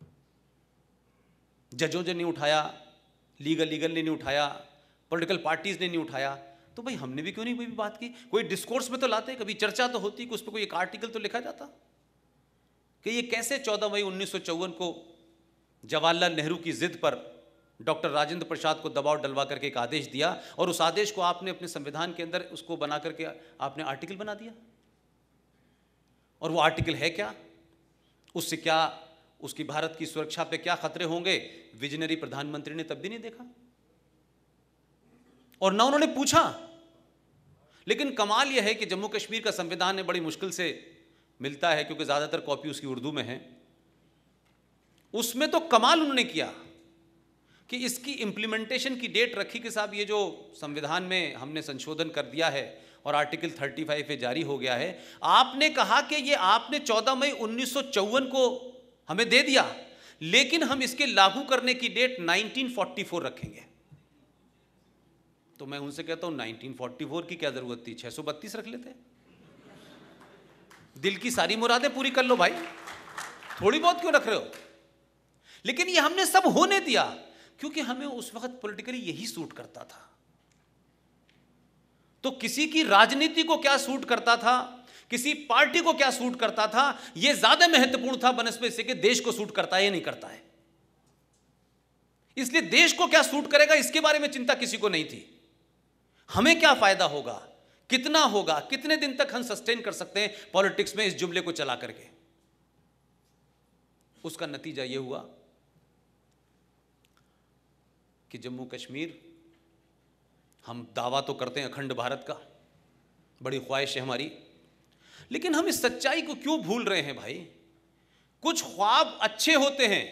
जजों ने नहीं उठाया, लीगल लीगल ने नहीं उठाया, पॉलिटिकल पार्टीज ने नहीं उठाया, तो भाई हमने भी क्यों नहीं कोई भी बात की? कोई डिस्कोर्स में तो लाते, कभी चर्चा तो होती, कि उस पर कोई एक आर्टिकल तो लिखा जाता कि ये कैसे चौदह मई उन्नीस सौ चौवन को जवाहरलाल नेहरू की जिद पर डॉक्टर राजेंद्र प्रसाद को दबाव डलवा करके एक आदेश दिया और उस आदेश को आपने अपने संविधान के अंदर उसको बना करके आपने आर्टिकल बना दिया। और वो आर्टिकल है क्या, उससे क्या, उसकी भारत की सुरक्षा पे क्या खतरे होंगे, विजनरी प्रधानमंत्री ने तब भी नहीं देखा और ना उन्होंने पूछा। लेकिन कमाल यह है कि जम्मू कश्मीर का संविधान बड़ी मुश्किल से मिलता है, क्योंकि ज्यादातर कॉपी उसकी उर्दू में है। उसमें तो कमाल उन्होंने किया कि इसकी इंप्लीमेंटेशन की डेट रखी कि साहब ये जो संविधान में हमने संशोधन कर दिया है और आर्टिकल पैंतीस पे जारी हो गया है, आपने कहा कि ये आपने चौदह मई उन्नीस सौ चौवन को हमें दे दिया, लेकिन हम इसके लागू करने की डेट उन्नीस सौ चौवालीस रखेंगे। तो मैं उनसे कहता हूं उन्नीस सौ चौवालीस की क्या जरूरत थी, छह सौ बत्तीस रख लेते। दिल की सारी मुरादें पूरी कर लो भाई, थोड़ी बहुत क्यों रख रहे हो? लेकिन ये हमने सब होने दिया क्योंकि हमें उस वक्त पॉलिटिकली यही सूट करता था। तो किसी की राजनीति को क्या सूट करता था, किसी पार्टी को क्या सूट करता था, यह ज्यादा महत्वपूर्ण था बनस्पत से कि देश को सूट करता है या नहीं करता है। इसलिए देश को क्या सूट करेगा इसके बारे में चिंता किसी को नहीं थी। हमें क्या फायदा होगा, कितना होगा, कितने दिन तक हम सस्टेन कर सकते हैं पॉलिटिक्स में इस जुमले को चला करके। उसका नतीजा यह हुआ कि जम्मू कश्मीर, हम दावा तो करते हैं अखंड भारत का, बड़ी ख्वाहिश है हमारी, लेकिन हम इस सच्चाई को क्यों भूल रहे हैं भाई? कुछ ख्वाब अच्छे होते हैं,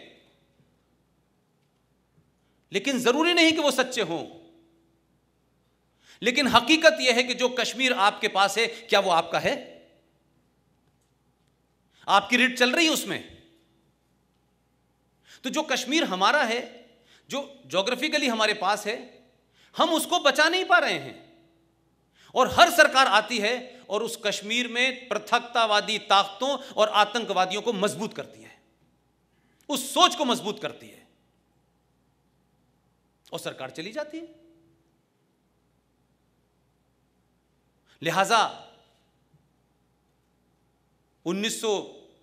लेकिन जरूरी नहीं कि वो सच्चे हों। लेकिन हकीकत यह है कि जो कश्मीर आपके पास है, क्या वो आपका है? आपकी रीट चल रही है उसमें? तो जो कश्मीर हमारा है, जो ज्योग्राफिकली हमारे पास है, हम उसको बचा नहीं पा रहे हैं। और हर सरकार आती है और उस कश्मीर में पृथकतावादी ताकतों और आतंकवादियों को मजबूत करती है, उस सोच को मजबूत करती है, और सरकार चली जाती है। लिहाजा उन्नीस सौ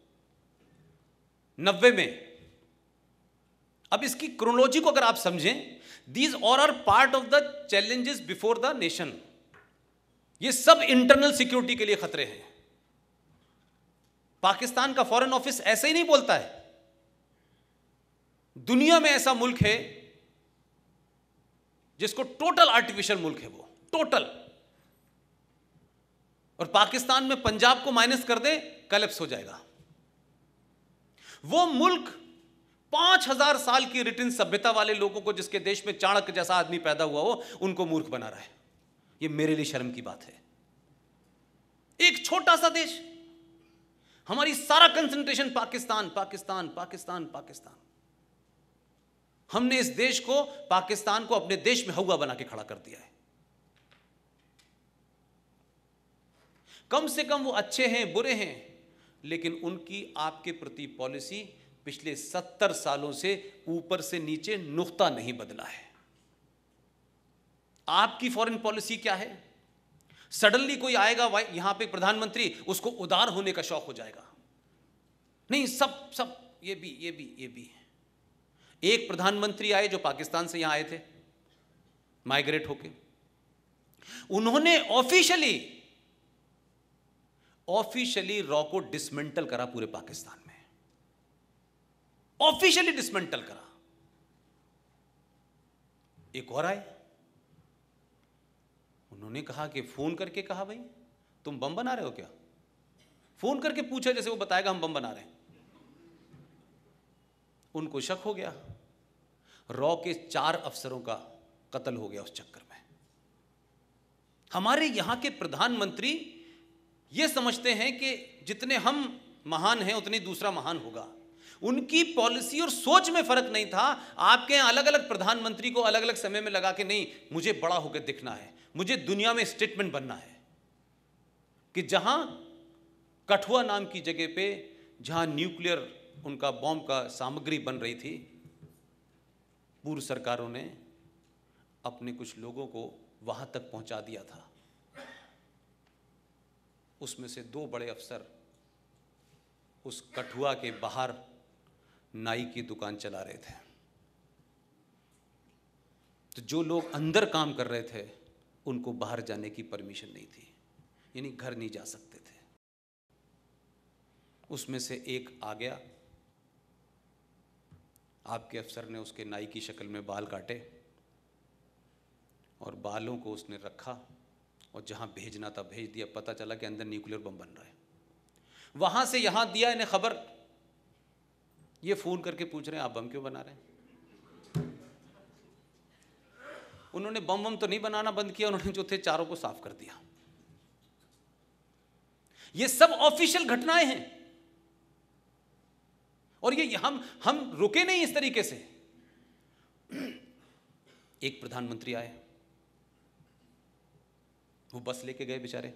नब्बे में, अब इसकी क्रोनोलॉजी को अगर आप समझें, these all are part of the challenges before the nation. ये सब इंटरनल सिक्योरिटी के लिए खतरे हैं। पाकिस्तान का फॉरेन ऑफिस ऐसे ही नहीं बोलता है। दुनिया में ऐसा मुल्क है जिसको टोटल आर्टिफिशियल मुल्क है, वो टोटल। और पाकिस्तान में पंजाब को माइनस कर दे, कलेप्स हो जाएगा। वो मुल्क पांच हजार साल की रिटिन सभ्यता वाले लोगों को, जिसके देश में चाणक्य जैसा आदमी पैदा हुआ हो, उनको मूर्ख बना रहा है। ये मेरे लिए शर्म की बात है। एक छोटा सा देश, हमारी सारा कंसंट्रेशन पाकिस्तान पाकिस्तान पाकिस्तान पाकिस्तान। हमने इस देश को, पाकिस्तान को, अपने देश में हवा बना के खड़ा कर दिया है। कम से कम वो अच्छे हैं, बुरे हैं, लेकिन उनकी आपके प्रति पॉलिसी पिछले सत्तर सालों से ऊपर से नीचे नुक्ता नहीं बदला है। आपकी फॉरेन पॉलिसी क्या है? सडनली कोई आएगा यहां पे प्रधानमंत्री, उसको उदार होने का शौक हो जाएगा। नहीं, सब सब ये भी ये भी ये भी एक प्रधानमंत्री आए जो पाकिस्तान से यहां आए थे माइग्रेट होके, उन्होंने ऑफिशियली ऑफिशियली रॉ को डिसमेंटल करा पूरे पाकिस्तान में, ऑफिशियली डिसमेंटल करा। एक और आए, उन्होंने कहा कि फोन करके कहा, भाई तुम बम बना रहे हो क्या? फोन करके पूछा जैसे वो बताएगा हम बम बना रहे हैं। उनको शक हो गया, रॉ के चार अफसरों का कत्ल हो गया उस चक्कर में। हमारे यहां के प्रधानमंत्री ये समझते हैं कि जितने हम महान हैं उतनी दूसरा महान होगा। उनकी पॉलिसी और सोच में फर्क नहीं था। आपके यहां अलग अलग प्रधानमंत्री को अलग अलग समय में लगा के, नहीं मुझे बड़ा होकर दिखना है, मुझे दुनिया में स्टेटमेंट बनना है, कि जहां कठुआ नाम की जगह पे जहां न्यूक्लियर उनका बॉम्ब का सामग्री बन रही थी, पूर्व सरकारों ने अपने कुछ लोगों को वहां तक पहुंचा दिया था। उसमें से दो बड़े अफसर उस कठुआ के बाहर नाई की दुकान चला रहे थे। तो जो लोग अंदर काम कर रहे थे उनको बाहर जाने की परमिशन नहीं थी, यानी घर नहीं जा सकते थे। उसमें से एक आ गया, आपके अफसर ने उसके नाई की शक्ल में बाल काटे और बालों को उसने रखा और जहां भेजना था भेज दिया। पता चला कि अंदर न्यूक्लियर बम बन रहा है। वहां से यहां दिया इन्हें खबर, ये फोन करके पूछ रहे हैं आप बम क्यों बना रहे हैं? उन्होंने बम बम तो नहीं बनाना बंद किया, उन्होंने जो थे चारों को साफ कर दिया। ये सब ऑफिशियल घटनाएं हैं और ये हम हम रुके नहीं इस तरीके से। एक प्रधानमंत्री आए, वो बस लेके गए बेचारे।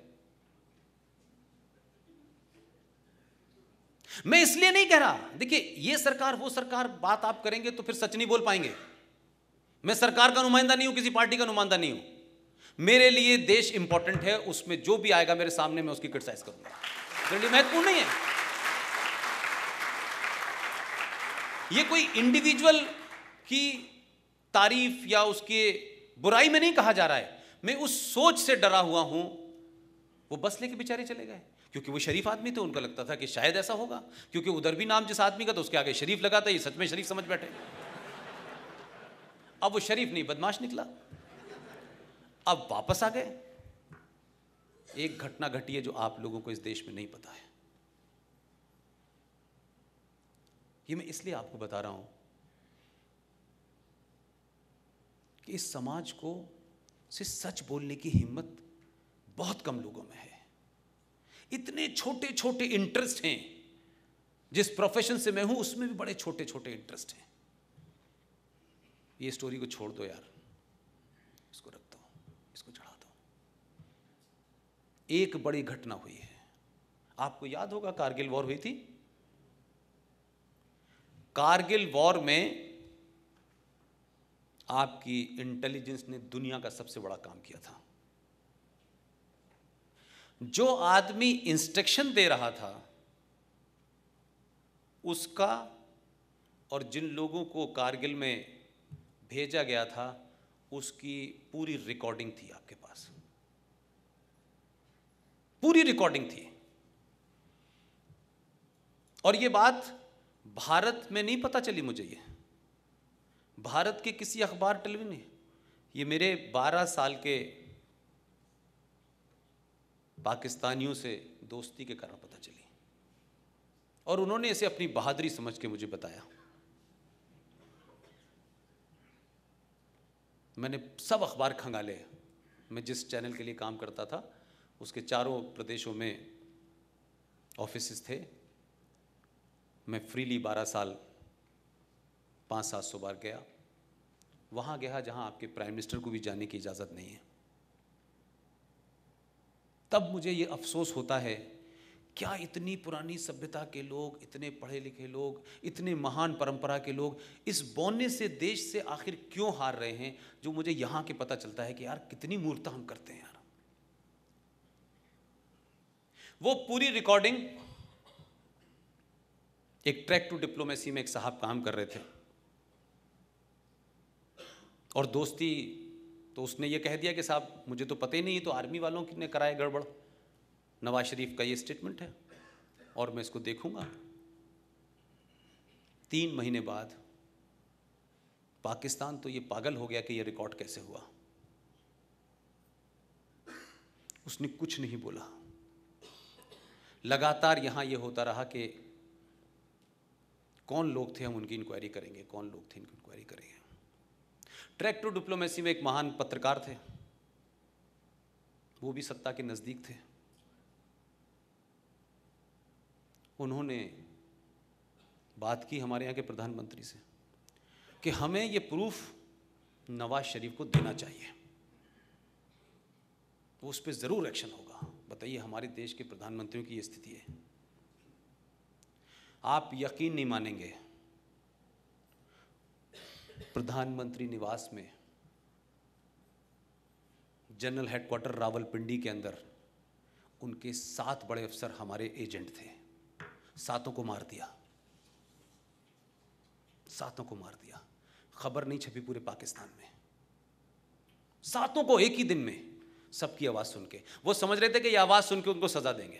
मैं इसलिए नहीं कह रहा, देखिए ये सरकार वो सरकार, बात आप करेंगे तो फिर सच नहीं बोल पाएंगे। मैं सरकार का नुमाइंदा नहीं हूं, किसी पार्टी का नुमाइंदा नहीं हूं। मेरे लिए देश इंपॉर्टेंट है, उसमें जो भी आएगा मेरे सामने मैं उसकी क्रिटिसाइज करूंगा। मेरे लिए महत्वपूर्ण नहीं है। ये कोई इंडिविजुअल की तारीफ या उसके बुराई में नहीं कहा जा रहा है। मैं उस सोच से डरा हुआ हूं। वो बस लेके बेचारे चले गए क्योंकि वो शरीफ आदमी थे, उनको लगता था कि शायद ऐसा होगा, क्योंकि उधर भी नाम जिस आदमी का तो उसके आगे शरीफ लगा था, ये सच में शरीफ समझ बैठे। अब वो शरीफ नहीं बदमाश निकला, अब वापस आ गए। एक घटना घटी है जो आप लोगों को इस देश में नहीं पता है। ये मैं इसलिए आपको बता रहा हूं कि इस समाज को से सच बोलने की हिम्मत बहुत कम लोगों में है। इतने छोटे छोटे इंटरेस्ट हैं, जिस प्रोफेशन से मैं हूं उसमें भी बड़े छोटे छोटे इंटरेस्ट हैं। ये स्टोरी को छोड़ दो यार, इसको रख दो, इसको चढ़ा दो। एक बड़ी घटना हुई है, आपको याद होगा कारगिल वॉर हुई थी। कारगिल वॉर में आपकी इंटेलिजेंस ने दुनिया का सबसे बड़ा काम किया था। जो आदमी इंस्ट्रक्शन दे रहा था उसका और जिन लोगों को कारगिल में भेजा गया था उसकी पूरी रिकॉर्डिंग थी आपके पास, पूरी रिकॉर्डिंग थी। और ये बात भारत में नहीं पता चली मुझे, ये भारत के किसी अखबार टेलीविजन ने, ये मेरे बारह साल के पाकिस्तानियों से दोस्ती के कारण पता चली, और उन्होंने इसे अपनी बहादुरी समझ के मुझे बताया। मैंने सब अखबार खंगाले। मैं जिस चैनल के लिए काम करता था उसके चारों प्रदेशों में ऑफिसेस थे। मैं फ्रीली बारह साल पाँच सात सौ बार गया। वहाँ गया जहाँ आपके प्राइम मिनिस्टर को भी जाने की इजाज़त नहीं है। तब मुझे ये अफसोस होता है, क्या इतनी पुरानी सभ्यता के लोग, इतने पढ़े लिखे लोग, इतने महान परंपरा के लोग इस बौने से देश से आखिर क्यों हार रहे हैं। जो मुझे यहाँ के पता चलता है कि यार कितनी मूर्खता हम करते हैं यार। वो पूरी रिकॉर्डिंग, एक ट्रैक टू डिप्लोमेसी में एक साहब काम कर रहे थे और दोस्ती, तो उसने ये कह दिया कि साहब मुझे तो पता ही नहीं, तो आर्मी वालों ने कराया गड़बड़। नवाज शरीफ का ये स्टेटमेंट है और मैं इसको देखूंगा। तीन महीने बाद पाकिस्तान तो ये पागल हो गया कि ये रिकॉर्ड कैसे हुआ। उसने कुछ नहीं बोला। लगातार यहां ये होता रहा कि कौन लोग थे, हम उनकी इंक्वायरी करेंगे, कौन लोग थे इनकी इंक्वायरी करेंगे। ट्रैक टू डिप्लोमेसी में एक महान पत्रकार थे, वो भी सत्ता के नजदीक थे। उन्होंने बात की हमारे यहाँ के प्रधानमंत्री से कि हमें ये प्रूफ नवाज शरीफ को देना चाहिए, तो उस पर जरूर एक्शन होगा। बताइए, हमारे देश के प्रधानमंत्रियों की ये स्थिति है। आप यकीन नहीं मानेंगे, प्रधानमंत्री निवास में जनरल हेडक्वार्टर रावलपिंडी के अंदर उनके सात बड़े अफसर हमारे एजेंट थे। सातों को मार दिया, सातों को मार दिया। खबर नहीं छपी पूरे पाकिस्तान में। सातों को एक ही दिन में, सबकी आवाज सुन के। वो समझ रहे थे कि ये आवाज सुन के उनको सजा देंगे।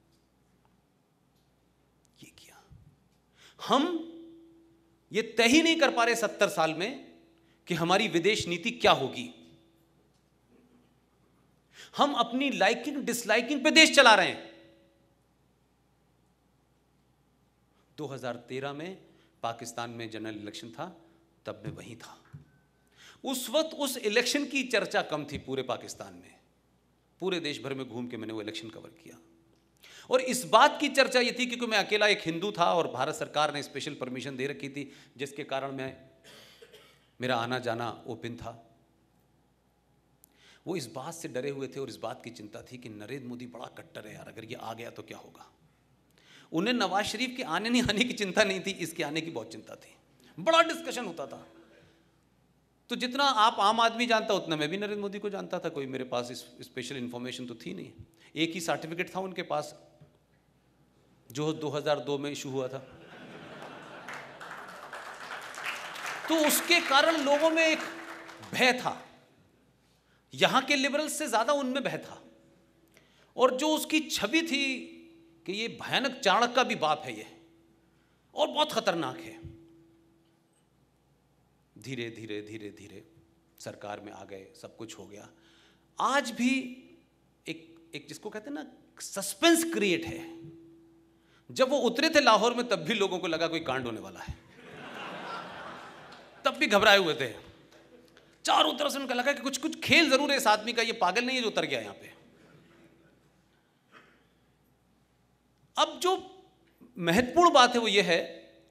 ये किया। हम ये तय ही नहीं कर पा रहे सत्तर साल में कि हमारी विदेश नीति क्या होगी। हम अपनी लाइकिंग डिसलाइकिंग पे देश चला रहे हैं। दो हज़ार तेरह में पाकिस्तान में जनरल इलेक्शन था, तब मैं वहीं था। उस वक्त उस इलेक्शन की चर्चा कम थी पूरे पाकिस्तान में। पूरे देश भर में घूम के मैंने वो इलेक्शन कवर किया, और इस बात की चर्चा ये थी क्योंकि मैं अकेला एक हिंदू था और भारत सरकार ने स्पेशल परमिशन दे रखी थी, जिसके कारण मैं मेरा आना जाना ओपन था। वो इस बात से डरे हुए थे और इस बात की चिंता थी कि नरेंद्र मोदी बड़ा कट्टर है यार, अगर ये आ गया तो क्या होगा। उन्हें नवाज शरीफ के आने नहीं आने की चिंता नहीं थी, इसके आने की बहुत चिंता थी। बड़ा डिस्कशन होता था। तो जितना आप आम आदमी जानता उतना मैं भी नरेंद्र मोदी को जानता था। कोई मेरे पास इस स्पेशल इंफॉर्मेशन तो थी नहीं। एक ही सर्टिफिकेट था उनके पास जो दो हज़ार दो में इशू हुआ था। तो उसके कारण लोगों में एक भय था, यहां के लिबरल्स से ज्यादा उनमें भय था। और जो उसकी छवि थी कि ये भयानक चाणक्य का भी बाप है ये, और बहुत खतरनाक है। धीरे धीरे धीरे धीरे सरकार में आ गए, सब कुछ हो गया। आज भी एक एक जिसको कहते हैं ना सस्पेंस क्रिएट है। जब वो उतरे थे लाहौर में तब भी लोगों को लगा कोई कांड होने वाला है, तब भी घबराए हुए थे। चारों तरफ से उनको लगा कि कुछ कुछ खेल जरूर है इस आदमी का, ये पागल नहीं है जो उतर गया यहां पे। अब जो महत्वपूर्ण बात है वो ये है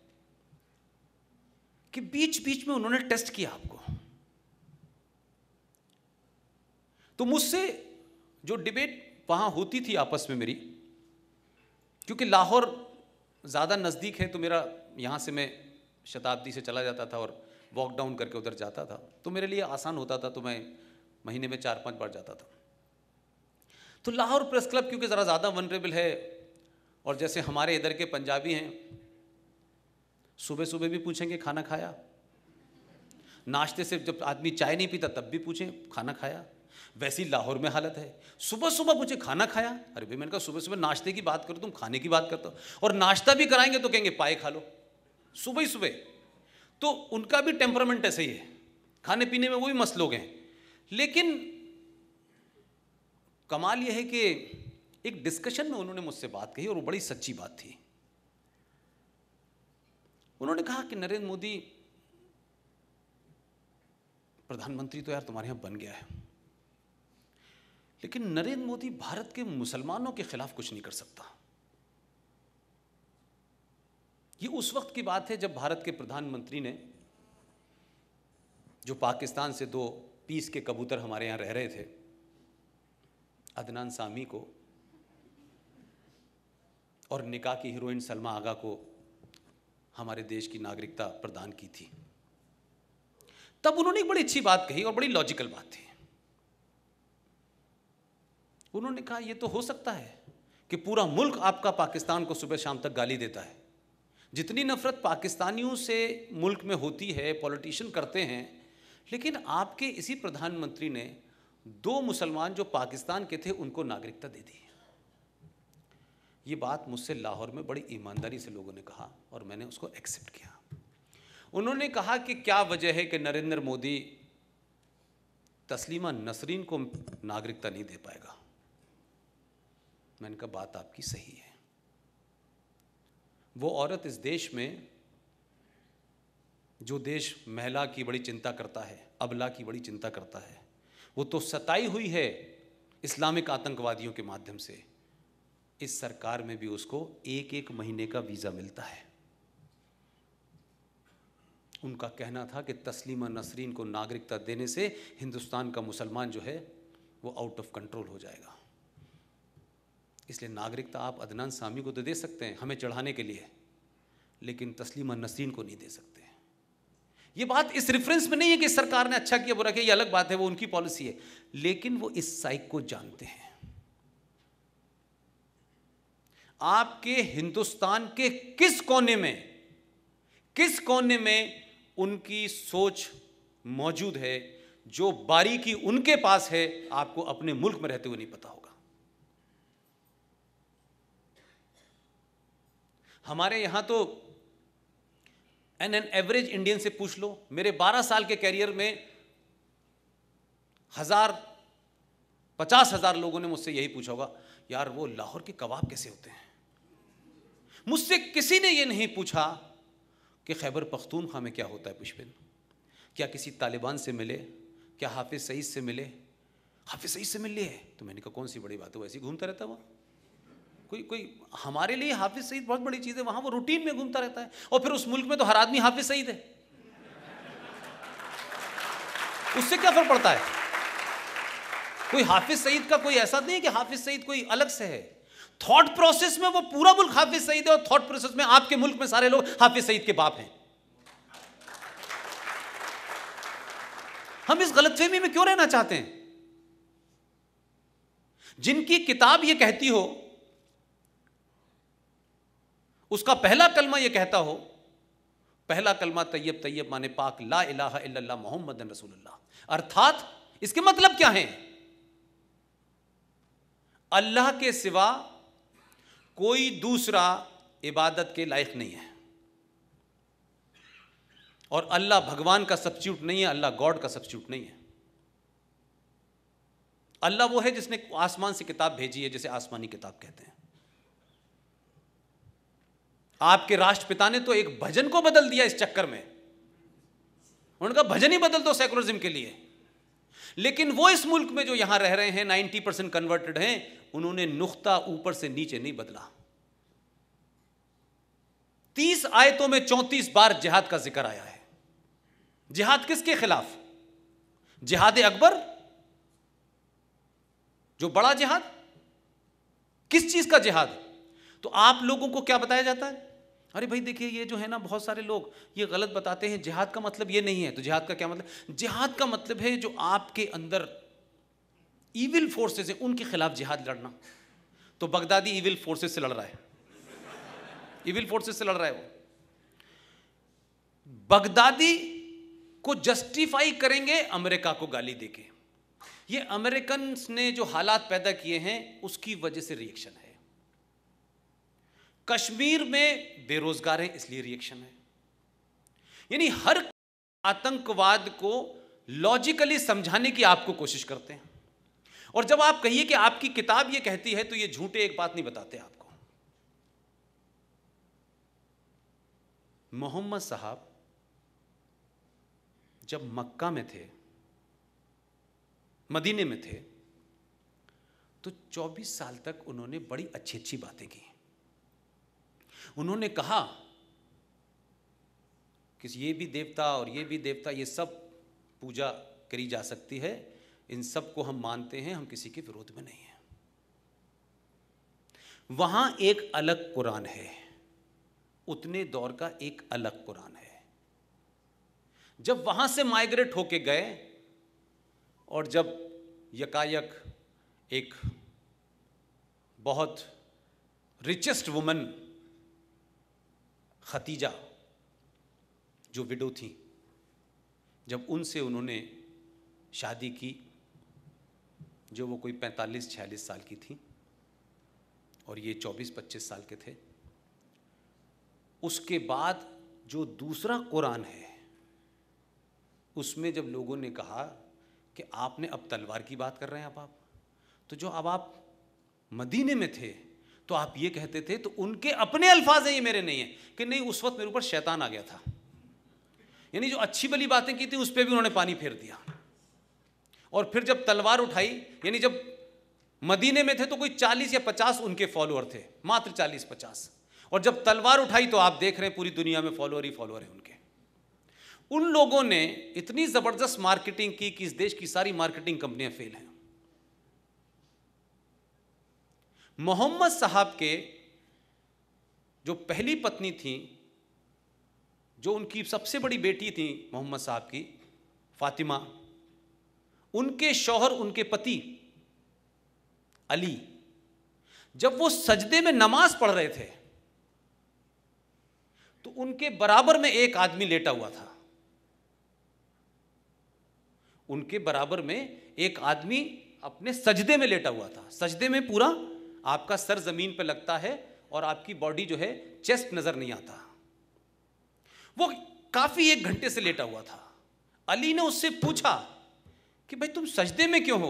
कि बीच बीच में उन्होंने टेस्ट किया आपको। तो मुझसे जो डिबेट वहां होती थी आपस में मेरी, क्योंकि लाहौर ज़्यादा नज़दीक है तो मेरा यहाँ से मैं शताब्दी से चला जाता था और वॉक डाउन करके उधर जाता था, तो मेरे लिए आसान होता था। तो मैं महीने में चार पांच बार जाता था। तो लाहौर प्रेस क्लब क्योंकि ज़रा ज़्यादा वनरेबल है, और जैसे हमारे इधर के पंजाबी हैं, सुबह सुबह भी पूछेंगे खाना खाया, नाश्ते से जब आदमी चाय नहीं पीता तब भी पूछें खाना खाया। वैसी लाहौर में हालत है, सुबह सुबह पूछे खाना खाया। अरे भाई मैंने कहा सुबह सुबह नाश्ते की बात करो, तुम खाने की बात करते हो, और नाश्ता भी कराएंगे तो कहेंगे पाए खा लो सुबह ही सुबह। तो उनका भी टेम्परामेंट ऐसे ही है, खाने पीने में वो भी मस्त लोग हैं। लेकिन कमाल यह है कि एक डिस्कशन में उन्होंने मुझसे बात कही और वो बड़ी सच्ची बात थी। उन्होंने कहा कि नरेंद्र मोदी प्रधानमंत्री तो यार तुम्हारे यहां बन गया है, लेकिन नरेंद्र मोदी भारत के मुसलमानों के खिलाफ कुछ नहीं कर सकता। ये उस वक्त की बात है जब भारत के प्रधानमंत्री ने, जो पाकिस्तान से दो पीस के कबूतर हमारे यहां रह रहे थे, अदनान सामी को और निकाह की हीरोइन सलमा आगा को हमारे देश की नागरिकता प्रदान की थी। तब उन्होंने एक बड़ी अच्छी बात कही और बड़ी लॉजिकल बात थी। उन्होंने कहा यह तो हो सकता है कि पूरा मुल्क आपका पाकिस्तान को सुबह शाम तक गाली देता है, जितनी नफरत पाकिस्तानियों से मुल्क में होती है पॉलिटिशियन करते हैं, लेकिन आपके इसी प्रधानमंत्री ने दो मुसलमान जो पाकिस्तान के थे उनको नागरिकता दे दी। ये बात मुझसे लाहौर में बड़ी ईमानदारी से लोगों ने कहा और मैंने उसको एक्सेप्ट किया। उन्होंने कहा कि क्या वजह है कि नरेंद्र मोदी तस्लीमा नसरीन को नागरिकता नहीं दे पाएगा। मैंने कहा बात आपकी सही है। वो औरत इस देश में, जो देश महिला की बड़ी चिंता करता है, अबला की बड़ी चिंता करता है, वो तो सताई हुई है इस्लामिक आतंकवादियों के माध्यम से। इस सरकार में भी उसको एक एक महीने का वीज़ा मिलता है। उनका कहना था कि तस्लीमा नसरीन को नागरिकता देने से हिंदुस्तान का मुसलमान जो है वो आउट ऑफ कंट्रोल हो जाएगा। इसलिए नागरिकता आप अदनान सामी को तो दे सकते हैं हमें चढ़ाने के लिए, लेकिन तस्लीमा नसरीन को नहीं दे सकते। ये बात इस रेफरेंस में नहीं है कि सरकार ने अच्छा किया बुरा किया, ये अलग बात है, वो उनकी पॉलिसी है, लेकिन वो इस साइक को जानते हैं। आपके हिंदुस्तान के किस कोने में किस कोने में उनकी सोच मौजूद है, जो बारीकी उनके पास है, आपको अपने मुल्क में रहते हुए नहीं पता होगा। हमारे यहां तो एन एन एवरेज इंडियन से पूछ लो, मेरे बारह साल के कैरियर में हजार पचास हजार लोगों ने मुझसे यही पूछा होगा, यार वो लाहौर के कबाब कैसे होते हैं। मुझसे किसी ने यह नहीं पूछा कि खैबर पख्तूनख्वा में क्या होता है पुष्पेंद्र, क्या किसी तालिबान से मिले, क्या हाफिज सईद से मिले। हाफिज सईद से मिल लिए, तो मैंने कहा कौन सी बड़ी बात है, वैसे ही घूमता रहता वहाँ। कोई कोई हमारे लिए हाफिज सईद बहुत बड़ी चीज़ है, वहाँ वो रूटीन में घूमता रहता है। और फिर उस मुल्क में तो हर आदमी हाफिज सईद है, उससे क्या फर्क पड़ता है। कोई हाफिज सईद का कोई ऐसा नहीं है कि हाफिज सईद कोई अलग से है। थॉट प्रोसेस में वो पूरा मुल्क हाफिज सईद है, और थॉट प्रोसेस में आपके मुल्क में सारे लोग हाफिज सईद के बाप हैं। हम इस गलतफहमी में क्यों रहना चाहते हैं। जिनकी किताब ये कहती हो, उसका पहला कलमा ये कहता हो, पहला कलमा तैयब तैयब माने पाक, ला इलाहा इल्लल्लाह मोहम्मदन रसूलुल्लाह, अर्थात इसके मतलब क्या है, अल्लाह के सिवा कोई दूसरा इबादत के लायक नहीं है, और अल्लाह भगवान का सब्स्टिट्यूट नहीं है, अल्लाह गॉड का सब्स्टिट्यूट नहीं है। अल्लाह वो है जिसने आसमान से किताब भेजी है, जिसे आसमानी किताब कहते हैं। आपके राष्ट्रपिता ने तो एक भजन को बदल दिया इस चक्कर में, उनका भजन ही बदल दो सेकुलरिज्म के लिए। लेकिन वो इस मुल्क में जो यहां रह रहे हैं नब्बे परसेंट कन्वर्टेड हैं, उन्होंने नुक्ता ऊपर से नीचे नहीं बदला। तीस आयतों में चौंतीस बार जिहाद का जिक्र आया है। जिहाद किसके खिलाफ? जिहाद अकबर, जो बड़ा जिहाद, किस चीज का जिहाद? तो आप लोगों को क्या बताया जाता है? अरे भाई देखिए, ये जो है ना, बहुत सारे लोग ये गलत बताते हैं, जिहाद का मतलब ये नहीं है। तो जिहाद का क्या मतलब? जिहाद का मतलब है जो आपके अंदर इविल फोर्सेस है उनके खिलाफ जिहाद लड़ना। तो बगदादी इविल फोर्सेस से लड़ रहा है, इविल फोर्सेस से लड़ रहा है वो। बगदादी को जस्टिफाई करेंगे अमेरिका को गाली देके। ये अमेरिकन ने जो हालात पैदा किए हैं उसकी वजह से रिएक्शन है। कश्मीर में बेरोजगार हैं इसलिए रिएक्शन है। यानी हर आतंकवाद को लॉजिकली समझाने की आपको कोशिश करते हैं। और जब आप कहिए कि आपकी किताब ये कहती है, तो ये झूठे एक बात नहीं बताते आपको। मोहम्मद साहब जब मक्का में थे, मदीने में थे, तो चौबीस साल तक उन्होंने बड़ी अच्छी अच्छी बातें की। उन्होंने कहा कि ये भी देवता और ये भी देवता, ये सब पूजा करी जा सकती है, इन सब को हम मानते हैं, हम किसी के विरोध में नहीं हैं। वहां एक अलग कुरान है, उतने दौर का एक अलग कुरान है। जब वहां से माइग्रेट होके गए और जब यकायक एक बहुत रिचेस्ट वुमन खतीजा जो विडो थी, जब उनसे उन्होंने शादी की, जो वो कोई पैंतालीस छियालीस साल की थी और ये चौबीस पच्चीस साल के थे, उसके बाद जो दूसरा कुरान है उसमें जब लोगों ने कहा कि आपने अब तलवार की बात कर रहे हैं, अब आप तो जो अब आप मदीने में थे तो आप ये कहते थे, तो उनके अपने अल्फाज हैं, ये मेरे नहीं है, कि नहीं उस वक्त मेरे ऊपर शैतान आ गया था। यानी जो अच्छी भली बातें की थी उस पर भी उन्होंने पानी फेर दिया। और फिर जब तलवार उठाई, यानी जब मदीने में थे तो कोई चालीस या पचास उनके फॉलोअर थे, मात्र चालीस पचास, और जब तलवार उठाई तो आप देख रहे हैं पूरी दुनिया में फॉलोअर ही फॉलोअर है उनके। उन लोगों ने इतनी जबरदस्त मार्केटिंग की कि इस देश की सारी मार्केटिंग कंपनियां फेल हैं। मोहम्मद साहब के जो पहली पत्नी थी, जो उनकी सबसे बड़ी बेटी थी मोहम्मद साहब की, फातिमा, उनके शौहर, उनके पति अली, जब वो सजदे में नमाज पढ़ रहे थे तो उनके बराबर में एक आदमी लेटा हुआ था। उनके बराबर में एक आदमी अपने सजदे में लेटा हुआ था। सजदे में पूरा आपका सर जमीन पे लगता है और आपकी बॉडी जो है, चेस्ट नजर नहीं आता। वो काफी एक घंटे से लेटा हुआ था। अली ने उससे पूछा कि भाई तुम सजदे में क्यों हो?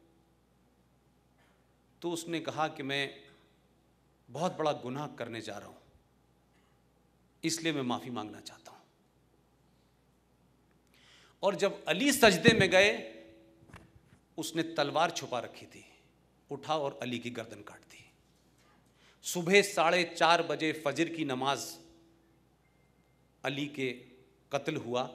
तो उसने कहा कि मैं बहुत बड़ा गुनाह करने जा रहा हूं, इसलिए मैं माफी मांगना चाहता हूं। और जब अली सजदे में गए, उसने तलवार छुपा रखी थी, उठा और अली की गर्दन काट दी। सुबह साढ़े चार बजे फजर की नमाज अली के कत्ल हुआ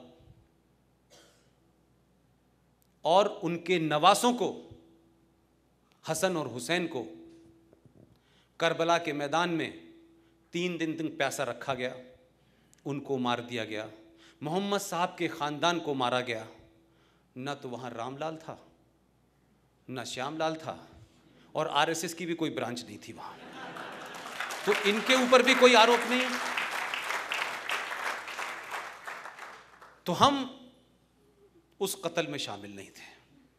और उनके नवासों को, हसन और हुसैन को, करबला के मैदान में तीन दिन तक प्यासा रखा गया, उनको मार दिया गया। मोहम्मद साहब के ख़ानदान को मारा गया। न तो वहाँ रामलाल था, न श्यामलाल था, और आरएसएस की भी कोई ब्रांच नहीं थी वहाँ। तो इनके ऊपर भी कोई आरोप नहीं। तो हम उस कत्ल में शामिल नहीं थे।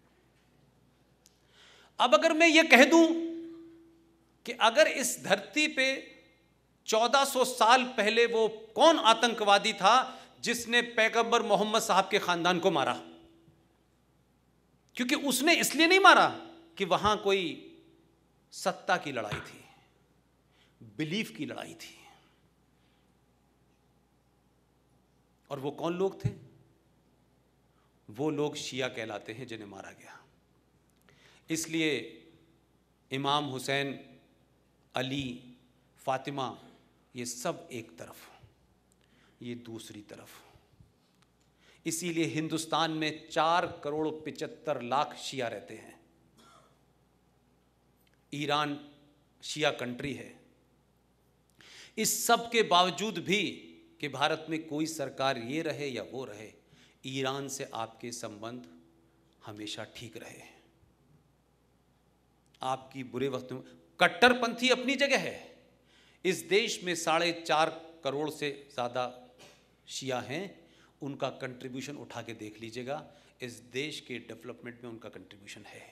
अब अगर मैं ये कह दूं कि अगर इस धरती पे चौदह सौ साल पहले वो कौन आतंकवादी था जिसने पैगंबर मोहम्मद साहब के खानदान को मारा, क्योंकि उसने इसलिए नहीं मारा कि वहां कोई सत्ता की लड़ाई थी, बिलीफ की लड़ाई थी। और वो कौन लोग थे? वो लोग शिया कहलाते हैं जिन्हें मारा गया। इसलिए इमाम हुसैन, अली, फातिमा, ये सब एक तरफ, ये दूसरी तरफ। इसीलिए हिंदुस्तान में चार करोड़ पिचहत्तर लाख शिया रहते हैं। ईरान शिया कंट्री है। इस सब के बावजूद भी कि भारत में कोई सरकार ये रहे या वो रहे, ईरान से आपके संबंध हमेशा ठीक रहे। आपकी बुरे वक्त में कट्टरपंथी अपनी जगह है। इस देश में साढ़े चार करोड़ से ज़्यादा शिया हैं। उनका कंट्रीब्यूशन उठा के देख लीजिएगा, इस देश के डेवलपमेंट में उनका कंट्रीब्यूशन है।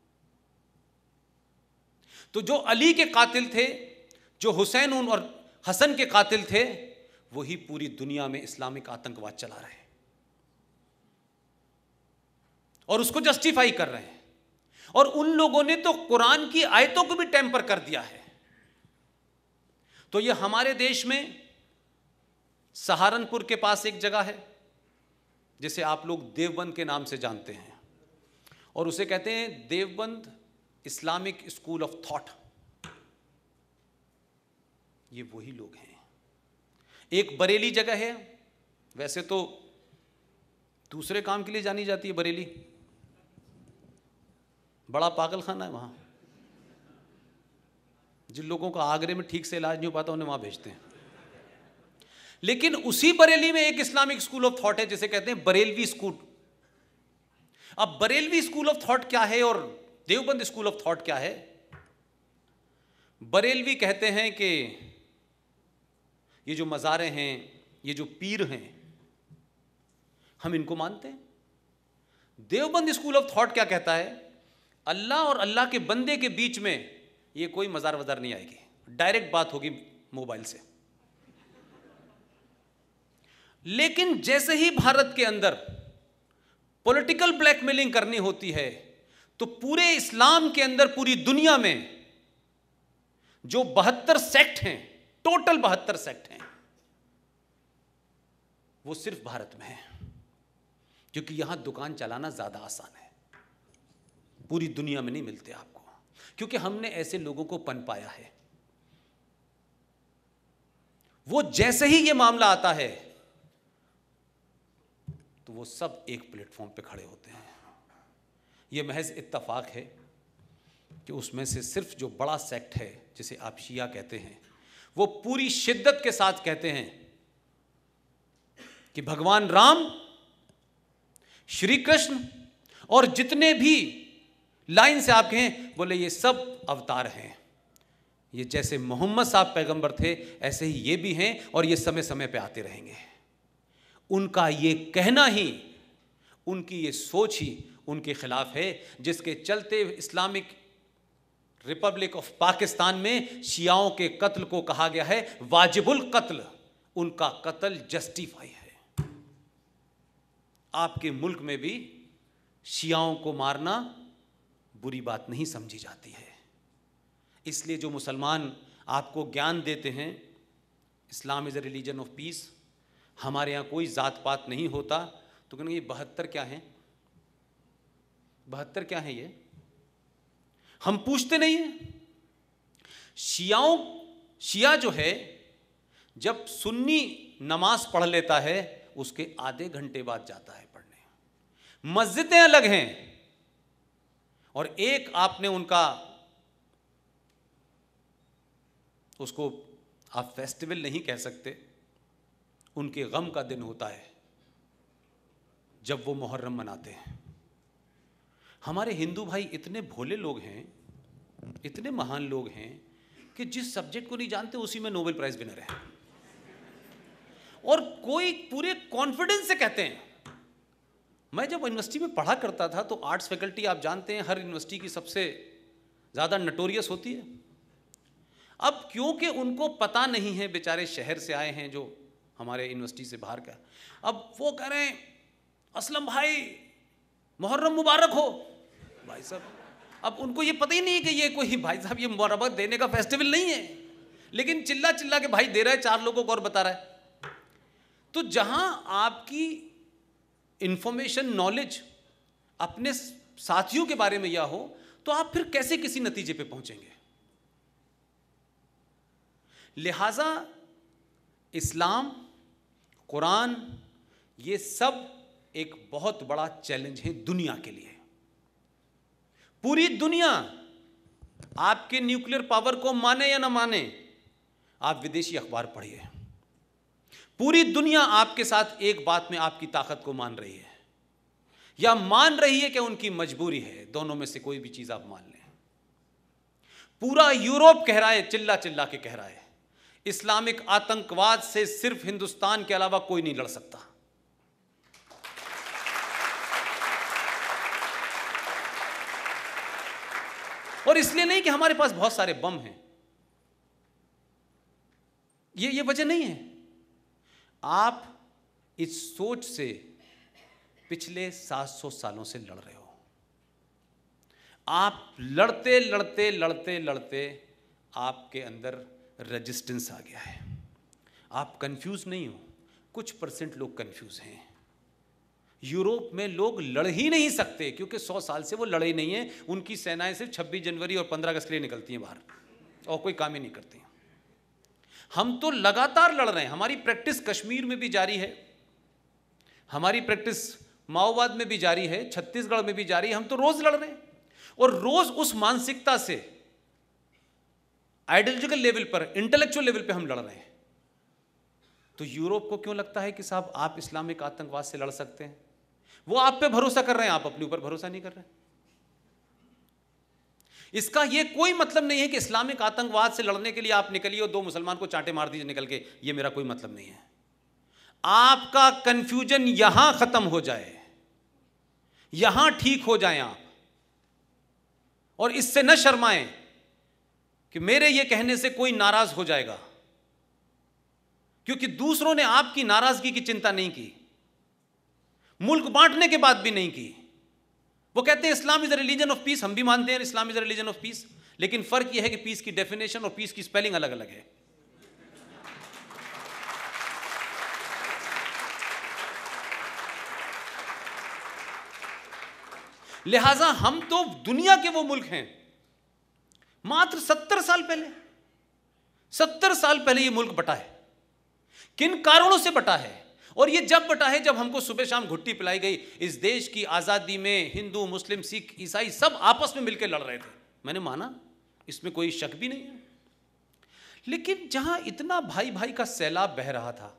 तो जो अली के कातिल थे, जो हुसैन और हसन के कातिल थे, वही पूरी दुनिया में इस्लामिक आतंकवाद चला रहे हैं और उसको जस्टिफाई कर रहे हैं। और उन लोगों ने तो कुरान की आयतों को भी टेम्पर कर दिया है। तो ये हमारे देश में सहारनपुर के पास एक जगह है जिसे आप लोग देवबंद के नाम से जानते हैं, और उसे कहते हैं Deoband Islamic school of thought. ये वही लोग हैं। एक बरेली जगह है, वैसे तो दूसरे काम के लिए जानी जाती है बरेली, बड़ा पागल खाना है वहां। जिन लोगों का आगरे में ठीक से इलाज नहीं हो पाता उन्हें वहां भेजते हैं। लेकिन उसी बरेली में एक इस्लामिक स्कूल ऑफ थॉट है जिसे कहते हैं बरेलवी स्कूल। अब बरेलवी स्कूल ऑफ थॉट क्या है और देवबंद स्कूल ऑफ थॉट क्या है? बरेलवी कहते हैं कि ये जो मज़ारे हैं, ये जो पीर हैं, हम इनको मानते हैं। देवबंद स्कूल ऑफ थॉट क्या कहता है? अल्लाह और अल्लाह के बंदे के बीच में ये कोई मज़ार वज़ार नहीं आएगी, डायरेक्ट बात होगी मोबाइल से। लेकिन जैसे ही भारत के अंदर पॉलिटिकल ब्लैकमेलिंग करनी होती है तो पूरे इस्लाम के अंदर, पूरी दुनिया में जो बहत्तर सेक्ट हैं, टोटल बहत्तर सेक्ट हैं, वो सिर्फ भारत में है, क्योंकि यहां दुकान चलाना ज्यादा आसान है। पूरी दुनिया में नहीं मिलते आपको, क्योंकि हमने ऐसे लोगों को पनपाया है। वो जैसे ही ये मामला आता है तो वो सब एक प्लेटफॉर्म पे खड़े होते हैं। ये महज इत्तफाक है कि उसमें से सिर्फ जो बड़ा सेक्ट है जिसे आप शिया कहते हैं, वो पूरी शिद्दत के साथ कहते हैं कि भगवान राम, श्री कृष्ण और जितने भी लाइन से आप कहें, बोले ये सब अवतार हैं। ये जैसे मोहम्मद साहब पैगंबर थे ऐसे ही ये भी हैं और ये समय समय पे आते रहेंगे। उनका ये कहना ही, उनकी ये सोच ही उनके खिलाफ है, जिसके चलते इस्लामिक रिपब्लिक ऑफ पाकिस्तान में शियाओं के कत्ल को कहा गया है वाजिबुल कत्ल। उनका कत्ल जस्टिफाई है। आपके मुल्क में भी शियाओं को मारना बुरी बात नहीं समझी जाती है। इसलिए जो मुसलमान आपको ज्ञान देते हैं Islam is a religion of peace, हमारे यहाँ कोई जात पात नहीं होता, तो कहना ये बहत्तर क्या हैं, बहत्तर क्या हैं ये, हम पूछते नहीं हैं। शियाओं शिया जो है जब सुन्नी नमाज पढ़ लेता है उसके आधे घंटे बाद जाता है पढ़ने। मस्जिदें अलग हैं और एक आपने उनका, उसको आप फेस्टिवल नहीं कह सकते, उनके गम का दिन होता है जब वो मुहर्रम मनाते हैं। हमारे हिंदू भाई इतने भोले लोग हैं, इतने महान लोग हैं कि जिस सब्जेक्ट को नहीं जानते उसी में नोबेल प्राइज विनर है, और कोई पूरे कॉन्फिडेंस से कहते हैं। मैं जब यूनिवर्सिटी में पढ़ा करता था तो आर्ट्स फैकल्टी आप जानते हैं हर यूनिवर्सिटी की सबसे ज़्यादा नटोरियस होती है। अब क्योंकि उनको पता नहीं है, बेचारे शहर से आए हैं जो हमारे यूनिवर्सिटी से बाहर का, अब वो कह रहे हैं असलम भाई मुहर्रम मुबारक हो भाई साहब। अब उनको ये पता ही नहीं है कि ये कोई भाई साहब ये मुबारक देने का फेस्टिवल नहीं है, लेकिन चिल्ला चिल्ला के भाई दे रहा है, चार लोगों को और बता रहा है। तो जहां आपकी इंफॉर्मेशन नॉलेज अपने साथियों के बारे में यह हो, तो आप फिर कैसे किसी नतीजे पे पहुंचेंगे? लिहाजा इस्लाम, कुरान, ये सब एक बहुत बड़ा चैलेंज है दुनिया के लिए। पूरी दुनिया आपके न्यूक्लियर पावर को माने या ना माने, आप विदेशी अखबार पढ़िए, पूरी दुनिया आपके साथ एक बात में आपकी ताकत को मान रही है, या मान रही है कि उनकी मजबूरी है, दोनों में से कोई भी चीज आप मान लें। पूरा यूरोप कह रहा है, चिल्ला चिल्ला के कह रहा है, इस्लामिक आतंकवाद से सिर्फ हिंदुस्तान के अलावा कोई नहीं लड़ सकता। और इसलिए नहीं कि हमारे पास बहुत सारे बम हैं, ये ये वजह नहीं है। आप इस सोच से पिछले सात सौ सालों से लड़ रहे हो। आप लड़ते लड़ते लड़ते लड़ते आपके अंदर रेजिस्टेंस आ गया है। आप कंफ्यूज नहीं हो, कुछ परसेंट लोग कंफ्यूज हैं। यूरोप में लोग लड़ ही नहीं सकते क्योंकि सौ साल से वो लड़े ही नहीं है। उनकी सेनाएं सिर्फ छब्बीस जनवरी और पंद्रह अगस्त के लिए निकलती हैं बाहर, और कोई काम ही नहीं करती। हम तो लगातार लड़ रहे हैं। हमारी प्रैक्टिस कश्मीर में भी जारी है, हमारी प्रैक्टिस माओवाद में भी जारी है, छत्तीसगढ़ में भी जारी है। हम तो रोज लड़ रहे हैं, और रोज उस मानसिकता से आइडियोलॉजिकल लेवल पर, इंटेलेक्चुअल लेवल पे हम लड़ रहे हैं। तो यूरोप को क्यों लगता है कि साहब आप इस्लामिक आतंकवाद से लड़ सकते हैं? वो आप पे भरोसा कर रहे हैं, आप अपने ऊपर भरोसा नहीं कर रहे। इसका यह कोई मतलब नहीं है कि इस्लामिक आतंकवाद से लड़ने के लिए आप निकलिए और दो मुसलमान को चांटे मार दीजिए निकल के, यह मेरा कोई मतलब नहीं है। आपका कंफ्यूजन यहां खत्म हो जाए, यहां ठीक हो जाए आप, और इससे न शर्माएं कि मेरे यह कहने से कोई नाराज हो जाएगा, क्योंकि दूसरों ने आपकी नाराजगी की चिंता नहीं की, मुल्क बांटने के बाद भी नहीं की। वो कहते हैं Islam is a religion of peace, हम भी मानते हैं Islam is a religion of peace, लेकिन फर्क यह है कि पीस की डेफिनेशन और पीस की स्पेलिंग अलग अलग है। लिहाजा हम तो दुनिया के वो मुल्क हैं, मात्र सत्तर साल पहले सत्तर साल पहले ये मुल्क बटा है। किन कारणों से बटा है? और ये जब बटा है जब हमको सुबह शाम घुट्टी पिलाई गई। इस देश की आजादी में हिंदू, मुस्लिम, सिख, ईसाई सब आपस में मिलकर लड़ रहे थे, मैंने माना, इसमें कोई शक भी नहीं है। लेकिन जहां इतना भाई भाई का सैलाब बह रहा था,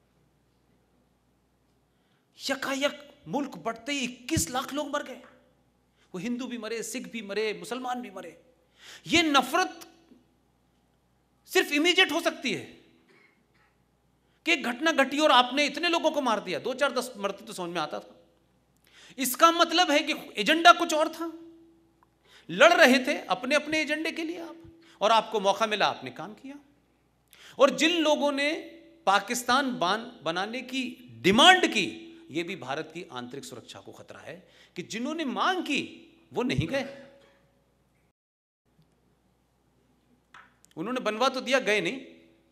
यकायक मुल्क बढ़ते ही इक्कीस लाख लोग मर गए। वो हिंदू भी मरे, सिख भी मरे, मुसलमान भी मरे। ये नफरत सिर्फ इमीडिएट हो सकती है कि एक घटना घटी और आपने इतने लोगों को मार दिया, दो चार दस मरते तो समझ में आता था। इसका मतलब है कि एजेंडा कुछ और था, लड़ रहे थे अपने अपने एजेंडे के लिए आप, और आपको मौका मिला, आपने काम किया। और जिन लोगों ने पाकिस्तान बान बनाने की डिमांड की, यह भी भारत की आंतरिक सुरक्षा को खतरा है कि जिन्होंने मांग की वो नहीं गए। उन्होंने बनवा तो दिया, गए नहीं।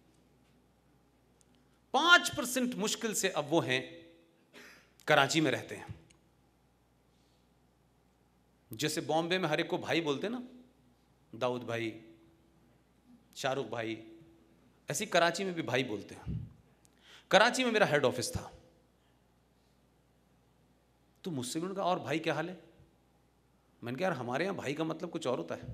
पांच परसेंट मुश्किल से अब वो हैं, कराची में रहते हैं। जैसे बॉम्बे में हर एक को भाई बोलते ना, दाऊद भाई, शाहरुख भाई, ऐसी कराची में भी भाई बोलते हैं। कराची में मेरा हेड ऑफिस था, तो मुझसे भी उनका और भाई क्या हाल है? मैंने कहा यार हमारे यहां भाई का मतलब कुछ और होता है।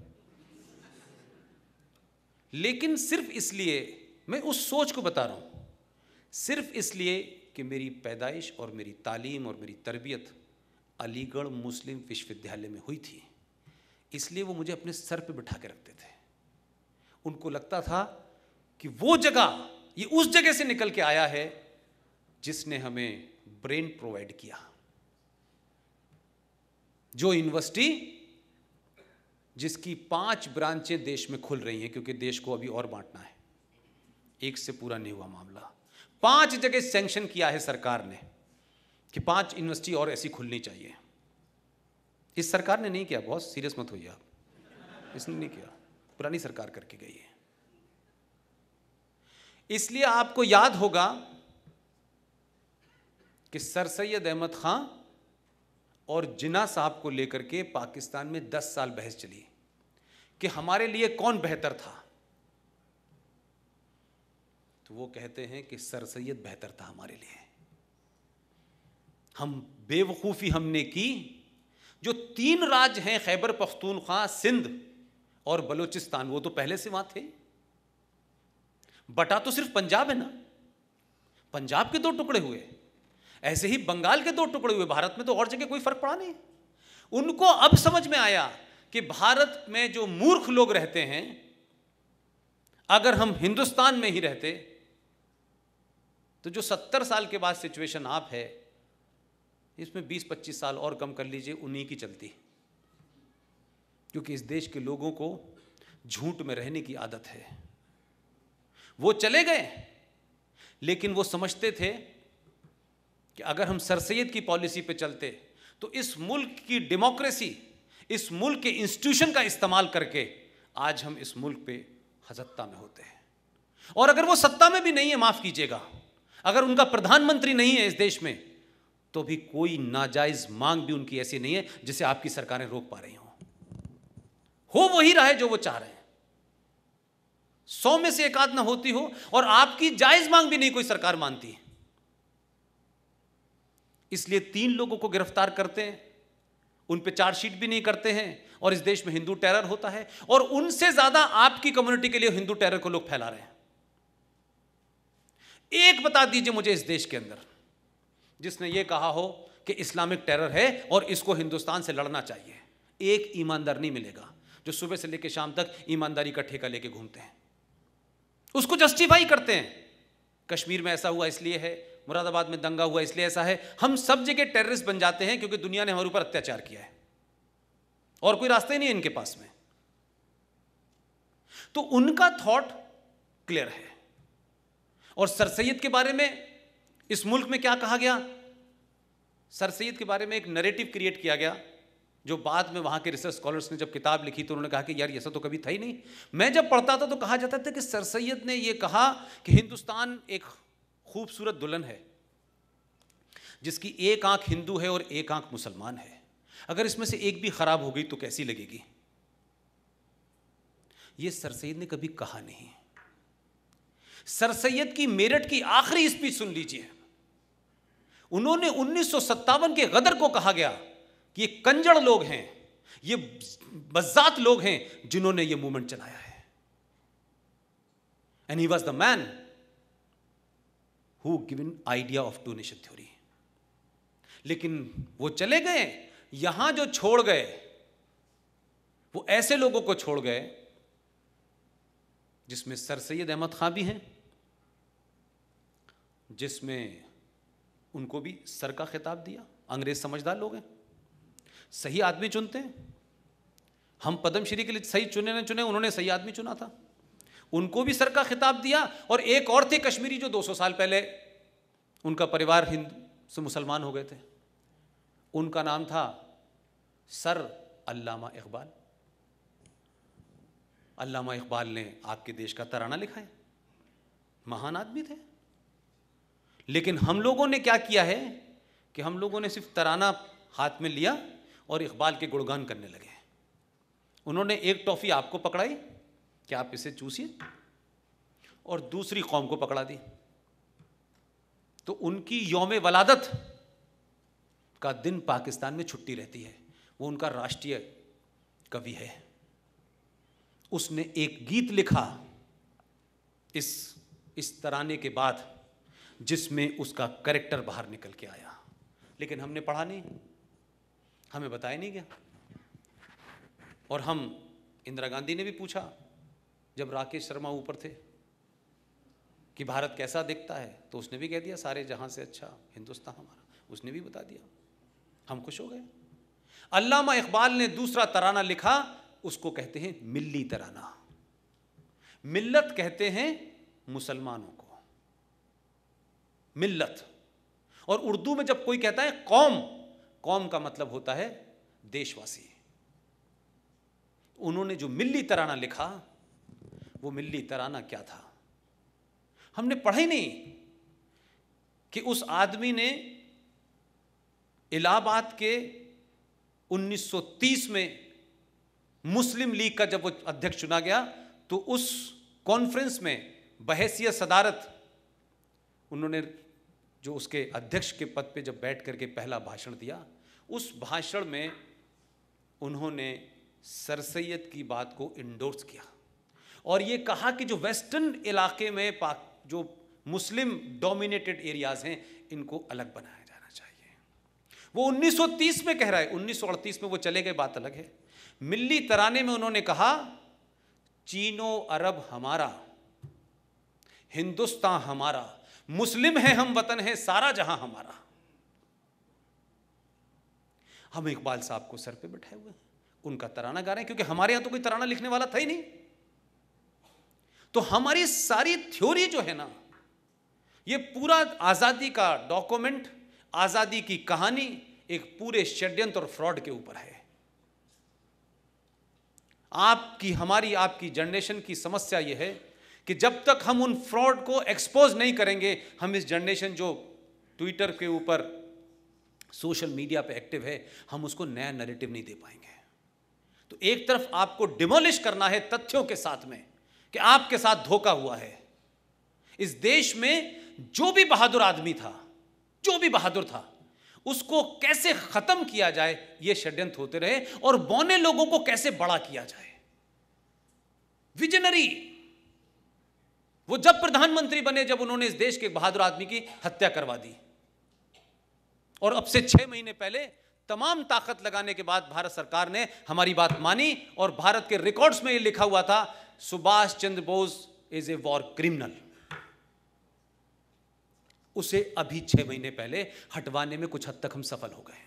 लेकिन सिर्फ इसलिए मैं उस सोच को बता रहा हूं, सिर्फ इसलिए कि मेरी पैदाइश और मेरी तालीम और मेरी तरबियत अलीगढ़ मुस्लिम विश्वविद्यालय में हुई थी, इसलिए वो मुझे अपने सर पे बिठा के रखते थे। उनको लगता था कि वो जगह, ये उस जगह से निकल के आया है जिसने हमें ब्रेन प्रोवाइड किया। जो यूनिवर्सिटी जिसकी पांच ब्रांचें देश में खुल रही हैं, क्योंकि देश को अभी और बांटना है, एक से पूरा नहीं हुआ मामला। पांच जगह सैंक्शन किया है सरकार ने कि पांच यूनिवर्सिटी और ऐसी खुलनी चाहिए। इस सरकार ने नहीं किया, बहुत सीरियस मत होइए आप, इसने नहीं किया, पुरानी सरकार करके गई है। इसलिए आपको याद होगा कि सर सैयद अहमद खां और जिन्ना साहब को लेकर के पाकिस्तान में दस साल बहस चली कि हमारे लिए कौन बेहतर था। तो वो कहते हैं कि सर सैयद बेहतर था हमारे लिए। हम बेवकूफ़ी हमने की, जो तीन राज्य हैं खैबर पख्तूनख्वा, सिंध और बलूचिस्तान, वो तो पहले से वहां थे। बटा तो सिर्फ पंजाब है ना, पंजाब के दो टुकड़े हुए, ऐसे ही बंगाल के दो टुकड़े हुए, भारत में तो और जगह कोई फर्क पड़ा नहीं। उनको अब समझ में आया कि भारत में जो मूर्ख लोग रहते हैं, अगर हम हिंदुस्तान में ही रहते तो जो सत्तर साल के बाद सिचुएशन आप है, इसमें बीस पच्चीस साल और कम कर लीजिए, उन्हीं की चलती। क्योंकि इस देश के लोगों को झूठ में रहने की आदत है। वो चले गए, लेकिन वो समझते थे कि अगर हम सर सैयद की पॉलिसी पे चलते तो इस मुल्क की डेमोक्रेसी, इस मुल्क के इंस्टीट्यूशन का इस्तेमाल करके आज हम इस मुल्क पे सत्ता में होते हैं। और अगर वो सत्ता में भी नहीं है, माफ कीजिएगा, अगर उनका प्रधानमंत्री नहीं है इस देश में, तो भी कोई नाजायज मांग भी उनकी ऐसी नहीं है जिसे आपकी सरकारें रोक पा रही हो। हो वही रहा है जो वो चाह रहे हैं। सौ में से एक आध ना होती हो, और आपकी जायज मांग भी नहीं कोई सरकार मानती है। इसलिए तीन लोगों को गिरफ्तार करते हैं, उन पे चार्जशीट भी नहीं करते हैं, और इस देश में हिंदू टेरर होता है, और उनसे ज्यादा आपकी कम्युनिटी के लिए हिंदू टेरर को लोग फैला रहे हैं। एक बता दीजिए मुझे इस देश के अंदर जिसने यह कहा हो कि इस्लामिक टेरर है और इसको हिंदुस्तान से लड़ना चाहिए। एक ईमानदार नहीं मिलेगा जो सुबह से लेकर शाम तक ईमानदारी का ठेका लेके घूमते हैं, उसको जस्टिफाई करते हैं। कश्मीर में ऐसा हुआ इसलिए है, मुरादाबाद में दंगा हुआ इसलिए ऐसा है। हम सब जगह टेररिस्ट बन जाते हैं क्योंकि दुनिया ने हमारे ऊपर अत्याचार किया है और कोई रास्ते नहीं है इनके पास में। तो उनका थॉट क्लियर है। और सर सैयद के बारे में इस मुल्क में क्या कहा गया, सर सैयद के बारे में एक नैरेटिव क्रिएट किया गया, जो बाद में वहां के रिसर्च स्कॉलर्स ने जब किताब लिखी तो उन्होंने कहा कि यार ऐसा तो कभी था ही नहीं। मैं जब पढ़ता था तो कहा जाता था कि सर सैयद ने यह कहा कि हिंदुस्तान एक खूबसूरत दुल्हन है जिसकी एक आंख हिंदू है और एक आंख मुसलमान है, अगर इसमें से एक भी खराब हो गई तो कैसी लगेगी। यह सर सैयद ने कभी कहा नहीं। सर सैयद की मेरठ की आखिरी स्पीच सुन लीजिए। उन्होंने उन्नीस सौ सत्तावन के गदर को कहा गया कि ये कंजड़ लोग हैं, ये बज़ात लोग हैं जिन्होंने ये मूवमेंट चलाया है। And he was the man who given idea of two nation theory. लेकिन वो चले गए, यहां जो छोड़ गए वो ऐसे लोगों को छोड़ गए जिसमें सर सैयद अहमद खां भी हैं, जिसमें उनको भी सर का खिताब दिया। अंग्रेज समझदार लोग हैं, सही आदमी चुनते हैं। हम पद्मश्री के लिए सही चुने न चुने, उन्होंने सही आदमी चुना था, उनको भी सर का खिताब दिया। और एक और थे कश्मीरी जो दो सौ साल पहले उनका परिवार हिंदू से मुसलमान हो गए थे, उनका नाम था सर अल्लामा इकबाल। अल्लामा इकबाल ने आपके देश का तराना लिखा है, महान आदमी थे। लेकिन हम लोगों ने क्या किया है कि हम लोगों ने सिर्फ तराना हाथ में लिया और इकबाल के गुणगान करने लगे। उन्होंने एक टॉफी आपको पकड़ाई कि आप इसे चूसिए, और दूसरी कौम को पकड़ा दी। तो उनकी यौम वलादत का दिन पाकिस्तान में छुट्टी रहती है, वो उनका राष्ट्रीय कवि है। उसने एक गीत लिखा इस इस तराने के बाद जिसमें उसका कैरेक्टर बाहर निकल के आया, लेकिन हमने पढ़ा नहीं, हमें बताया नहीं गया। और हम, इंदिरा गांधी ने भी पूछा जब राकेश शर्मा ऊपर थे कि भारत कैसा दिखता है, तो उसने भी कह दिया सारे जहां से अच्छा हिंदुस्तान हमारा, उसने भी बता दिया। हम खुश हो गए। अल्लामा इकबाल ने दूसरा तराना लिखा, उसको कहते हैं मिल्ली तराना। मिल्लत कहते हैं मुसलमानों को, मिल्लत। और उर्दू में जब कोई कहता है कौम, कौम का मतलब होता है देशवासी। उन्होंने जो मिल्ली तराना लिखा, वो मिल्ली तराना क्या था हमने पढ़ा ही नहीं कि उस आदमी ने इलाहाबाद के उन्नीस सौ तीस में मुस्लिम लीग का जब वो अध्यक्ष चुना गया तो उस कॉन्फ्रेंस में बहैसियत सदारत उन्होंने जो उसके अध्यक्ष के पद पे जब बैठ करके पहला भाषण दिया, उस भाषण में उन्होंने सर सैयद की बात को इंडोर्स किया और ये कहा कि जो वेस्टर्न इलाके में पाक जो मुस्लिम डोमिनेटेड एरियाज हैं इनको अलग बनाया जाना चाहिए। वो उन्नीस सौ तीस में कह रहा है, उन्नीस सौ अड़तीस में वो चले गए, बात अलग है। मिल्ली तराने में उन्होंने कहा चीनो अरब हमारा, हिंदुस्तान हमारा, मुस्लिम है हम, वतन है सारा जहां हमारा। हम इकबाल साहब को सर पे बैठाए हुए हैं, उनका तराना गा रहे हैं, क्योंकि हमारे यहां तो कोई तराना लिखने वाला था ही नहीं। तो हमारी सारी थ्योरी जो है ना, ये पूरा आजादी का डॉक्यूमेंट, आजादी की कहानी एक पूरे षड्यंत्र और फ्रॉड के ऊपर है। आपकी हमारी आपकी जनरेशन की समस्या यह है कि जब तक हम उन फ्रॉड को एक्सपोज नहीं करेंगे, हम इस जनरेशन जो ट्विटर के ऊपर सोशल मीडिया पे एक्टिव है, हम उसको नया नैरेटिव नहीं दे पाएंगे। तो एक तरफ आपको डिमोलिश करना है तथ्यों के साथ में कि आपके साथ धोखा हुआ है। इस देश में जो भी बहादुर आदमी था, जो भी बहादुर था, उसको कैसे खत्म किया जाए ये षड्यंत्र होते रहे और बौने लोगों को कैसे बड़ा किया जाए। विजनरी वो जब प्रधानमंत्री बने, जब उन्होंने इस देश के बहादुर आदमी की हत्या करवा दी, और अब से छह महीने पहले तमाम ताकत लगाने के बाद भारत सरकार ने हमारी बात मानी और भारत के रिकॉर्ड्स में यह लिखा हुआ था Subhash Chandra Bose is a war criminal. उसे अभी छह महीने पहले हटवाने में कुछ हद तक हम सफल हो गए हैं।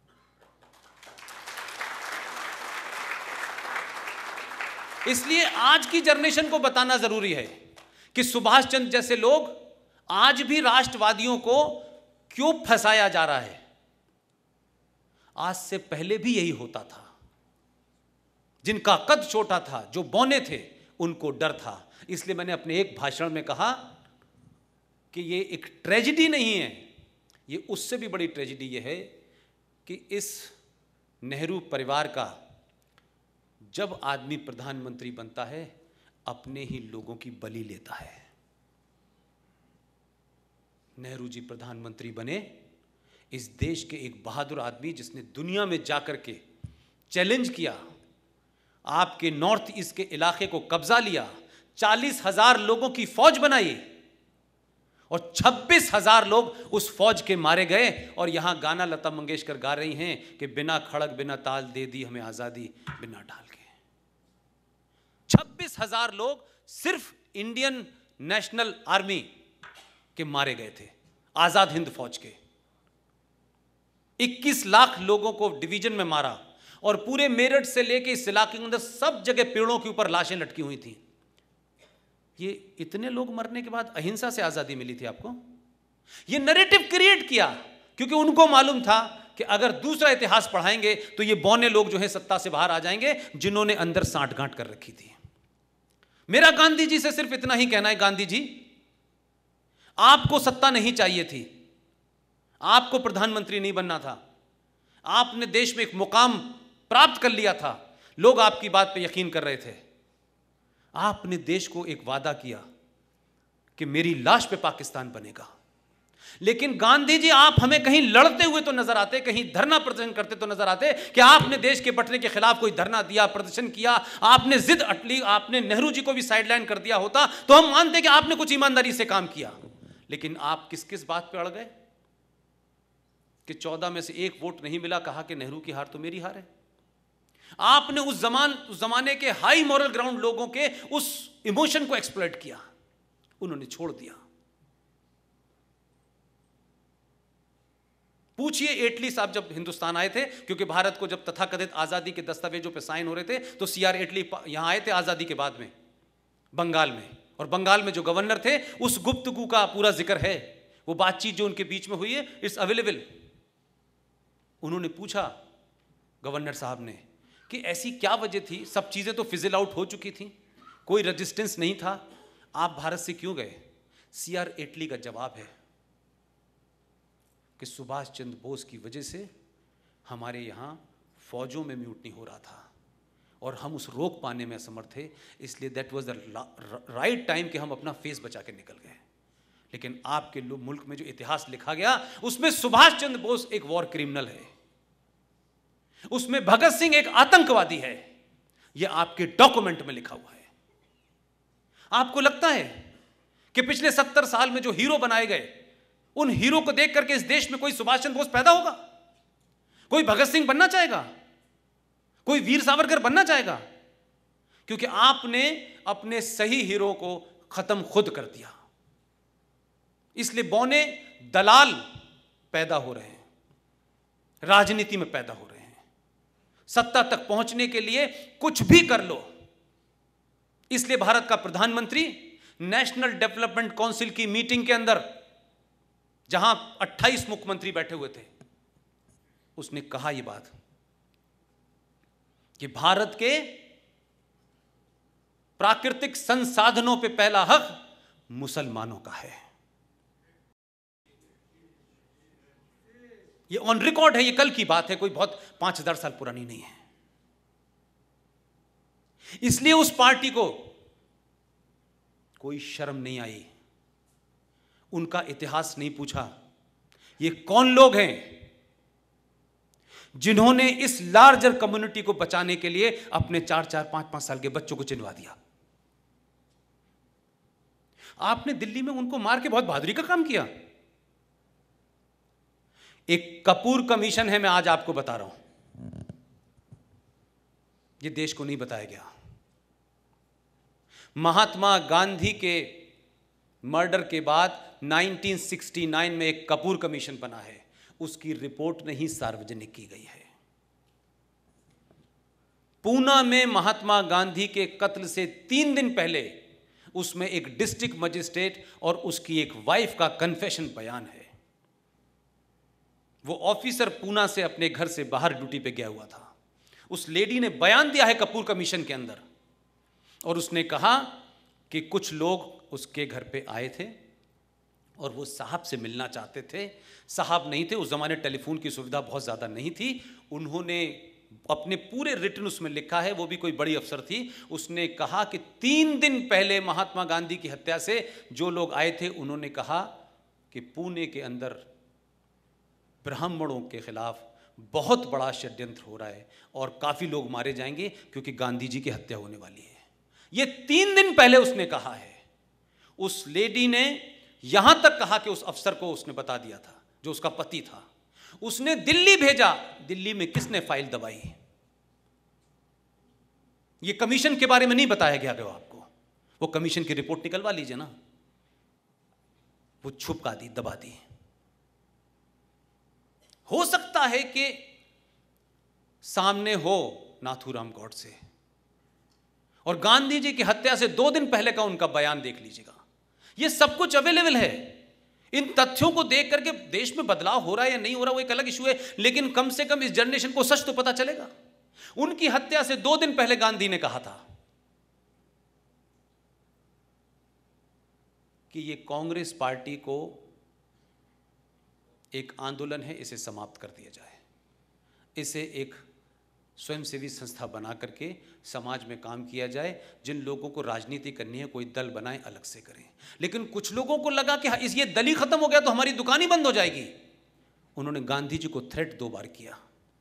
इसलिए आज की जनरेशन को बताना जरूरी है कि सुभाष चंद्र जैसे लोग आज भी राष्ट्रवादियों को क्यों फंसाया जा रहा है। आज से पहले भी यही होता था। जिनका कद छोटा था, जो बौने थे, उनको डर था। इसलिए मैंने अपने एक भाषण में कहा कि ये एक ट्रेजेडी नहीं है, ये उससे भी बड़ी ट्रेजेडी ये है कि इस नेहरू परिवार का जब आदमी प्रधानमंत्री बनता है, अपने ही लोगों की बलि लेता है। नेहरू जी प्रधानमंत्री बने, इस देश के एक बहादुर आदमी जिसने दुनिया में जाकर के चैलेंज किया, आपके नॉर्थ ईस्ट के इलाके को कब्जा लिया, चालीस हजार लोगों की फौज बनाई और छब्बीस हजार लोग उस फौज के मारे गए। और यहां गाना लता मंगेशकर गा रही हैं कि बिना खड़ग बिना ताल दे दी हमें आजादी बिना ढाल के। छब्बीस हजार लोग सिर्फ इंडियन नेशनल आर्मी के मारे गए थे, आजाद हिंद फौज के। इक्कीस लाख लोगों को डिवीजन में मारा और पूरे मेरठ से लेके इस इलाके के अंदर सब जगह पेड़ों के ऊपर लाशें लटकी हुई थी। ये इतने लोग मरने के बाद अहिंसा से आजादी मिली थी आपको? ये नैरेटिव क्रिएट किया क्योंकि उनको मालूम था कि अगर दूसरा इतिहास पढ़ाएंगे तो ये बौने लोग जो है सत्ता से बाहर आ जाएंगे, जिन्होंने अंदर सांठगांठ कर रखी थी। मेरा गांधी जी से सिर्फ इतना ही कहना है, गांधी जी आपको सत्ता नहीं चाहिए थी, आपको प्रधानमंत्री नहीं बनना था, आपने देश में एक मुकाम प्राप्त कर लिया था, लोग आपकी बात पे यकीन कर रहे थे। आपने देश को एक वादा किया कि मेरी लाश पे पाकिस्तान बनेगा, लेकिन गांधी जी आप हमें कहीं लड़ते हुए तो नजर आते, कहीं धरना प्रदर्शन करते तो नजर आते कि आपने देश के बंटने के खिलाफ कोई धरना दिया, प्रदर्शन किया, आपने जिद अटली, आपने नेहरू जी को भी साइडलाइन कर दिया होता तो हम मानते कि आपने कुछ ईमानदारी से काम किया। लेकिन आप किस किस बात पे अड़ गए कि चौदह में से एक वोट नहीं मिला, कहा कि नेहरू की हार तो मेरी हार है। आपने उस जमान उस जमाने के हाई मॉरल ग्राउंड लोगों के उस इमोशन को एक्सप्लॉइट किया, उन्होंने छोड़ दिया। पूछिए एटली साहब जब हिंदुस्तान आए थे, क्योंकि भारत को जब तथाकथित आजादी के दस्तावेजों पे साइन हो रहे थे तो सी आर एटली यहां आए थे आजादी के बाद में बंगाल में, और बंगाल में जो गवर्नर थे उस गुप्तगू का पूरा जिक्र है, वो बातचीत जो उनके बीच में हुई है इट्स अवेलेबल। उन्होंने पूछा गवर्नर साहब ने कि ऐसी क्या वजह थी, सब चीजें तो फिजिल आउट हो चुकी थी, कोई रेजिस्टेंस नहीं था, आप भारत से क्यों गए? सी आर एटली का जवाब है कि सुभाष चंद्र बोस की वजह से हमारे यहाँ फौजों में म्यूटनी हो रहा था और हम उस रोक पाने में असमर्थ थे, इसलिए that was the right time कि हम अपना फेस बचा के निकल गए। लेकिन आपके मुल्क में जो इतिहास लिखा गया उसमें सुभाष चंद्र बोस एक वॉर क्रिमिनल है, उसमें भगत सिंह एक आतंकवादी है, यह आपके डॉक्यूमेंट में लिखा हुआ है। आपको लगता है कि पिछले सत्तर साल में जो हीरो बनाए गए उन हीरो को देख करके इस देश में कोई सुभाष चंद्र बोस पैदा होगा? कोई भगत सिंह बनना चाहेगा? कोई वीर सावरकर बनना चाहेगा? क्योंकि आपने अपने सही हीरो को खत्म खुद कर दिया। इसलिए बौने दलाल पैदा हो रहे हैं, राजनीति में पैदा हो रहे हैं, सत्ता तक पहुंचने के लिए कुछ भी कर लो। इसलिए भारत का प्रधानमंत्री नेशनल डेवलपमेंट काउंसिल की मीटिंग के अंदर, जहां अट्ठाईस मुख्यमंत्री बैठे हुए थे, उसने कहा यह बात कि भारत के प्राकृतिक संसाधनों पे पहला हक मुसलमानों का है। ये ऑन रिकॉर्ड है, ये कल की बात है, कोई बहुत पांच हजार साल पुरानी नहीं है। इसलिए उस पार्टी को कोई शर्म नहीं आई, उनका इतिहास नहीं पूछा, ये कौन लोग हैं जिन्होंने इस लार्जर कम्युनिटी को बचाने के लिए अपने चार चार पांच पांच साल के बच्चों को चिनवा दिया। आपने दिल्ली में उनको मार के बहुत बहादुरी का काम किया। एक कपूर कमीशन है, मैं आज आपको बता रहा हूं, यह देश को नहीं बताया गया। महात्मा गांधी के मर्डर के बाद उन्नीस सौ उनहत्तर में एक कपूर कमीशन बना है, उसकी रिपोर्ट नहीं सार्वजनिक की गई है। पूना में महात्मा गांधी के कत्ल से तीन दिन पहले उसमें एक डिस्ट्रिक्ट मजिस्ट्रेट और उसकी एक वाइफ का कन्फेशन बयान है। वो ऑफिसर पूना से अपने घर से बाहर ड्यूटी पे गया हुआ था, उस लेडी ने बयान दिया है कपूर कमीशन के अंदर, और उसने कहा कि कुछ लोग उसके घर पे आए थे और वो साहब से मिलना चाहते थे। साहब नहीं थे, उस जमाने टेलीफोन की सुविधा बहुत ज़्यादा नहीं थी। उन्होंने अपने पूरे रिटर्न उसमें लिखा है, वो भी कोई बड़ी अफसर थी, उसने कहा कि तीन दिन पहले महात्मा गांधी की हत्या से जो लोग आए थे उन्होंने कहा कि पुणे के अंदर ब्राह्मणों के खिलाफ बहुत बड़ा षड्यंत्र हो रहा है और काफ़ी लोग मारे जाएंगे क्योंकि गांधी जी की हत्या होने वाली है। ये तीन दिन पहले उसने कहा है। उस लेडी ने यहां तक कहा कि उस अफसर को उसने बता दिया था, जो उसका पति था, उसने दिल्ली भेजा। दिल्ली में किसने फाइल दबाई? ये कमीशन के बारे में नहीं बताया गया क्या आपको? वो कमीशन की रिपोर्ट निकलवा लीजिए ना। वो छुपका दी, दबा दी। हो सकता है कि सामने हो नाथूराम गॉडसे, और गांधी जी की हत्या से दो दिन पहले का उनका बयान देख लीजिएगा। ये सब कुछ अवेलेबल है। इन तथ्यों को देख करके देश में बदलाव हो रहा है या नहीं हो रहा वो एक अलग इशू है, लेकिन कम से कम इस जनरेशन को सच तो पता चलेगा। उनकी हत्या से दो दिन पहले गांधी ने कहा था कि ये कांग्रेस पार्टी को एक आंदोलन है, इसे समाप्त कर दिया जाए, इसे एक स्वयंसेवी संस्था बना करके समाज में काम किया जाए। जिन लोगों को राजनीति करनी है कोई दल बनाए, अलग से करें। लेकिन कुछ लोगों को लगा कि इस ये दल ही खत्म हो गया तो हमारी दुकान ही बंद हो जाएगी। उन्होंने गांधी जी को थ्रेट दो बार किया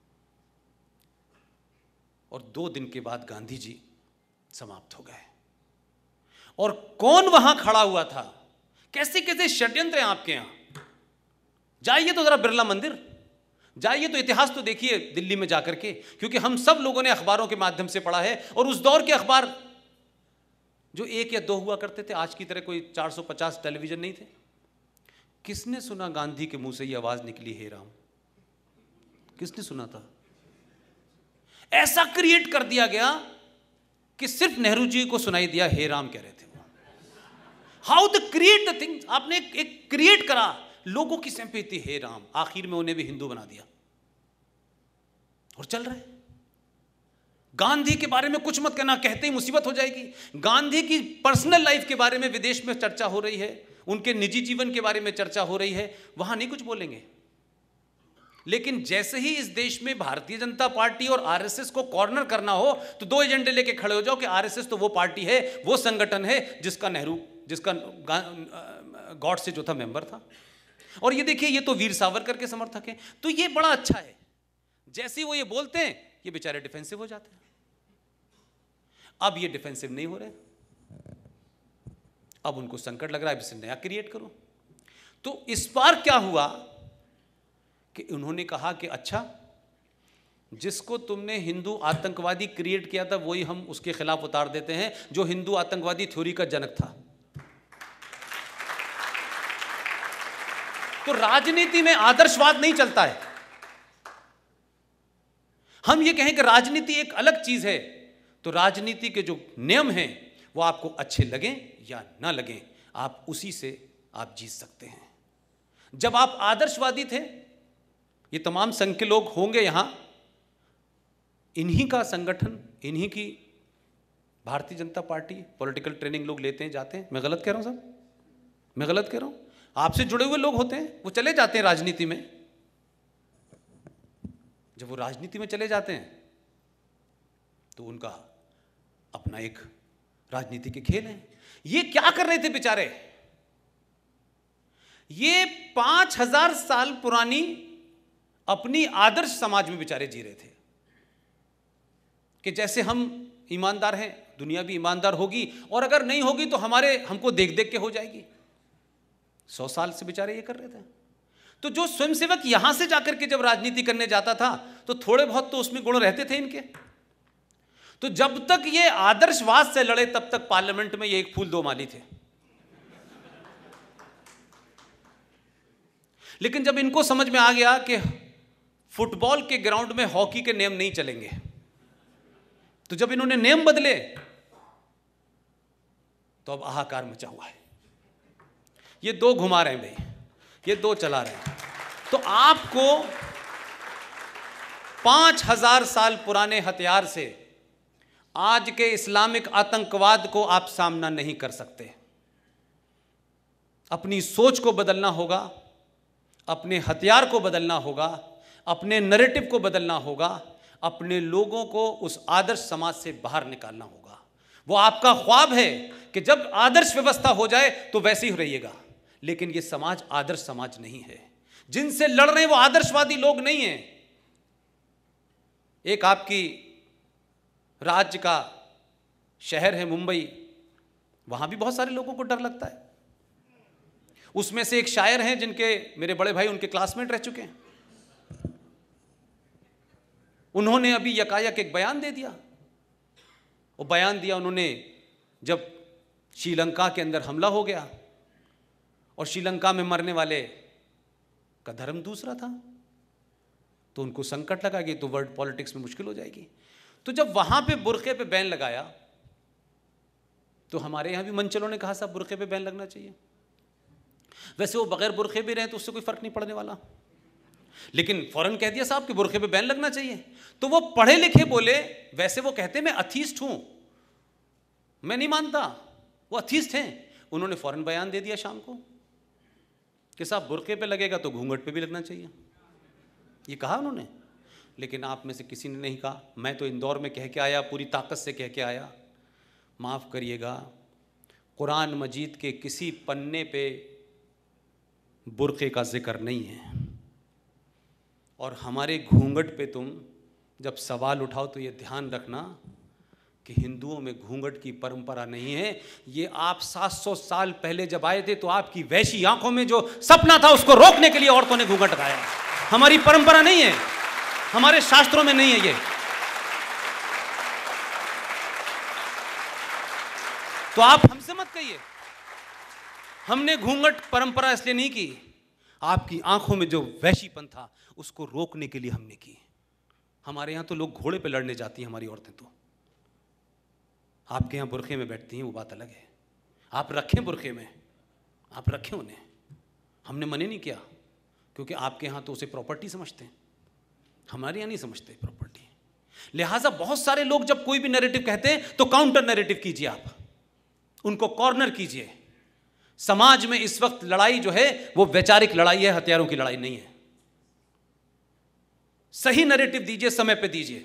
और दो दिन के बाद गांधी जी समाप्त हो गए। और कौन वहां खड़ा हुआ था? कैसे कैसे षड्यंत्र हैं आपके यहां। जाइए तो जरा बिरला मंदिर जाइए, तो इतिहास तो देखिए दिल्ली में जाकर के, क्योंकि हम सब लोगों ने अखबारों के माध्यम से पढ़ा है। और उस दौर के अखबार जो एक या दो हुआ करते थे, आज की तरह कोई चार सौ पचास टेलीविजन नहीं थे। किसने सुना गांधी के मुंह से ये आवाज निकली, हे राम? किसने सुना था? ऐसा क्रिएट कर दिया गया कि सिर्फ नेहरू जी को सुनाई दिया हे राम कह रहे थे वो। How the create the things. आपने एक, एक क्रिएट करा, लोगों की सिंपैथी हे राम, आखिर में उन्हें भी हिंदू बना दिया और चल रहे। गांधी के बारे में कुछ मत कहना, कहते ही मुसीबत हो जाएगी। गांधी की पर्सनल लाइफ के बारे में विदेश में चर्चा हो रही है, उनके निजी जीवन के बारे में चर्चा हो रही है, वहां नहीं कुछ बोलेंगे। लेकिन जैसे ही इस देश में भारतीय जनता पार्टी और आरएसएस को कॉर्नर करना हो तो दो एजेंडे लेके खड़े हो जाओ कि आरएसएस तो वो पार्टी है, वो संगठन है जिसका नेहरू, जिसका गॉड से जो था मेंबर था, और ये देखिए ये तो वीर सावरकर के समर्थक हैं। तो ये बड़ा अच्छा है, जैसे ही वो ये बोलते हैं ये बेचारे डिफेंसिव हो जाते हैं। अब ये डिफेंसिव नहीं हो रहे, अब उनको संकट लग रहा है, इसे नया क्रिएट करो। तो इस बार क्या हुआ कि उन्होंने कहा कि अच्छा, जिसको तुमने हिंदू आतंकवादी क्रिएट किया था वही हम उसके खिलाफ उतार देते हैं, जो हिंदू आतंकवादी थ्योरी का जनक था। तो राजनीति में आदर्शवाद नहीं चलता है। हम ये कहें कि राजनीति एक अलग चीज है, तो राजनीति के जो नियम हैं वो आपको अच्छे लगें या ना लगें, आप उसी से आप जीत सकते हैं। जब आप आदर्शवादी थे, ये तमाम संघ के लोग होंगे यहां, इन्हीं का संगठन, इन्हीं की Bharatiya Janata party political training लोग लेते हैं, जाते हैं। मैं गलत कह रहा हूं साहब? मैं गलत कह रहा हूं? आपसे जुड़े हुए लोग होते हैं, वो चले जाते हैं राजनीति में। जब वो राजनीति में चले जाते हैं तो उनका अपना एक राजनीति के खेल है। ये क्या कर रहे थे बेचारे? ये पांच हजार साल पुरानी अपनी आदर्श समाज में बेचारे जी रहे थे कि जैसे हम ईमानदार हैं, दुनिया भी ईमानदार होगी, और अगर नहीं होगी तो हमारे हमको देख देख के हो जाएगी। सौ साल से बेचारे ये कर रहे थे। तो जो स्वयंसेवक यहां से जाकर के जब राजनीति करने जाता था तो थोड़े बहुत तो उसमें गुण रहते थे इनके। तो जब तक ये आदर्शवाद से लड़े तब तक पार्लियामेंट में ये एक फूल दो माली थे। लेकिन जब इनको समझ में आ गया कि फुटबॉल के ग्राउंड में हॉकी के नियम नहीं चलेंगे, तो जब इन्होंने नियम बदले तो अब हाहाकार मचा हुआ है। ये दो घुमा रहे हैं भाई, ये दो चला रहे हैं। तो आपको पांच हजार साल पुराने हथियार से आज के इस्लामिक आतंकवाद को आप सामना नहीं कर सकते। अपनी सोच को बदलना होगा, अपने हथियार को बदलना होगा, अपने नैरेटिव को बदलना होगा, अपने लोगों को उस आदर्श समाज से बाहर निकालना होगा। वो आपका ख्वाब है कि जब आदर्श व्यवस्था हो जाए तो वैसे ही रहिएगा, लेकिन ये समाज आदर्श समाज नहीं है। जिनसे लड़ रहे हैं वो आदर्शवादी लोग नहीं हैं। एक आपकी राज्य का शहर है मुंबई, वहां भी बहुत सारे लोगों को डर लगता है। उसमें से एक शायर हैं जिनके मेरे बड़े भाई उनके क्लासमेट रह चुके हैं। उन्होंने अभी यकायक एक बयान दे दिया। वो बयान दिया उन्होंने जब श्रीलंका के अंदर हमला हो गया और श्रीलंका में मरने वाले का धर्म दूसरा था, तो उनको संकट लगा कि तो वर्ल्ड पॉलिटिक्स में मुश्किल हो जाएगी। तो जब वहां पे बुर्के पे बैन लगाया तो हमारे यहां भी मंचलों ने कहा साहब बुर्के पे बैन लगना चाहिए। वैसे वो बगैर बुर्के भी रहे तो उससे कोई फर्क नहीं पड़ने वाला, लेकिन फौरन कह दिया साहब कि बुर्के पे बैन लगना चाहिए। तो वो पढ़े लिखे बोले, वैसे वो कहते मैं अथीस्ट हूं, मैं नहीं मानता, वो अथीस्ट हैं। उन्होंने फौरन बयान दे दिया शाम को कि साहब बुर्के पे लगेगा तो घूंघट पे भी लगना चाहिए, ये कहा उन्होंने। लेकिन आप में से किसी ने नहीं कहा। मैं तो इंदौर में कह के आया, पूरी ताकत से कह के आया, माफ़ करिएगा, कुरान मजीद के किसी पन्ने पे बुर्के का जिक्र नहीं है। और हमारे घूंघट पे तुम जब सवाल उठाओ तो ये ध्यान रखना कि हिंदुओं में घूंघट की परंपरा नहीं है। ये आप सात सौ साल पहले जब आए थे तो आपकी वैशी आंखों में जो सपना था उसको रोकने के लिए औरतों ने घूंघट लगाया। हमारी परंपरा नहीं है, हमारे शास्त्रों में नहीं है ये। तो आप हमसे मत कहिए हमने घूंघट परंपरा इसलिए नहीं की, आपकी आंखों में जो वैशीपन था उसको रोकने के लिए हमने की। हमारे यहां तो लोग घोड़े पे लड़ने जाती हैं हमारी औरतें, तो आपके यहां बुरखे में बैठती हैं, वो बात अलग है। आप रखें बुरखे में, आप रखें उन्हें, हमने मने नहीं किया, क्योंकि आपके यहां तो उसे प्रॉपर्टी समझते हैं, हमारे यहां नहीं समझते प्रॉपर्टी। लिहाजा बहुत सारे लोग जब कोई भी नैरेटिव कहते हैं तो काउंटर नैरेटिव कीजिए, आप उनको कॉर्नर कीजिए। समाज में इस वक्त लड़ाई जो है वो वैचारिक लड़ाई है, हथियारों की लड़ाई नहीं है। सही नैरेटिव दीजिए, समय पे दीजिए।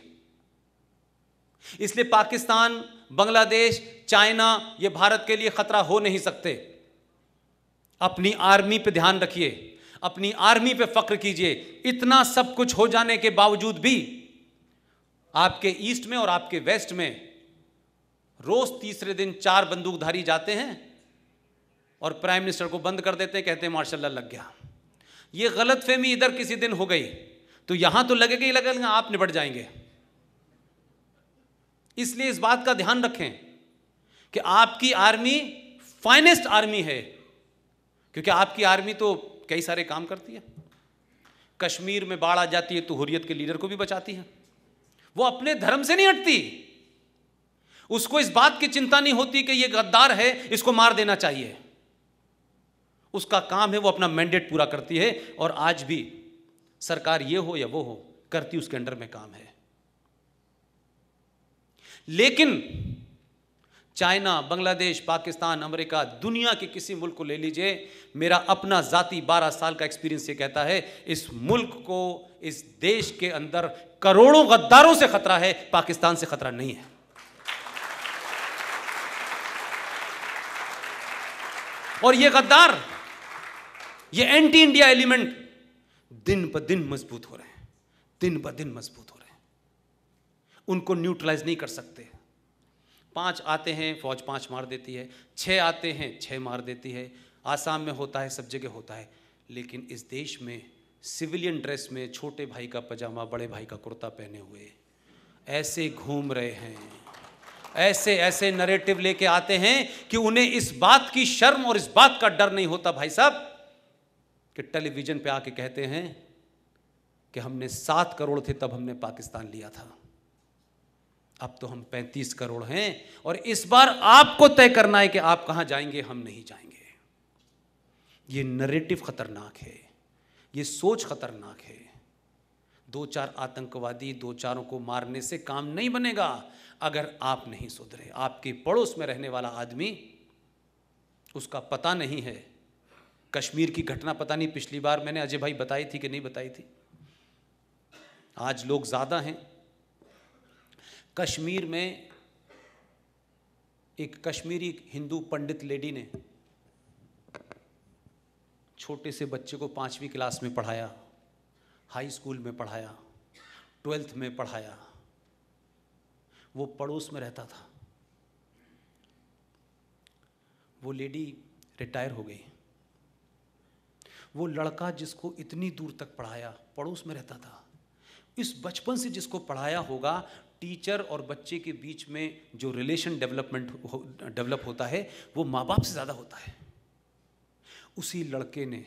इसलिए पाकिस्तान, बांग्लादेश, चाइना ये भारत के लिए खतरा हो नहीं सकते। अपनी आर्मी पे ध्यान रखिए, अपनी आर्मी पे फख्र कीजिए। इतना सब कुछ हो जाने के बावजूद भी आपके ईस्ट में और आपके वेस्ट में रोज तीसरे दिन चार बंदूकधारी जाते हैं और प्राइम मिनिस्टर को बंद कर देते हैं, कहते हैं मार्शल लॉ लग गया। ये गलतफहमी इधर किसी दिन हो गई तो यहां तो लगेगा ही लगेगा, आप निपट जाएंगे। इसलिए इस बात का ध्यान रखें कि आपकी आर्मी फाइनेस्ट आर्मी है, क्योंकि आपकी आर्मी तो कई सारे काम करती है। कश्मीर में बाढ़ आ जाती है तो हुर्रियत के लीडर को भी बचाती है। वो अपने धर्म से नहीं हटती, उसको इस बात की चिंता नहीं होती कि ये गद्दार है, इसको मार देना चाहिए। उसका काम है, वो अपना मैंडेट पूरा करती है। और आज भी सरकार ये हो या वो हो, करती उसके अंडर में काम है। लेकिन चाइना, बांग्लादेश, पाकिस्तान, अमेरिका, दुनिया के किसी मुल्क को ले लीजिए, मेरा अपना जाती बारह साल का एक्सपीरियंस ये कहता है, इस मुल्क को, इस देश के अंदर करोड़ों गद्दारों से खतरा है, पाकिस्तान से खतरा नहीं है। और ये गद्दार, ये एंटी इंडिया एलिमेंट दिन ब दिन मजबूत हो रहे हैं, दिन ब दिन मजबूत हो रहे हैं। उनको न्यूट्रलाइज नहीं कर सकते। पांच आते हैं, फौज पांच मार देती है, छह आते हैं, छह मार देती है। आसाम में होता है, सब जगह होता है। लेकिन इस देश में सिविलियन ड्रेस में छोटे भाई का पजामा, बड़े भाई का कुर्ता पहने हुए ऐसे घूम रहे हैं, ऐसे ऐसे नैरेटिव लेके आते हैं कि उन्हें इस बात की शर्म और इस बात का डर नहीं होता भाई साहब, कि टेलीविजन पे आके कहते हैं कि हमने सात करोड़ थे तब हमने पाकिस्तान लिया था, अब तो हम पैंतीस करोड़ हैं और इस बार आपको तय करना है कि आप कहां जाएंगे, हम नहीं जाएंगे। ये नैरेटिव खतरनाक है, ये सोच खतरनाक है। दो चार आतंकवादी, दो चारों को मारने से काम नहीं बनेगा अगर आप नहीं सुधरे। आपके पड़ोस में रहने वाला आदमी, उसका पता नहीं है। कश्मीर की घटना पता नहीं पिछली बार मैंने अजय भाई बताई थी कि नहीं बताई थी, आज लोग ज़्यादा हैं। कश्मीर में एक कश्मीरी हिंदू पंडित लेडी ने छोटे से बच्चे को पांचवी क्लास में पढ़ाया, हाई स्कूल में पढ़ाया, ट्वेल्थ में पढ़ाया। वो पड़ोस में रहता था। वो लेडी रिटायर हो गई। वो लड़का जिसको इतनी दूर तक पढ़ाया, पड़ोस में रहता था। इस बचपन से जिसको पढ़ाया होगा, टीचर और बच्चे के बीच में जो रिलेशन डेवलपमेंट हो, डेवलप होता है वो माँ बाप से ज़्यादा होता है। उसी लड़के ने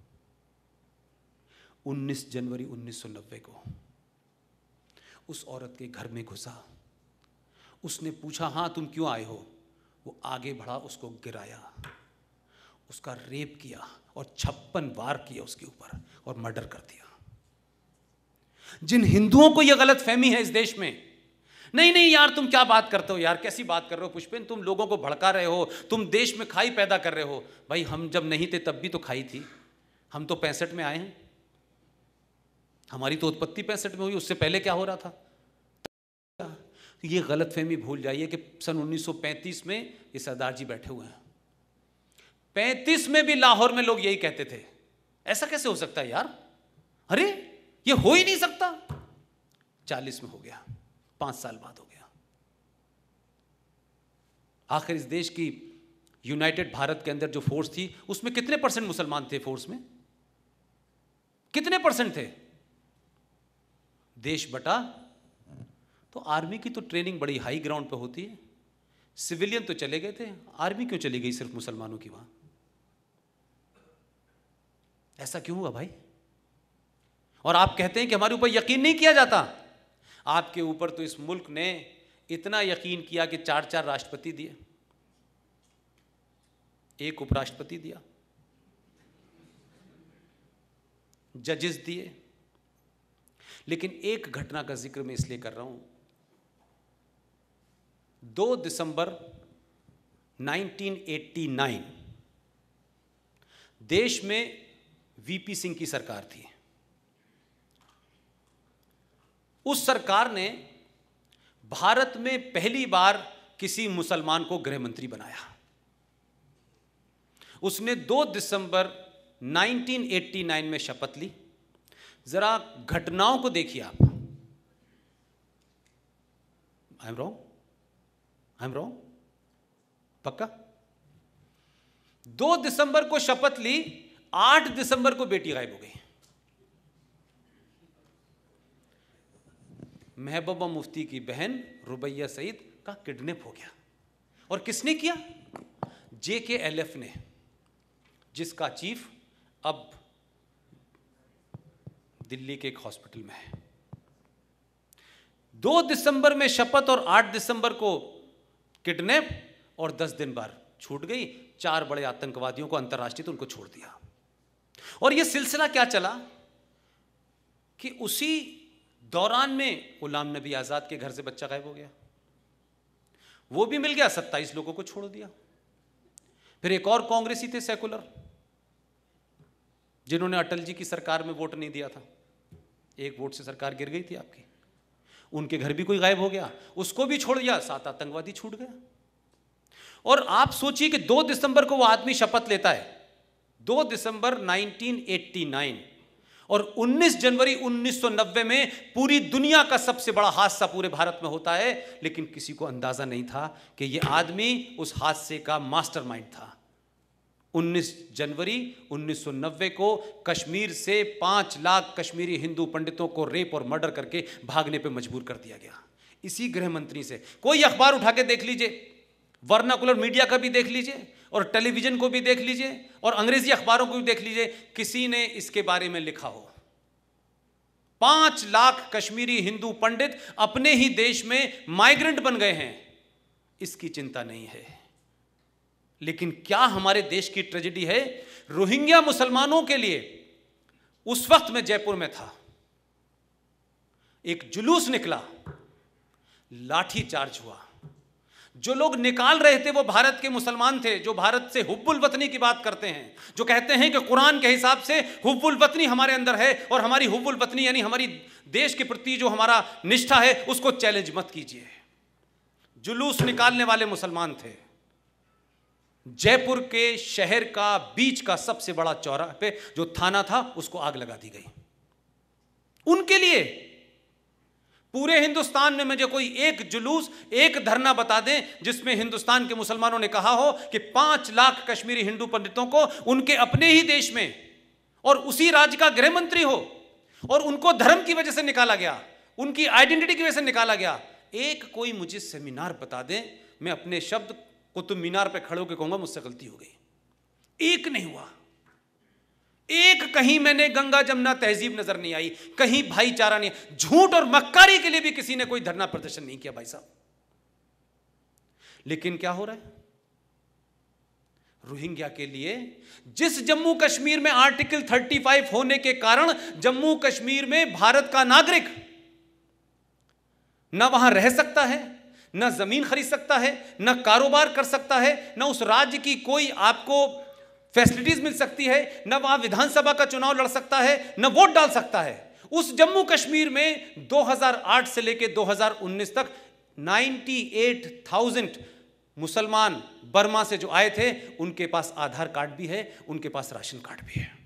उन्नीस जनवरी उन्नीस सौ नब्बे को उस औरत के घर में घुसा। उसने पूछा, हाँ तुम क्यों आए हो? वो आगे बढ़ा, उसको गिराया, उसका रेप किया और छप्पन वार किया उसके ऊपर और मर्डर कर दिया। जिन हिंदुओं को यह गलत फहमी है इस देश में, नहीं नहीं यार तुम क्या बात करते हो यार, कैसी बात कर रहे हो पुष्पेंद्र, तुम लोगों को भड़का रहे हो, तुम देश में खाई पैदा कर रहे हो। भाई हम जब नहीं थे तब भी तो खाई थी, हम तो पैंसठ में आए हैं, हमारी तो उत्पत्ति पैंसठ में हुई, उससे पहले क्या हो रहा था? ये गलत फहमी भूल जाइए कि सन उन्नीस सौ पैंतीस में ये सरदार जी बैठे हुए हैं। पैंतीस में भी लाहौर में लोग यही कहते थे। ऐसा कैसे हो सकता है यार, अरे ये हो ही नहीं सकता। चालीस में हो गया, पांच साल बाद हो गया। आखिर इस देश की यूनाइटेड भारत के अंदर जो फोर्स थी उसमें कितने परसेंट मुसलमान थे? फोर्स में कितने परसेंट थे? देश बटा तो आर्मी की तो ट्रेनिंग बड़ी हाई ग्राउंड पे होती है। सिविलियन तो चले गए थे, आर्मी क्यों चली गई सिर्फ मुसलमानों की वहां? ऐसा क्यों हुआ भाई? और आप कहते हैं कि हमारे ऊपर यकीन नहीं किया जाता। आपके ऊपर तो इस मुल्क ने इतना यकीन किया कि चार चार राष्ट्रपति दिए, एक उपराष्ट्रपति दिया, जजेस दिए। लेकिन एक घटना का जिक्र मैं इसलिए कर रहा हूं, दो दिसंबर उन्नीस सौ नवासी देश में वीपी सिंह की सरकार थी। उस सरकार ने भारत में पहली बार किसी मुसलमान को गृह मंत्री बनाया। उसने दो दिसंबर उन्नीस सौ नवासी में शपथ ली। जरा घटनाओं को देखिए आप। I am wrong, I am wrong, पक्का? दो दिसंबर को शपथ ली, आठ दिसंबर को बेटी गायब हो गई। महबूबा मुफ्ती की बहन रुबैया सईद का किडनैप हो गया। और किसने किया? जे के एल एफ ने, जिसका चीफ अब दिल्ली के एक हॉस्पिटल में है। दो दिसंबर में शपथ और आठ दिसंबर को किडनैप, और दस दिन बाद छूट गई। चार बड़े आतंकवादियों को अंतर्राष्ट्रीय तो उनको छोड़ दिया। और यह सिलसिला क्या चला कि उसी दौरान में गुलाम नबी आजाद के घर से बच्चा गायब हो गया, वो भी मिल गया, सत्ताईस लोगों को छोड़ दिया। फिर एक और कांग्रेसी थे सेकुलर, जिन्होंने अटल जी की सरकार में वोट नहीं दिया था, एक वोट से सरकार गिर गई थी आपकी, उनके घर भी कोई गायब हो गया, उसको भी छोड़ दिया, सात आतंकवादी छूट गया। और आप सोचिए कि दो दिसंबर को वो आदमी शपथ लेता है, दो दिसंबर उन्नीस सौ नवासी, और उन्नीस जनवरी उन्नीस सौ नब्बे में पूरी दुनिया का सबसे बड़ा हादसा पूरे भारत में होता है। लेकिन किसी को अंदाजा नहीं था कि यह आदमी उस हादसे का मास्टरमाइंड था। उन्नीस जनवरी उन्नीस सौ नब्बे को कश्मीर से पांच लाख कश्मीरी हिंदू पंडितों को रेप और मर्डर करके भागने पे मजबूर कर दिया गया, इसी गृह मंत्री से। कोई अखबार उठा के देख लीजिए, वर्नाकुलर मीडिया का भी देख लीजिए, और टेलीविजन को भी देख लीजिए, और अंग्रेजी अखबारों को भी देख लीजिए, किसी ने इसके बारे में लिखा हो। पांच लाख कश्मीरी हिंदू पंडित अपने ही देश में माइग्रेंट बन गए हैं, इसकी चिंता नहीं है। लेकिन क्या हमारे देश की ट्रेजेडी है? रोहिंग्या मुसलमानों के लिए उस वक्त मैं जयपुर में था, एक जुलूस निकला, लाठी चार्ज हुआ। जो लोग निकाल रहे थे वो भारत के मुसलमान थे, जो भारत से हुब्बुल वतनी की बात करते हैं, जो कहते हैं कि कुरान के हिसाब से हुब्बुल वतनी हमारे अंदर है, और हमारी हुब्बुल वतनी यानी हमारी देश के प्रति जो हमारा निष्ठा है उसको चैलेंज मत कीजिए। जुलूस निकालने वाले मुसलमान थे। जयपुर के शहर का बीच का सबसे बड़ा चौराहे पे जो थाना था उसको आग लगा दी गई। उनके लिए पूरे हिंदुस्तान में मुझे कोई एक जुलूस, एक धरना बता दें जिसमें हिंदुस्तान के मुसलमानों ने कहा हो कि पांच लाख कश्मीरी हिंदू पंडितों को उनके अपने ही देश में और उसी राज्य का गृह मंत्री हो, और उनको धर्म की वजह से निकाला गया, उनकी आइडेंटिटी की वजह से निकाला गया। एक कोई मुझे सेमिनार बता दें, मैं अपने शब्द कुतुब मीनार पे खड़े होकर कहूंगा मुझसे गलती हो गई। एक नहीं हुआ, एक कहीं मैंने गंगा जमुना तहजीब नजर नहीं आई, कहीं भाईचारा नहीं। झूठ और मक्कारी के लिए भी किसी ने कोई धरना प्रदर्शन नहीं किया भाई साहब। लेकिन क्या हो रहा है? रोहिंग्या के लिए, जिस जम्मू कश्मीर में आर्टिकल पैंतीस होने के कारण जम्मू कश्मीर में भारत का नागरिक न वहां रह सकता है, न जमीन खरीद सकता है, न कारोबार कर सकता है, न उस राज्य की कोई आपको फैसिलिटीज मिल सकती है, न वहां विधानसभा का चुनाव लड़ सकता है, न वोट डाल सकता है। उस जम्मू कश्मीर में दो हज़ार आठ से लेकर दो हज़ार उन्नीस तक अट्ठानवे हज़ार मुसलमान बर्मा से जो आए थे, उनके पास आधार कार्ड भी है, उनके पास राशन कार्ड भी है।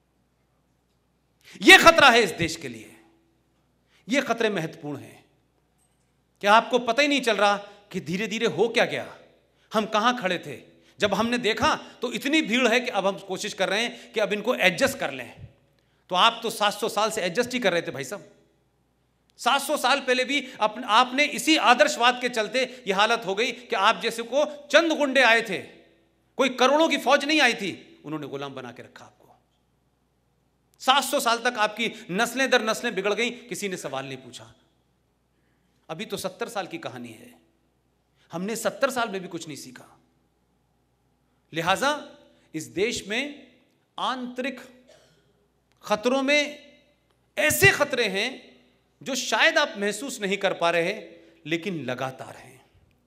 यह खतरा है इस देश के लिए। यह खतरे महत्वपूर्ण हैं। क्या आपको पता ही नहीं चल रहा कि धीरे धीरे हो क्या गया? हम कहां खड़े थे जब हमने देखा तो इतनी भीड़ है कि अब हम कोशिश कर रहे हैं कि अब इनको एडजस्ट कर लें। तो आप तो सात सौ साल से एडजस्ट ही कर रहे थे भाई साहब। सात सौ साल पहले भी अप, आपने इसी आदर्शवाद के चलते यह हालत हो गई कि आप जैसे को चंद गुंडे आए थे, कोई करोड़ों की फौज नहीं आई थी, उन्होंने गुलाम बना के रखा आपको। सात सौ साल तक आपकी नस्लें दर नस्लें बिगड़ गई, किसी ने सवाल नहीं पूछा। अभी तो सत्तर साल की कहानी है, हमने सत्तर साल में भी कुछ नहीं सीखा। लिहाजा इस देश में आंतरिक खतरों में ऐसे खतरे हैं जो शायद आप महसूस नहीं कर पा रहे, लेकिन लगातार हैं।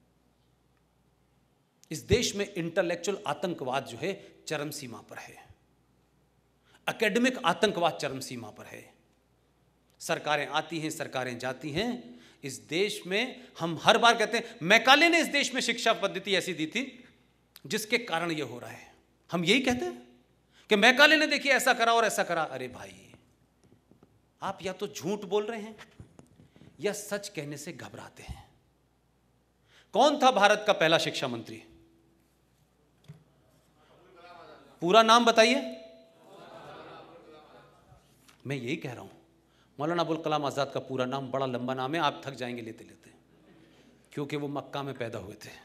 इस देश में इंटेलेक्चुअल आतंकवाद जो है चरम सीमा पर है, एकेडमिक आतंकवाद चरम सीमा पर है, सरकारें आती हैं, सरकारें जाती हैं। इस देश में हम हर बार कहते हैं मैकाले ने इस देश में शिक्षा पद्धति ऐसी दी थी जिसके कारण ये हो रहा है। हम यही कहते हैं कि मैकाले ने देखिए ऐसा करा और ऐसा करा। अरे भाई, आप या तो झूठ बोल रहे हैं या सच कहने से घबराते हैं। कौन था भारत का पहला शिक्षा मंत्री? पूरा नाम बताइए। मैं यही कह रहा हूं, मौलाना अबुल कलाम आजाद का पूरा नाम बड़ा लंबा नाम है, आप थक जाएंगे लेते लेते, क्योंकि वो मक्का में पैदा हुए थे।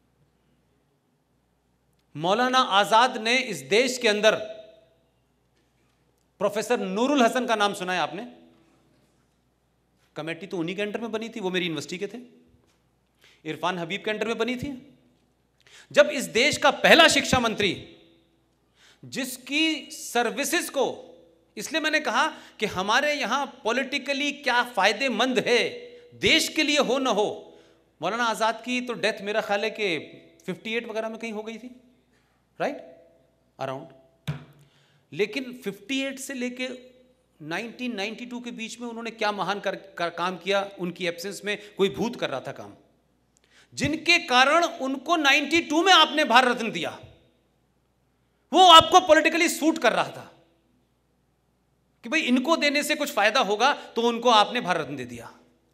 मौलाना आजाद ने इस देश के अंदर, प्रोफेसर नूरुल हसन का नाम सुना है आपने? कमेटी तो उन्हीं के अंडर में बनी थी, वो मेरी यूनिवर्सिटी के थे। इरफान हबीब के अंडर में बनी थी। जब इस देश का पहला शिक्षा मंत्री, जिसकी सर्विसेज को, इसलिए मैंने कहा कि हमारे यहां पॉलिटिकली क्या फायदेमंद है, देश के लिए हो ना हो। मौलाना आजाद की तो डेथ मेरा ख्याल है कि अट्ठावन वगैरह में कहीं हो गई थी, राइट अराउंड। लेकिन अट्ठावन से लेके उन्नीस सौ बानवे के बीच में उन्होंने क्या महान कर, कर, काम किया। उनकी एब्सेंस में कोई भूत कर रहा था काम, जिनके कारण उनको बानवे में आपने भारत रत्न दिया। वो आपको पॉलिटिकली सूट कर रहा था कि भाई इनको देने से कुछ फायदा होगा, तो उनको आपने भारत रत्न दे दिया।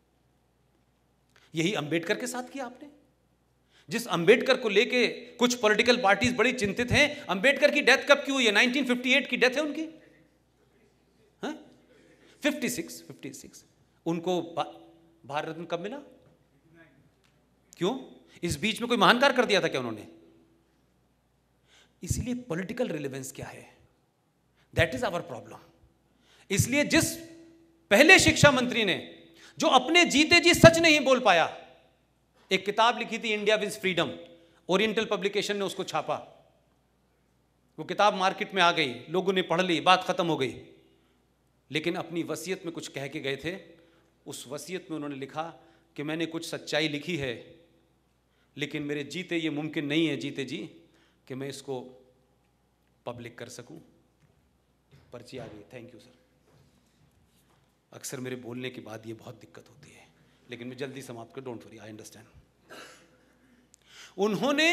यही अंबेडकर के साथ किया आपने। जिस अंबेडकर को लेके कुछ पॉलिटिकल पार्टीज बड़ी चिंतित हैं। अंबेडकर की डेथ कब की हुई है? उन्नीस सौ अट्ठावन की डेथ है उनकी, हाँ? छप्पन, छप्पन। उनको भारत रत्न कब मिला? क्यों? इस बीच में कोई महान कार्य कर दिया था क्या उन्होंने? इसलिए पॉलिटिकल रिलेवेंस क्या है, दैट इज आवर प्रॉब्लम। इसलिए जिस पहले शिक्षा मंत्री ने, जो अपने जीते जी सच नहीं बोल पाया, एक किताब लिखी थी India wins freedom, oriental publication ने उसको छापा। वो किताब मार्केट में आ गई, लोगों ने पढ़ ली, बात खत्म हो गई। लेकिन अपनी वसीयत में कुछ कह के गए थे। उस वसीयत में उन्होंने लिखा कि मैंने कुछ सच्चाई लिखी है, लेकिन मेरे जीते ये मुमकिन नहीं है, जीते जी, कि मैं इसको पब्लिक कर सकूं। पर्ची आ गई, थैंक यू सर। अक्सर मेरे बोलने के बाद ये बहुत दिक्कत होती है, लेकिन मैं जल्दी समाप्त कर, डोंट वरी, आई अंडरस्टैंड। उन्होंने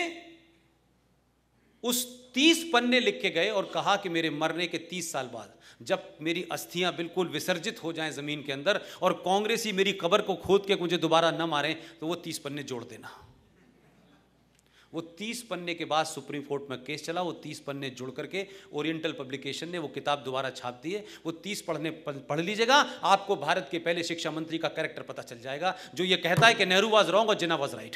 उस तीस पन्ने लिख के गए और कहा कि मेरे मरने के तीस साल बाद, जब मेरी अस्थियां बिल्कुल विसर्जित हो जाएं जमीन के अंदर और कांग्रेसी मेरी कब्र को खोद के मुझे दोबारा न मारें, तो वो तीस पन्ने जोड़ देना। वो तीस पन्ने के बाद सुप्रीम कोर्ट में केस चला। वो तीस पन्ने जुड़ करके ओरिएंटल पब्लिकेशन ने वो किताब दोबारा छाप दी है। वो तीस पढ़ने पढ़ लीजिएगा, आपको भारत के पहले शिक्षा मंत्री का कैरेक्टर पता चल जाएगा, जो ये कहता है कि नेहरू वाज रॉन्ग और जिन्ना वाज राइट।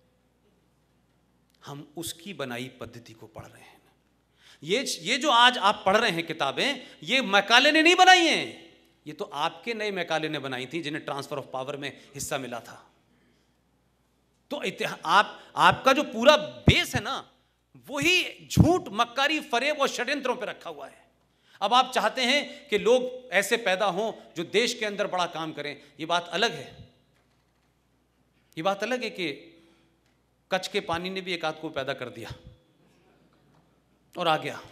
हम उसकी बनाई पद्धति को पढ़ रहे हैं। ये ये जो आज आप पढ़ रहे हैं किताबें, ये मैकाले ने नहीं बनाई हैं, ये तो आपके नए मैकाले ने बनाई थी, जिन्हें ट्रांसफर ऑफ पावर में हिस्सा मिला था। तो आप आपका जो पूरा बेस है ना, वही झूठ, मक्कारी, फरेब और षड्यंत्रों पे रखा हुआ है। अब आप चाहते हैं कि लोग ऐसे पैदा हों जो देश के अंदर बड़ा काम करें। ये बात अलग है, ये बात अलग है कि कच्छ के पानी ने भी एक आध को पैदा कर दिया और आ गया।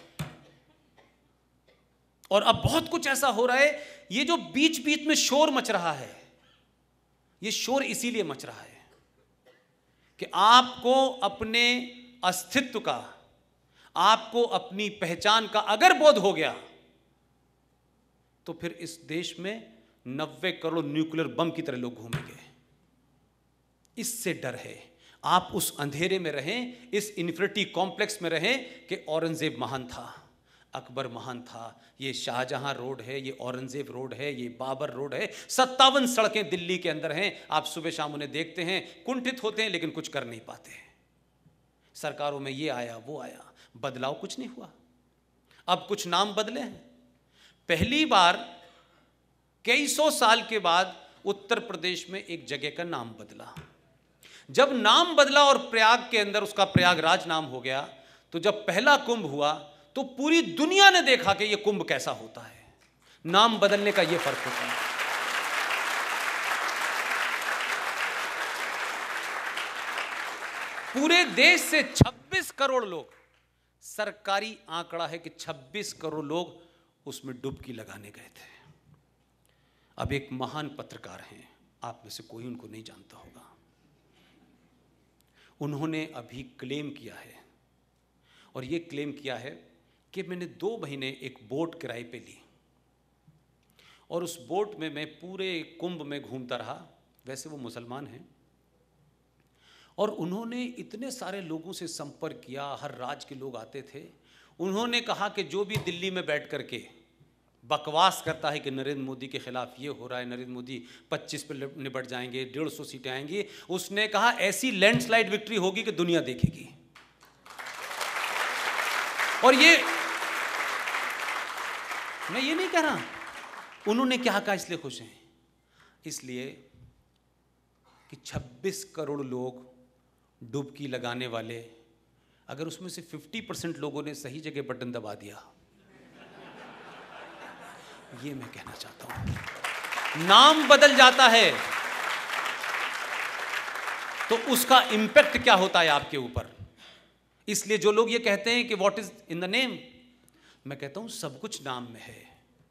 और अब बहुत कुछ ऐसा हो रहा है। ये जो बीच बीच में शोर मच रहा है, ये शोर इसीलिए मच रहा है कि आपको अपने अस्तित्व का, आपको अपनी पहचान का अगर बोध हो गया, तो फिर इस देश में नब्बे करोड़ न्यूक्लियर बम की तरह लोग घूमेंगे। इससे डर है। आप उस अंधेरे में रहें, इस इन्फिनिटी कॉम्प्लेक्स में रहें कि औरंगजेब महान था, अकबर महान था, ये शाहजहां रोड है, ये औरंगजेब रोड है, ये बाबर रोड है। सत्तावन सड़कें दिल्ली के अंदर हैं। आप सुबह शाम उन्हें देखते हैं, कुंठित होते हैं, लेकिन कुछ कर नहीं पाते हैं। सरकारों में ये आया, वो आया, बदलाव कुछ नहीं हुआ। अब कुछ नाम बदले हैं। पहली बार कई सौ साल के बाद उत्तर प्रदेश में एक जगह का नाम बदला। जब नाम बदला और प्रयाग के अंदर उसका प्रयागराज नाम हो गया, तो जब पहला कुंभ हुआ तो पूरी दुनिया ने देखा कि यह कुंभ कैसा होता है। नाम बदलने का यह फर्क होता है। पूरे देश से छब्बीस करोड़ लोग, सरकारी आंकड़ा है कि छब्बीस करोड़ लोग उसमें डुबकी लगाने गए थे। अब एक महान पत्रकार हैं, आप में से कोई उनको नहीं जानता होगा। उन्होंने अभी क्लेम किया है, और ये क्लेम किया है कि मैंने दो महीने एक बोट किराए पे ली और उस बोट में मैं पूरे कुंभ में घूमता रहा। वैसे वो मुसलमान हैं, और उन्होंने इतने सारे लोगों से संपर्क किया, हर राज्य के लोग आते थे। उन्होंने कहा कि जो भी दिल्ली में बैठ करके बकवास करता है कि नरेंद्र मोदी के खिलाफ ये हो रहा है, नरेंद्र मोदी पच्चीस पे निपट जाएंगे, डेढ़ सौ सीटें आएंगी, उसने कहा ऐसी लैंडस्लाइड विक्ट्री होगी कि दुनिया देखेगी। और ये मैं ये नहीं कह रहा, उन्होंने क्या कहा इसलिए खुश हैं, इसलिए कि छब्बीस करोड़ लोग डुबकी लगाने वाले, अगर उसमें से पचास परसेंट लोगों ने सही जगह बटन दबा दिया, ये मैं कहना चाहता हूं। नाम बदल जाता है तो उसका इंपैक्ट क्या होता है आपके ऊपर। इसलिए जो लोग ये कहते हैं कि what is in the name, मैं कहता हूं सब कुछ नाम में है।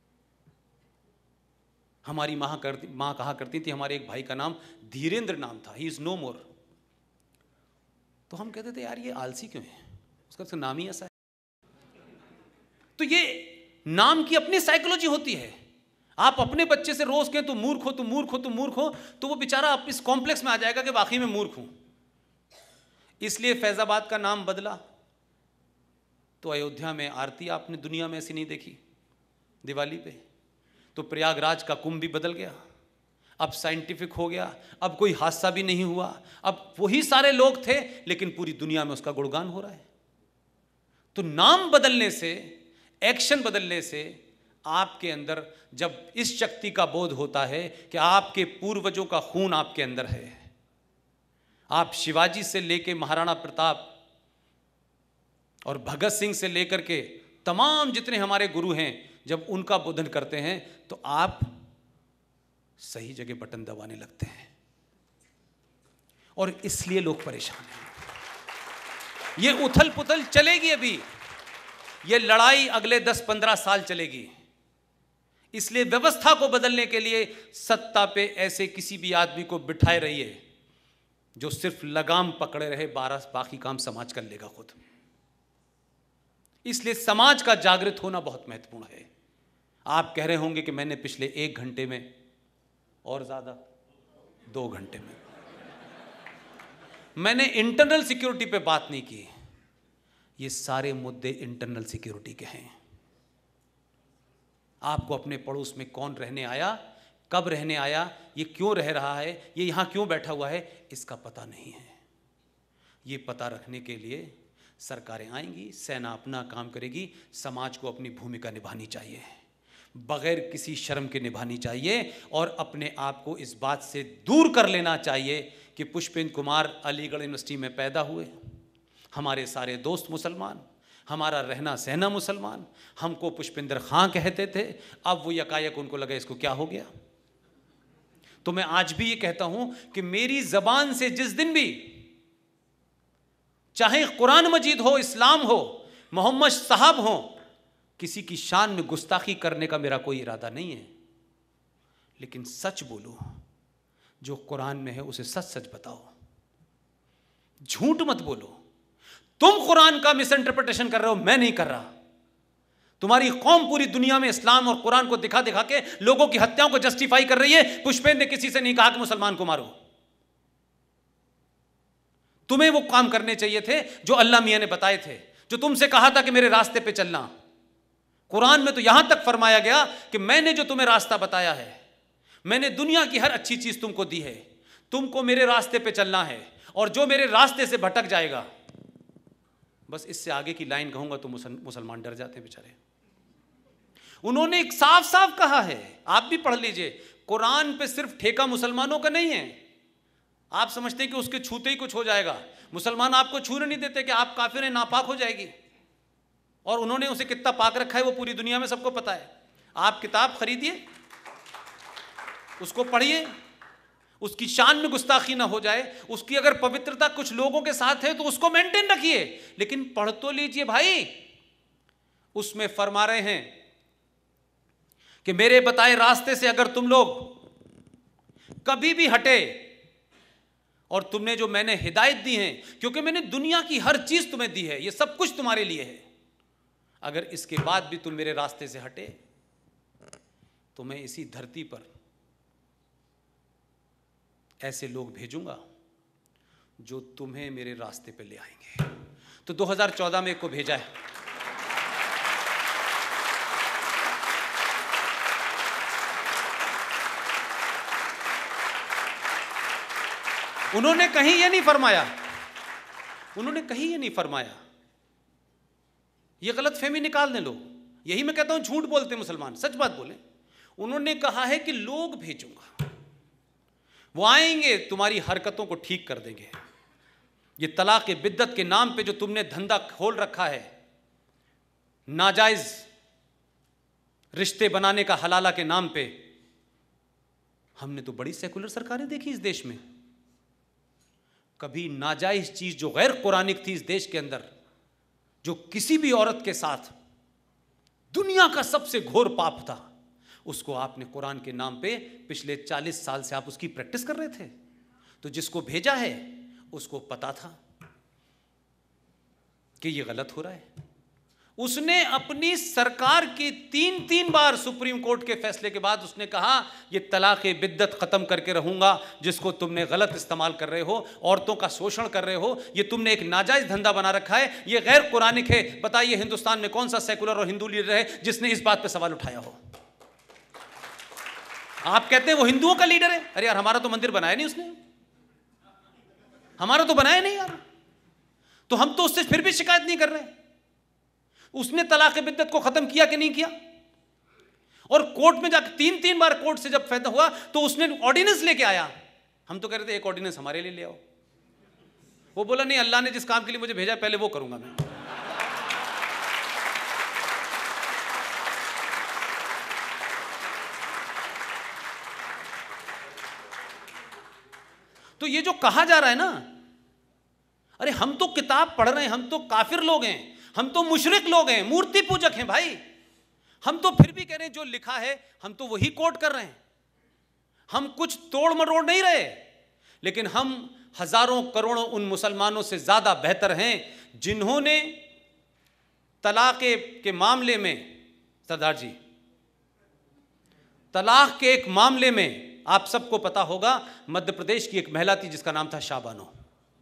हमारी मां करती मां कहा करती थी, हमारे एक भाई का नाम धीरेन्द्र नाम था, ही इज नो मोर। तो हम कहते थे यार ये आलसी क्यों है, उसका तो नाम ही ऐसा है। तो ये नाम की अपनी साइकोलॉजी होती है। आप अपने बच्चे से रोज कहें तू मूर्ख हो, तू मूर्ख हो, तू मूर्ख हो, तो वो बेचारा इस कॉम्प्लेक्स में आ जाएगा कि वाकई में मूर्ख हूं। इसलिए फैजाबाद का नाम बदला। तो अयोध्या में आरती आपने दुनिया में ऐसी नहीं देखी दिवाली पे। तो प्रयागराज का कुंभ भी बदल गया, अब साइंटिफिक हो गया, अब कोई हादसा भी नहीं हुआ, अब वही सारे लोग थे लेकिन पूरी दुनिया में उसका गुणगान हो रहा है। तो नाम बदलने से, एक्शन बदलने से आपके अंदर जब इस शक्ति का बोध होता है कि आपके पूर्वजों का खून आपके अंदर है, आप शिवाजी से लेकर महाराणा प्रताप और भगत सिंह से लेकर के तमाम जितने हमारे गुरु हैं, जब उनका बोधन करते हैं तो आप सही जगह बटन दबाने लगते हैं। और इसलिए लोग परेशान हैं। ये उथल पुथल चलेगी, अभी ये लड़ाई अगले दस पंद्रह साल चलेगी। इसलिए व्यवस्था को बदलने के लिए सत्ता पे ऐसे किसी भी आदमी को बिठाए रहिए जो सिर्फ लगाम पकड़े रहे, बारह बाकी काम समाज कर लेगा खुद। इसलिए समाज का जागृत होना बहुत महत्वपूर्ण है। आप कह रहे होंगे कि मैंने पिछले एक घंटे में और ज्यादा दो घंटे में मैंने इंटरनल सिक्योरिटी पे बात नहीं की। ये सारे मुद्दे इंटरनल सिक्योरिटी के हैं। आपको अपने पड़ोस में कौन रहने आया, कब रहने आया, ये क्यों रह रहा है, ये यहां क्यों बैठा हुआ है, इसका पता नहीं है। ये पता रखने के लिए सरकारें आएंगी, सेना अपना काम करेगी, समाज को अपनी भूमिका निभानी चाहिए, बगैर किसी शर्म के निभानी चाहिए। और अपने आप को इस बात से दूर कर लेना चाहिए कि पुष्पेंद्र कुमार अलीगढ़ यूनिवर्सिटी में पैदा हुए, हमारे सारे दोस्त मुसलमान, हमारा रहना सहना मुसलमान, हमको पुष्पेंद्र खां कहते थे, अब वो यकायक उनको लगा इसको क्या हो गया। तो मैं आज भी ये कहता हूं कि मेरी जबान से जिस दिन भी, चाहे कुरान मजीद हो, इस्लाम हो, मोहम्मद साहब हो, किसी की शान में गुस्ताखी करने का मेरा कोई इरादा नहीं है, लेकिन सच बोलो, जो कुरान में है उसे सच सच बताओ, झूठ मत बोलो। तुम कुरान का मिस इंटरप्रिटेशन कर रहे हो, मैं नहीं कर रहा। तुम्हारी कौम पूरी दुनिया में इस्लाम और कुरान को दिखा दिखा के लोगों की हत्याओं को जस्टिफाई कर रही है। पुष्पेंद्र ने किसी से नहीं कहा कि मुसलमान को मारो। तुम्हें वो काम करने चाहिए थे जो अल्लाह मियां ने बताए थे, जो तुमसे कहा था कि मेरे रास्ते पे चलना। कुरान में तो यहां तक फरमाया गया कि मैंने जो तुम्हें रास्ता बताया है, मैंने दुनिया की हर अच्छी चीज तुमको दी है, तुमको मेरे रास्ते पे चलना है, और जो मेरे रास्ते से भटक जाएगा, बस इससे आगे की लाइन कहूंगा तो मुसलमान डर जाते हैं बेचारे। उन्होंने एक साफ साफ कहा है, आप भी पढ़ लीजिए, कुरान पे सिर्फ ठेका मुसलमानों का नहीं है। आप समझते हैं कि उसके छूते ही कुछ हो जाएगा। मुसलमान आपको छूने नहीं देते कि आप काफिर हैं, नापाक हो जाएगी। और उन्होंने उसे कितना पाक रखा है वो पूरी दुनिया में सबको पता है। आप किताब खरीदिए, उसको पढ़िए, उसकी शान में गुस्ताखी ना हो जाए, उसकी अगर पवित्रता कुछ लोगों के साथ है तो उसको मेंटेन रखिए, लेकिन पढ़ तो लीजिए भाई। उसमें फरमा रहे हैं कि मेरे बताए रास्ते से अगर तुम लोग कभी भी हटे और तुमने जो मैंने हिदायत दी है, क्योंकि मैंने दुनिया की हर चीज तुम्हें दी है, ये सब कुछ तुम्हारे लिए है, अगर इसके बाद भी तुम मेरे रास्ते से हटे तो मैं इसी धरती पर ऐसे लोग भेजूंगा जो तुम्हें मेरे रास्ते पे ले आएंगे। तो दो हज़ार चौदह में एक को भेजा है। उन्होंने कहीं ये नहीं फरमाया, उन्होंने कहीं ये नहीं फरमाया, ये गलत फहमी निकाल दें लोग। यही मैं कहता हूं झूठ बोलते मुसलमान, सच बात बोले। उन्होंने कहा है कि लोग भेजूंगा, वो आएंगे तुम्हारी हरकतों को ठीक कर देंगे। ये तलाक के बिद्दत के नाम पे जो तुमने धंधा खोल रखा है, नाजायज रिश्ते बनाने का हलाला के नाम पे, हमने तो बड़ी सेकुलर सरकारें देखी इस देश में। कभी नाजायज चीज जो गैर कुरानिक थी इस देश के अंदर, जो किसी भी औरत के साथ दुनिया का सबसे घोर पाप था, उसको आपने कुरान के नाम पे पिछले चालीस साल से आप उसकी प्रैक्टिस कर रहे थे। तो जिसको भेजा है उसको पता था कि ये गलत हो रहा है। उसने अपनी सरकार की तीन तीन बार सुप्रीम कोर्ट के फैसले के बाद उसने कहा ये तलाक बिद्दत खत्म करके रहूंगा, जिसको तुमने गलत इस्तेमाल कर रहे हो, औरतों का शोषण कर रहे हो, ये तुमने एक नाजायज धंधा बना रखा है, ये गैर कुरानिक है। बताइए हिंदुस्तान में कौन सा सेकुलर और हिंदू लीडर है जिसने इस बात पे सवाल उठाया हो? आप कहते हैं वो हिंदुओं का लीडर है। अरे यार, हमारा तो मंदिर बनाया नहीं उसने, हमारा तो बनाया नहीं यार, तो हम तो उससे फिर भी शिकायत नहीं कर रहे। उसने तलाक बिद्दत को खत्म किया कि नहीं किया? और कोर्ट में जाकर तीन तीन बार कोर्ट से जब फैसला हुआ तो उसने ऑर्डिनेंस लेके आया। हम तो कह रहे थे एक ऑर्डिनेंस हमारे लिए ले आओ। वो बोला नहीं, अल्लाह ने जिस काम के लिए मुझे भेजा पहले वो करूंगा मैं। तो ये जो कहा जा रहा है ना, अरे हम तो किताब पढ़ रहे हैं, हम तो काफिर लोग हैं, हम तो मुशरिक लोग हैं, मूर्ति पूजक हैं भाई, हम तो फिर भी कह रहे हैं जो लिखा है हम तो वही कोट कर रहे हैं। हम कुछ तोड़ मरोड़ नहीं रहे, लेकिन हम हजारों करोड़ों उन मुसलमानों से ज्यादा बेहतर हैं जिन्होंने तलाक के मामले में, सरदार जी, तलाक के एक मामले में आप सबको पता होगा, मध्य प्रदेश की एक महिला थी जिसका नाम था शाबानो।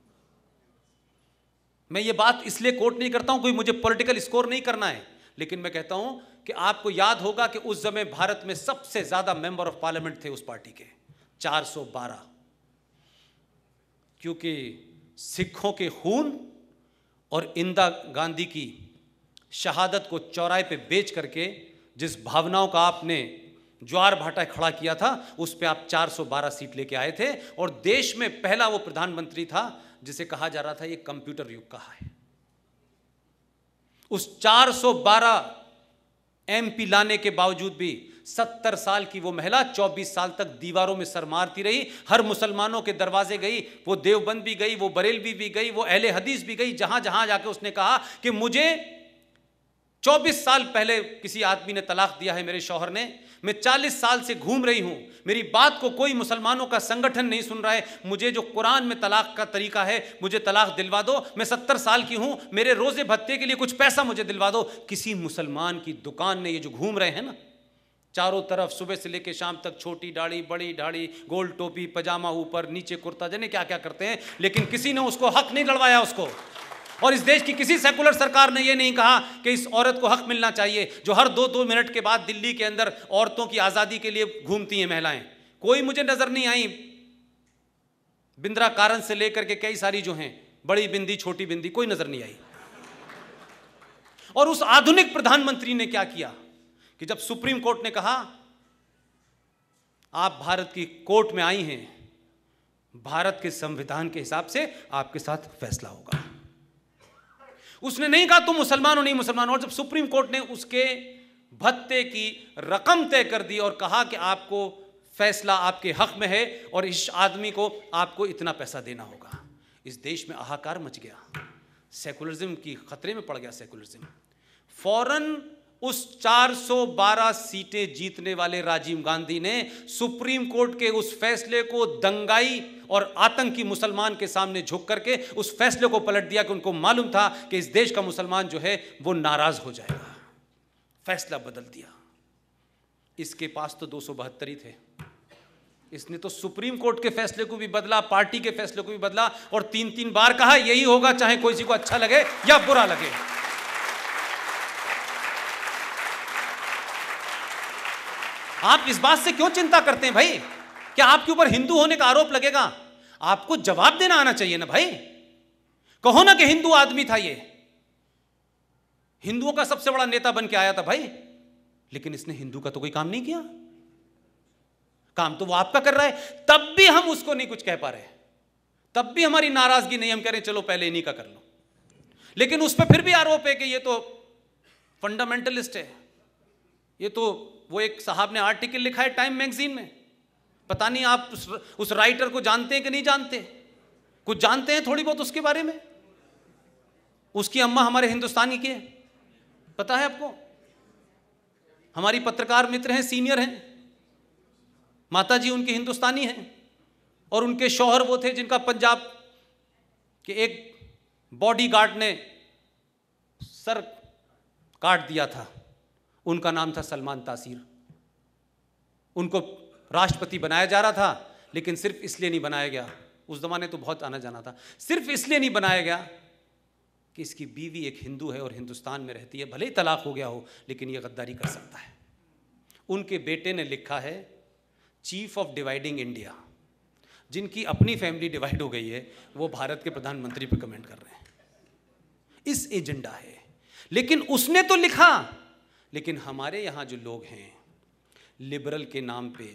मैं ये बात इसलिए कोट नहीं करता हूं, कोई मुझे पॉलिटिकल स्कोर नहीं करना है, लेकिन मैं कहता हूं कि आपको याद होगा कि उस समय भारत में सबसे ज्यादा मेंबर ऑफ पार्लियामेंट थे उस पार्टी के, चार सौ बारह। क्योंकि सिखों के खून और इंदिरा गांधी की शहादत को चौराहे पे बेच करके जिस भावनाओं का आपने ज्वार भाटा खड़ा किया था, उस पे आप चार सौ बारह सीट लेके आए थे और देश में पहला वो प्रधानमंत्री था जिसे कहा जा रहा था ये कंप्यूटर युग का है। उस चार सौ बारह एमपी लाने के बावजूद भी सत्तर साल की वो महिला चौबीस साल तक दीवारों में सर मारती रही, हर मुसलमानों के दरवाजे गई, वो देवबंद भी गई, वो बरेलवी भी गई, वो अहले हदीस भी गई, जहां जहां जाके उसने कहा कि मुझे चौबीस साल पहले किसी आदमी ने तलाक दिया है मेरे शौहर ने, मैं चालीस साल से घूम रही हूं, मेरी बात को कोई मुसलमानों का संगठन नहीं सुन रहा है, मुझे जो कुरान में तलाक का तरीका है मुझे तलाक दिलवा दो, मैं सत्तर साल की हूं, मेरे रोजे भत्ते के लिए कुछ पैसा मुझे दिलवा दो। किसी मुसलमान की दुकान ने, ये जो घूम रहे हैं ना चारों तरफ सुबह से लेकर शाम तक, छोटी दाढ़ी, बड़ी दाढ़ी, गोल टोपी, पजामा ऊपर, नीचे कुर्ता, जाने क्या क्या करते हैं, लेकिन किसी ने उसको हक नहीं दिलवाया उसको। और इस देश की किसी सेकुलर सरकार ने यह नहीं कहा कि इस औरत को हक मिलना चाहिए जो हर दो दो मिनट के बाद दिल्ली के अंदर औरतों की आज़ादी के लिए घूमती हैं महिलाएं। कोई मुझे नजर नहीं आई, बिंद्रा कारण से लेकर के कई सारी जो हैं, बड़ी बिंदी, छोटी बिंदी, कोई नजर नहीं आई। और उस आधुनिक प्रधानमंत्री ने क्या किया कि जब सुप्रीम कोर्ट ने कहा आप भारत की कोर्ट में आई हैं, भारत के संविधान के हिसाब से आपके साथ फैसला होगा। उसने नहीं कहा तुम मुसलमान हो नहीं मुसलमान हो। और जब सुप्रीम कोर्ट ने उसके भत्ते की रकम तय कर दी और कहा कि आपको फैसला आपके हक में है और इस आदमी को आपको इतना पैसा देना होगा, इस देश में हाहाकार मच गया, सेकुलरिज्म की खतरे में पड़ गया सेकुलरिज्म। फौरन उस चार सौ बारह सीटें जीतने वाले राजीव गांधी ने सुप्रीम कोर्ट के उस फैसले को दंगाई और आतंकी मुसलमान के सामने झुक करके उस फैसले को पलट दिया कि उनको मालूम था कि इस देश का मुसलमान जो है वो नाराज हो जाएगा। फैसला बदल दिया। इसके पास तो दो सौ बहत्तर ही थे, इसने तो सुप्रीम कोर्ट के फैसले को भी बदला, पार्टी के फैसले को भी बदला और तीन तीन बार कहा यही होगा चाहे किसी को अच्छा लगे या बुरा लगे। आप इस बात से क्यों चिंता करते हैं भाई? क्या आपके ऊपर हिंदू होने का आरोप लगेगा? आपको जवाब देना आना चाहिए ना भाई। कहो ना कि हिंदू आदमी था, ये हिंदुओं का सबसे बड़ा नेता बन के आया था भाई, लेकिन इसने हिंदू का तो कोई काम नहीं किया। काम तो वो आपका कर रहा है, तब भी हम उसको नहीं कुछ कह पा रहे, तब भी हमारी नाराजगी नहीं, हम कह रहे चलो पहले इन्हीं का कर लो। लेकिन उस पर फिर भी आरोप है कि ये तो फंडामेंटलिस्ट है। ये तो वो एक साहब ने आर्टिकल लिखा है टाइम मैगजीन में, पता नहीं आप उस, उस राइटर को जानते हैं कि नहीं जानते? कुछ जानते हैं थोड़ी बहुत उसके बारे में? उसकी अम्मा हमारे हिंदुस्तानी के, पता है आपको? हमारी पत्रकार मित्र हैं, सीनियर हैं, माता जी उनकी हिंदुस्तानी हैं और उनके शौहर वो थे जिनका पंजाब के एक बॉडीगार्ड ने सर काट दिया था। उनका नाम था सलमान तासीर। उनको राष्ट्रपति बनाया जा रहा था, लेकिन सिर्फ इसलिए नहीं बनाया गया, उस जमाने तो बहुत आना जाना था, सिर्फ इसलिए नहीं बनाया गया कि इसकी बीवी एक हिंदू है और हिंदुस्तान में रहती है, भले ही तलाक हो गया हो लेकिन ये गद्दारी कर सकता है। उनके बेटे ने लिखा है चीफ ऑफ डिवाइडिंग इंडिया, जिनकी अपनी फैमिली डिवाइड हो गई है, वो भारत के प्रधानमंत्री पे कमेंट कर रहे हैं। इस एजेंडा है, लेकिन उसने तो लिखा, लेकिन हमारे यहां जो लोग हैं लिबरल के नाम पे,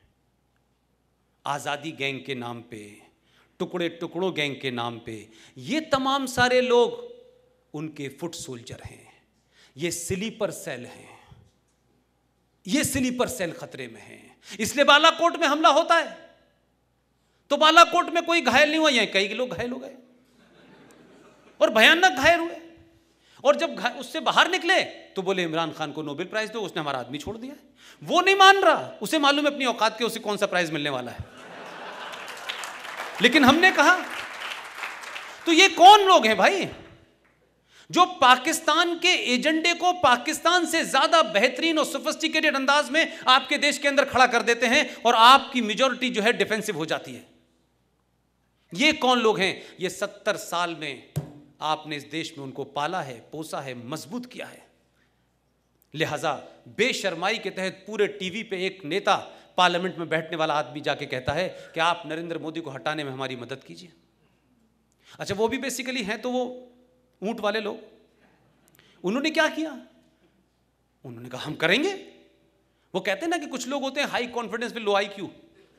आजादी गैंग के नाम पे, टुकड़े टुकड़ों गैंग के नाम पे, ये तमाम सारे लोग उनके फुट सोल्जर हैं, ये स्लीपर सेल हैं, ये स्लीपर सेल खतरे में हैं। इसलिए बालाकोट में हमला होता है तो बालाकोट में कोई घायल नहीं हुआ, यहां कई लोग घायल हो गए और भयानक घायल हुए, और जब उससे बाहर निकले तो बोले इमरान खान को नोबेल प्राइज दो, उसने हमारा आदमी छोड़ दिया है। वो नहीं मान रहा, उसे मालूम है अपनी औकात के, उसे कौन सा प्राइज मिलने वाला है, लेकिन हमने कहा। तो ये कौन लोग हैं भाई जो पाकिस्तान के एजेंडे को पाकिस्तान से ज्यादा बेहतरीन और सोफिस्टिकेटेड अंदाज में आपके देश के अंदर खड़ा कर देते हैं और आपकी मेजॉरिटी जो है डिफेंसिव हो जाती है? ये कौन लोग हैं? ये सत्तर साल में आपने इस देश में उनको पाला है, पोसा है, मजबूत किया है। लिहाजा बेशर्माई के तहत पूरे टीवी पे एक नेता, पार्लियामेंट में बैठने वाला आदमी जाके कहता है कि आप नरेंद्र मोदी को हटाने में हमारी मदद कीजिए। अच्छा, वो भी बेसिकली हैं तो वो ऊंट वाले लोग, उन्होंने क्या किया? उन्होंने कहा हम करेंगे। वो कहते हैं ना कि कुछ लोग होते हैं हाई कॉन्फिडेंस में लो आई क्यू,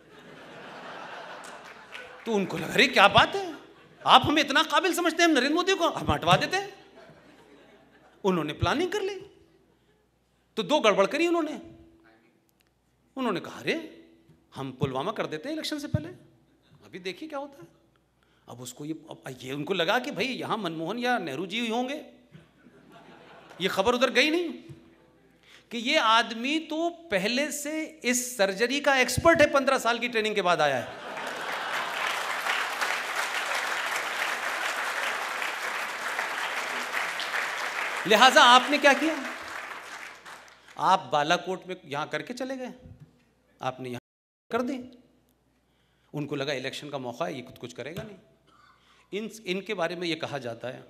तो उनको लगा अरे क्या बात है, आप हमें इतना काबिल समझते हैं, हम नरेंद्र मोदी को हम हटवा देते हैं। उन्होंने प्लानिंग कर ली, तो दो गड़बड़ करी उन्होंने। उन्होंने कहा अरे हम पुलवामा कर देते हैं इलेक्शन से पहले, अभी देखिए क्या होता है। अब उसको ये अब ये उनको लगा कि भाई यहां मनमोहन या नेहरू जी होंगे, ये खबर उधर गई नहीं कि ये आदमी तो पहले से इस सर्जरी का एक्सपर्ट है, पंद्रह साल की ट्रेनिंग के बाद आया है। लिहाजा आपने क्या किया? आप बालाकोट में यहां करके चले गए, आपने यहां कर दी। उनको लगा इलेक्शन का मौका है, ये कुछ कुछ करेगा नहीं। इन इनके बारे में ये कहा जाता है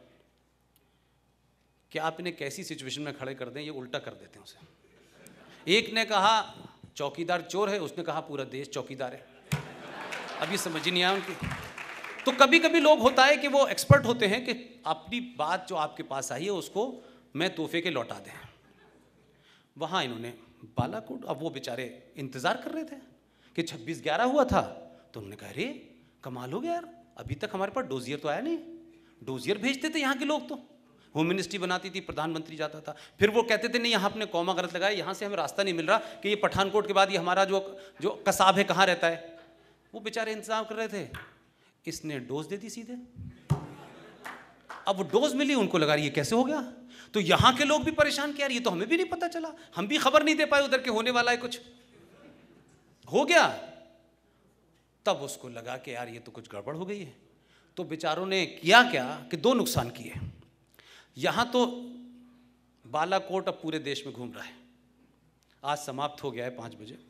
कि आप इन्हें कैसी सिचुएशन में खड़े कर दें, ये उल्टा कर देते हैं उसे। एक ने कहा चौकीदार चोर है, उसने कहा पूरा देश चौकीदार है। अब ये समझ ही नहीं आया उनकी। तो कभी कभी लोग होता है कि वो एक्सपर्ट होते हैं कि अपनी बात जो आपके पास आई है उसको मैं तोहफे के लौटा दें। वहाँ इन्होंने बालाकोट, अब वो बेचारे इंतज़ार कर रहे थे कि छब्बीस ग्यारह हुआ था, तो उन्होंने कहा अरे कमाल हो गया यार, अभी तक हमारे पास डोजियर तो आया नहीं। डोजियर भेजते थे यहाँ के लोग, तो होम मिनिस्ट्री बनाती थी, प्रधानमंत्री जाता था, फिर वो कहते थे नहीं यहाँ आपने कौमा गलत लगाया, यहाँ से हमें रास्ता नहीं मिल रहा कि ये पठानकोट के बाद ये हमारा जो जो कसाब है कहाँ रहता है। वो बेचारे इंतजाम कर रहे थे, इसने डोज दे दी सीधे। अब वो डोज मिली, उनको लगा ये कैसे हो गया। तो यहां के लोग भी परेशान कि यार ये तो हमें भी नहीं पता चला, हम भी खबर नहीं दे पाए उधर के होने वाला है कुछ हो गया। तब उसको लगा कि यार ये तो कुछ गड़बड़ हो गई है। तो बेचारों ने किया क्या कि दो नुकसान किए। यहां तो बालाकोट अब पूरे देश में घूम रहा है, आज समाप्त हो गया है पाँच बजे।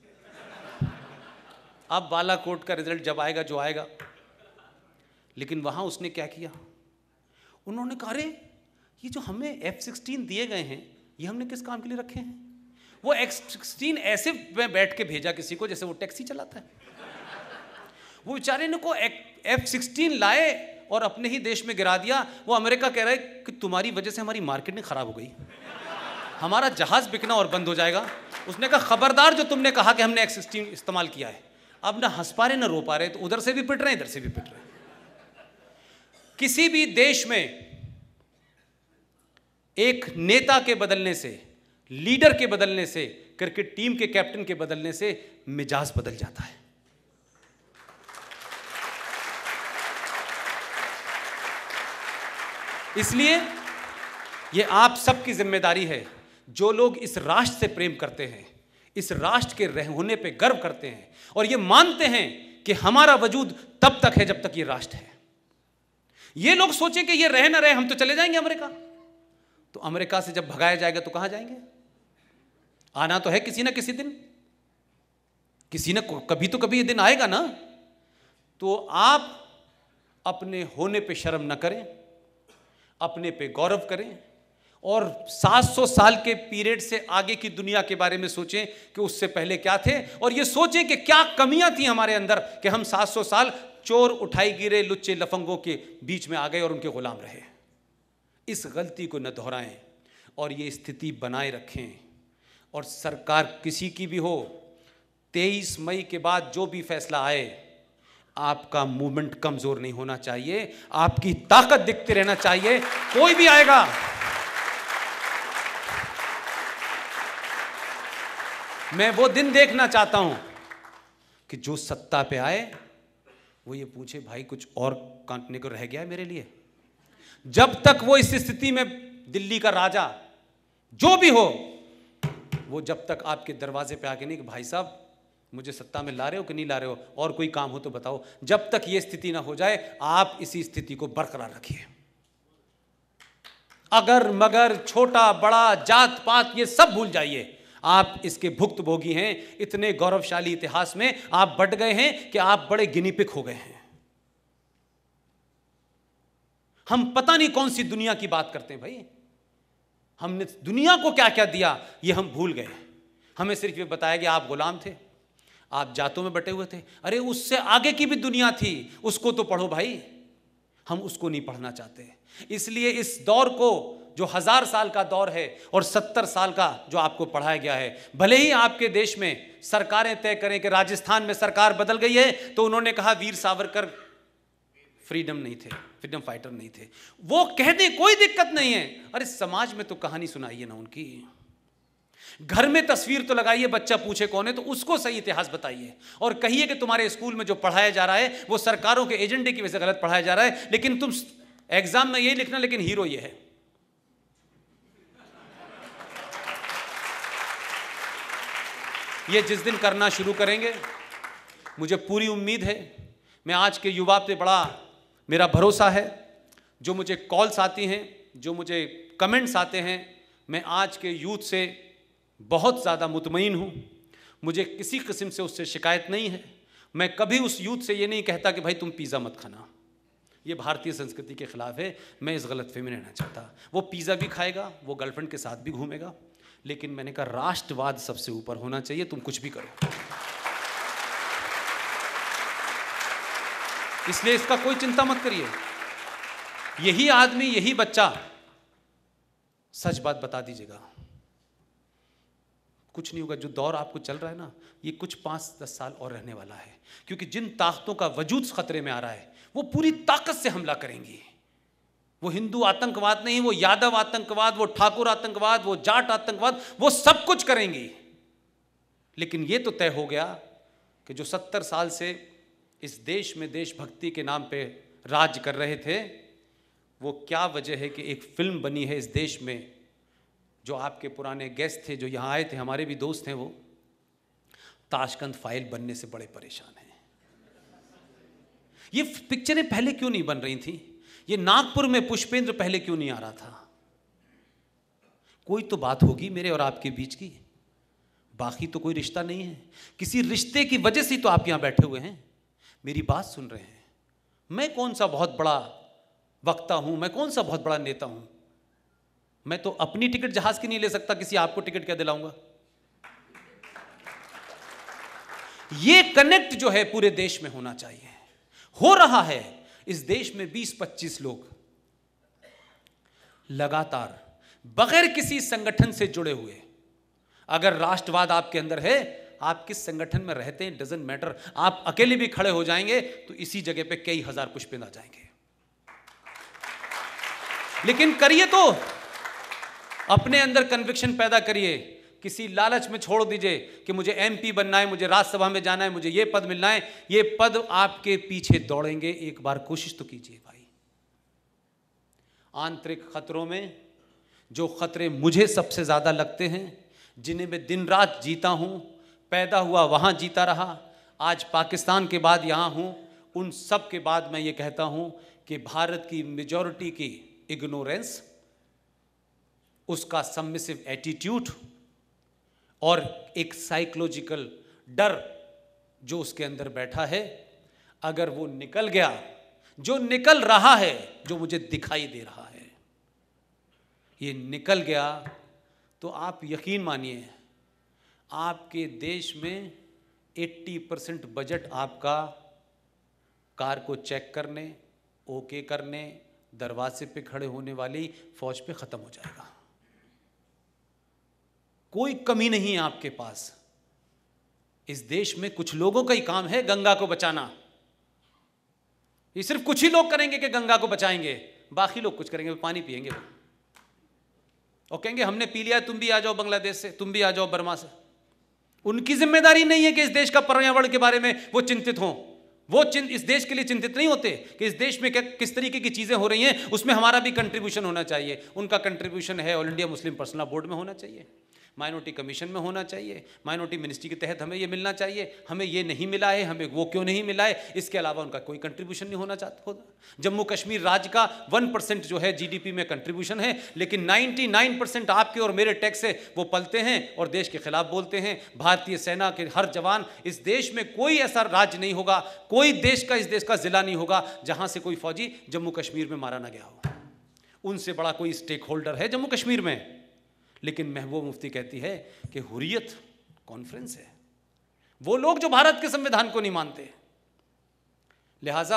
अब बालाकोट का रिजल्ट जब आएगा जो आएगा। लेकिन वहाँ उसने क्या किया, उन्होंने कहा अरे ये जो हमें एफ सिक्सटीन दिए गए हैं ये हमने किस काम के लिए रखे हैं। वो एफ सिक्सटीन ऐसे में बैठ के भेजा किसी को जैसे वो टैक्सी चलाता है। वो बेचारे ने को एफ सिक्सटीन लाए और अपने ही देश में गिरा दिया। वो अमेरिका कह रहा है कि तुम्हारी वजह से हमारी मार्केटिंग खराब हो गई, हमारा जहाज बिकना और बंद हो जाएगा। उसने कहा खबरदार जो तुमने कहा कि हमने एफ सिक्सटीन इस्तेमाल किया है। अब ना हंस पा रहे ना रो पा रहे, तो उधर से भी पिट रहे हैं इधर से भी पिट रहे हैं। किसी भी देश में एक नेता के बदलने से, लीडर के बदलने से, क्रिकेट टीम के कैप्टन के बदलने से मिजाज बदल जाता है। इसलिए यह आप सबकी जिम्मेदारी है, जो लोग इस राष्ट्र से प्रेम करते हैं, इस राष्ट्र के रह होने पे गर्व करते हैं और ये मानते हैं कि हमारा वजूद तब तक है जब तक ये राष्ट्र है। ये लोग सोचें कि ये रहे ना रहे, हम तो चले जाएंगे अमेरिका। तो अमेरिका से जब भगाया जाएगा तो कहां जाएंगे? आना तो है किसी ना किसी दिन, किसी ना कभी तो कभी ये दिन आएगा ना। तो आप अपने होने पे शर्म ना करें, अपने पे गौरव करें और सात सौ साल के पीरियड से आगे की दुनिया के बारे में सोचें कि उससे पहले क्या थे, और ये सोचें कि क्या कमियां थी हमारे अंदर कि हम सात सौ साल चोर, उठाई गिरे, लुच्चे लफंगों के बीच में आ गए और उनके गुलाम रहे। इस गलती को न दोहराएं और ये स्थिति बनाए रखें। और सरकार किसी की भी हो, तेईस मई के बाद जो भी फैसला आए, आपका मूवमेंट कमजोर नहीं होना चाहिए, आपकी ताकत दिखते रहना चाहिए। कोई भी आएगा, मैं वो दिन देखना चाहता हूं कि जो सत्ता पे आए वो ये पूछे भाई कुछ और काटने को रह गया है मेरे लिए। जब तक वो इस स्थिति में, दिल्ली का राजा जो भी हो, वो जब तक आपके दरवाजे पे आके नहीं कि भाई साहब मुझे सत्ता में ला रहे हो कि नहीं ला रहे हो, और कोई काम हो तो बताओ, जब तक ये स्थिति ना हो जाए आप इसी स्थिति को बरकरार रखिए। अगर मगर, छोटा बड़ा, जात पात, ये सब भूल जाइए। आप इसके भुक्तभोगी हैं। इतने गौरवशाली इतिहास में आप बढ़ गए हैं कि आप बड़े गिनी पिग हो गए हैं। हम पता नहीं कौन सी दुनिया की बात करते हैं भाई। हमने दुनिया को क्या क्या दिया ये हम भूल गए। हमें सिर्फ ये बताया कि आप गुलाम थे, आप जातों में बटे हुए थे। अरे उससे आगे की भी दुनिया थी, उसको तो पढ़ो भाई। हम उसको नहीं पढ़ना चाहते। इसलिए इस दौर को, जो हजार साल का दौर है और सत्तर साल का जो आपको पढ़ाया गया है, भले ही आपके देश में सरकारें तय करें कि राजस्थान में सरकार बदल गई है तो उन्होंने कहा वीर सावरकर फ्रीडम नहीं थे, फ्रीडम फाइटर नहीं थे, वो कह दें कोई दिक्कत नहीं है। अरे समाज में तो कहानी सुनाइए ना उनकी, घर में तस्वीर तो लगाइए, बच्चा पूछे कौन है तो उसको सही इतिहास बताइए, और कहिए कि तुम्हारे स्कूल में जो पढ़ाया जा रहा है वो सरकारों के एजेंडे की वजह से गलत पढ़ाया जा रहा है, लेकिन तुम एग्जाम में यही लिखना लेकिन हीरो ये है। ये जिस दिन करना शुरू करेंगे, मुझे पूरी उम्मीद है, मैं आज के युवा पे बड़ा मेरा भरोसा है, जो मुझे कॉल्स आती हैं, जो मुझे कमेंट्स आते हैं, मैं आज के यूथ से बहुत ज़्यादा मुतमईन हूँ। मुझे किसी किस्म से उससे शिकायत नहीं है। मैं कभी उस यूथ से ये नहीं कहता कि भाई तुम पिज़्ज़ा मत खाना, ये भारतीय संस्कृति के खिलाफ है, मैं इस गलतफहमी में रहना चाहता। वो पिज़्ज़ा भी खाएगा, वो गर्लफ्रेंड के साथ भी घूमेगा, लेकिन मैंने कहा राष्ट्रवाद सबसे ऊपर होना चाहिए, तुम कुछ भी करो। इसलिए इसका कोई चिंता मत करिए। यही आदमी, यही बच्चा, सच बात बता दीजिएगा, कुछ नहीं होगा। जो दौर आपको चल रहा है ना, ये कुछ पाँच दस साल और रहने वाला है, क्योंकि जिन ताकतों का वजूद खतरे में आ रहा है वो पूरी ताकत से हमला करेंगी। वो हिंदू आतंकवाद नहीं, वो यादव आतंकवाद, वो ठाकुर आतंकवाद, वो जाट आतंकवाद, वो सब कुछ करेंगी। लेकिन ये तो तय हो गया कि जो सत्तर साल से इस देश में देशभक्ति के नाम पे राज कर रहे थे, वो क्या वजह है कि एक फिल्म बनी है इस देश में जो आपके पुराने गेस्ट थे जो यहाँ आए थे, हमारे भी दोस्त हैं, वो ताशकंद फाइल बनने से बड़े परेशान हैं। ये पिक्चरें पहले क्यों नहीं बन रही थी? ये नागपुर में पुष्पेंद्र पहले क्यों नहीं आ रहा था? कोई तो बात होगी मेरे और आपके बीच की, बाकी तो कोई रिश्ता नहीं है। किसी रिश्ते की वजह से तो आप यहां बैठे हुए हैं, मेरी बात सुन रहे हैं। मैं कौन सा बहुत बड़ा वक्ता हूं, मैं कौन सा बहुत बड़ा नेता हूं? मैं तो अपनी टिकट जहाज की नहीं ले सकता, किसी आपको टिकट क्या दिलाऊंगा? ये कनेक्ट जो है पूरे देश में होना चाहिए, हो रहा है। इस देश में बीस पच्चीस लोग लगातार बगैर किसी संगठन से जुड़े हुए, अगर राष्ट्रवाद आपके अंदर है, आप किस संगठन में रहते हैं डजंट मैटर, आप अकेले भी खड़े हो जाएंगे तो इसी जगह पे कई हजार पुष्पेंद्र आ जाएंगे। लेकिन करिए तो अपने अंदर कन्विक्शन पैदा करिए, किसी लालच में छोड़ दीजिए कि मुझे एमपी बनना है, मुझे राज्यसभा में जाना है, मुझे ये पद मिलना है। ये पद आपके पीछे दौड़ेंगे, एक बार कोशिश तो कीजिए भाई। आंतरिक खतरों में जो खतरे मुझे सबसे ज्यादा लगते हैं, जिन्हें मैं दिन रात जीता हूं, पैदा हुआ वहां जीता रहा, आज पाकिस्तान के बाद यहां हूं, उन सब के बाद मैं ये कहता हूं कि भारत की मेजॉरिटी की इग्नोरेंस, उसका सबमिसिव एटीट्यूड और एक साइकोलॉजिकल डर जो उसके अंदर बैठा है, अगर वो निकल गया, जो निकल रहा है, जो मुझे दिखाई दे रहा है, ये निकल गया तो आप यकीन मानिए आपके देश में अस्सी परसेंट बजट आपका कार को चेक करने, ओके करने, दरवाजे पे खड़े होने वाली फौज पे खत्म हो जाएगा। कोई कमी नहीं है आपके पास। इस देश में कुछ लोगों का ही काम है गंगा को बचाना। ये सिर्फ कुछ ही लोग करेंगे कि गंगा को बचाएंगे, बाकी लोग कुछ करेंगे, पानी पिएंगे और कहेंगे हमने पी लिया, तुम भी आ जाओ बांग्लादेश से, तुम भी आ जाओ बर्मा से। उनकी जिम्मेदारी नहीं है कि इस देश का पर्यावरण के बारे में वो चिंतित हों। वो चिंत इस देश के लिए चिंतित नहीं होते कि इस देश में क्या किस तरीके की चीजें हो रही हैं, उसमें हमारा भी कंट्रीब्यूशन होना चाहिए। उनका कंट्रीब्यूशन है all India Muslim personal board में होना चाहिए, माइनॉरिटी कमीशन में होना चाहिए, माइनॉरिटी मिनिस्ट्री के तहत हमें ये मिलना चाहिए, हमें ये नहीं मिला है, हमें वो क्यों नहीं मिला है, इसके अलावा उनका कोई कंट्रीब्यूशन नहीं होना चाहता होता। जम्मू कश्मीर राज्य का वन परसेंट जो है जीडीपी में कंट्रीब्यूशन है, लेकिन निन्यानवे परसेंट आपके और मेरे टैक्स से वो पलते हैं और देश के खिलाफ बोलते हैं। भारतीय सेना के हर जवान, इस देश में कोई ऐसा राज्य नहीं होगा, कोई देश का इस देश का जिला नहीं होगा जहां से कोई फौजी जम्मू कश्मीर में मारा ना गया हो। उनसे बड़ा कोई स्टेक होल्डर है जम्मू कश्मीर में। लेकिन महबूब मुफ्ती कहती है कि हुर्रियत कॉन्फ्रेंस है, वो लोग जो भारत के संविधान को नहीं मानते। लिहाजा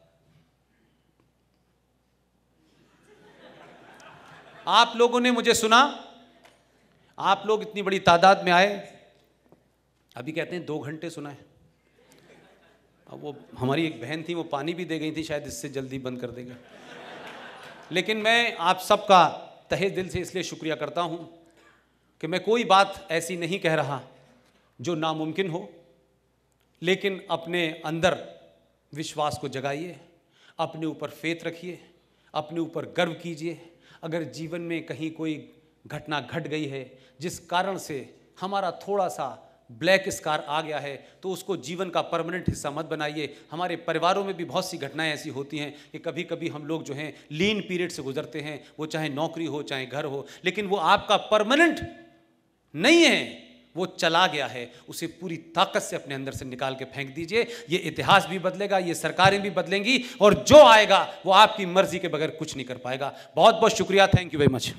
आप लोगों ने मुझे सुना, आप लोग इतनी बड़ी तादाद में आए, अभी कहते हैं दो घंटे सुना है। अब वो हमारी एक बहन थी, वो पानी भी दे गई थी, शायद इससे जल्दी बंद कर देगा। लेकिन मैं आप सबका तहे दिल से इसलिए शुक्रिया करता हूं कि मैं कोई बात ऐसी नहीं कह रहा जो नामुमकिन हो, लेकिन अपने अंदर विश्वास को जगाइए, अपने ऊपर फेथ रखिए, अपने ऊपर गर्व कीजिए। अगर जीवन में कहीं कोई घटना घट गई है जिस कारण से हमारा थोड़ा सा ब्लैक स्कार आ गया है, तो उसको जीवन का परमानेंट हिस्सा मत बनाइए। हमारे परिवारों में भी बहुत सी घटनाएं ऐसी होती हैं कि कभी कभी हम लोग जो हैं लीन पीरियड से गुजरते हैं, वो चाहे नौकरी हो चाहे घर हो, लेकिन वो आपका परमानेंट नहीं है, वो चला गया है। उसे पूरी ताकत से अपने अंदर से निकाल के फेंक दीजिए। ये इतिहास भी बदलेगा, ये सरकारें भी बदलेंगी, और जो आएगा वो आपकी मर्जी के बगैर कुछ नहीं कर पाएगा। बहुत बहुत शुक्रिया, थैंक यू वेरी मच।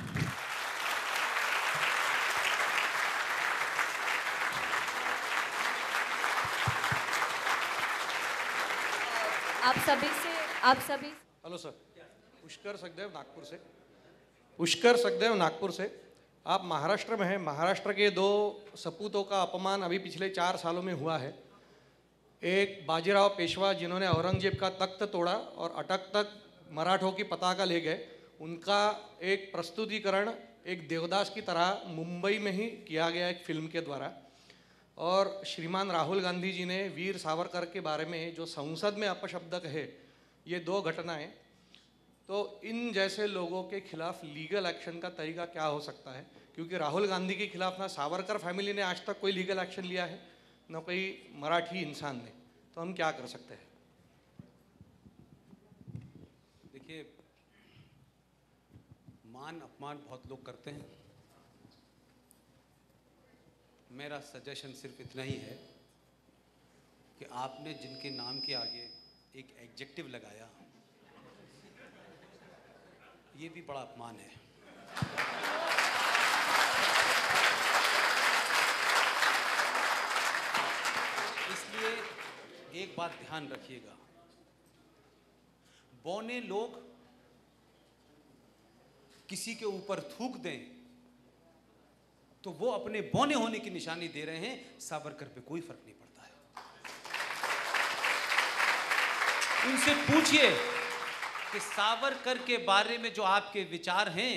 आप सभी से आप सभी हेलो सर, पुष्कर सखदेव नागपुर से पुष्कर सखदेव नागपुर से आप महाराष्ट्र में हैं। महाराष्ट्र के दो सपूतों का अपमान अभी पिछले चार सालों में हुआ है। एक बाजीराव पेशवा जिन्होंने औरंगजेब का तख्त तोड़ा और अटक तक मराठों की पताका ले गए, उनका एक प्रस्तुतिकरण एक देवदास की तरह मुंबई में ही किया गया एक फिल्म के द्वारा। और श्रीमान राहुल गांधी जी ने वीर सावरकर के बारे में जो संसद में अपशब्द कहे, ये दो घटनाएं तो इन जैसे लोगों के खिलाफ लीगल एक्शन का तरीका क्या हो सकता है? क्योंकि राहुल गांधी के खिलाफ ना सावरकर फैमिली ने आज तक कोई लीगल एक्शन लिया है, ना कोई मराठी इंसान ने, तो हम क्या कर सकते हैं? देखिए, मान अपमान बहुत लोग करते हैं। मेरा सजेशन सिर्फ इतना ही है कि आपने जिनके नाम के आगे एक एडजेक्टिव लगाया, ये भी बड़ा अपमान है। इसलिए एक बात ध्यान रखिएगा, बौने लोग किसी के ऊपर थूक दें तो वो अपने बौने होने की निशानी दे रहे हैं, सावरकर पे कोई फर्क नहीं पड़ता है। उनसे पूछिए कि सावरकर के बारे में जो आपके विचार हैं,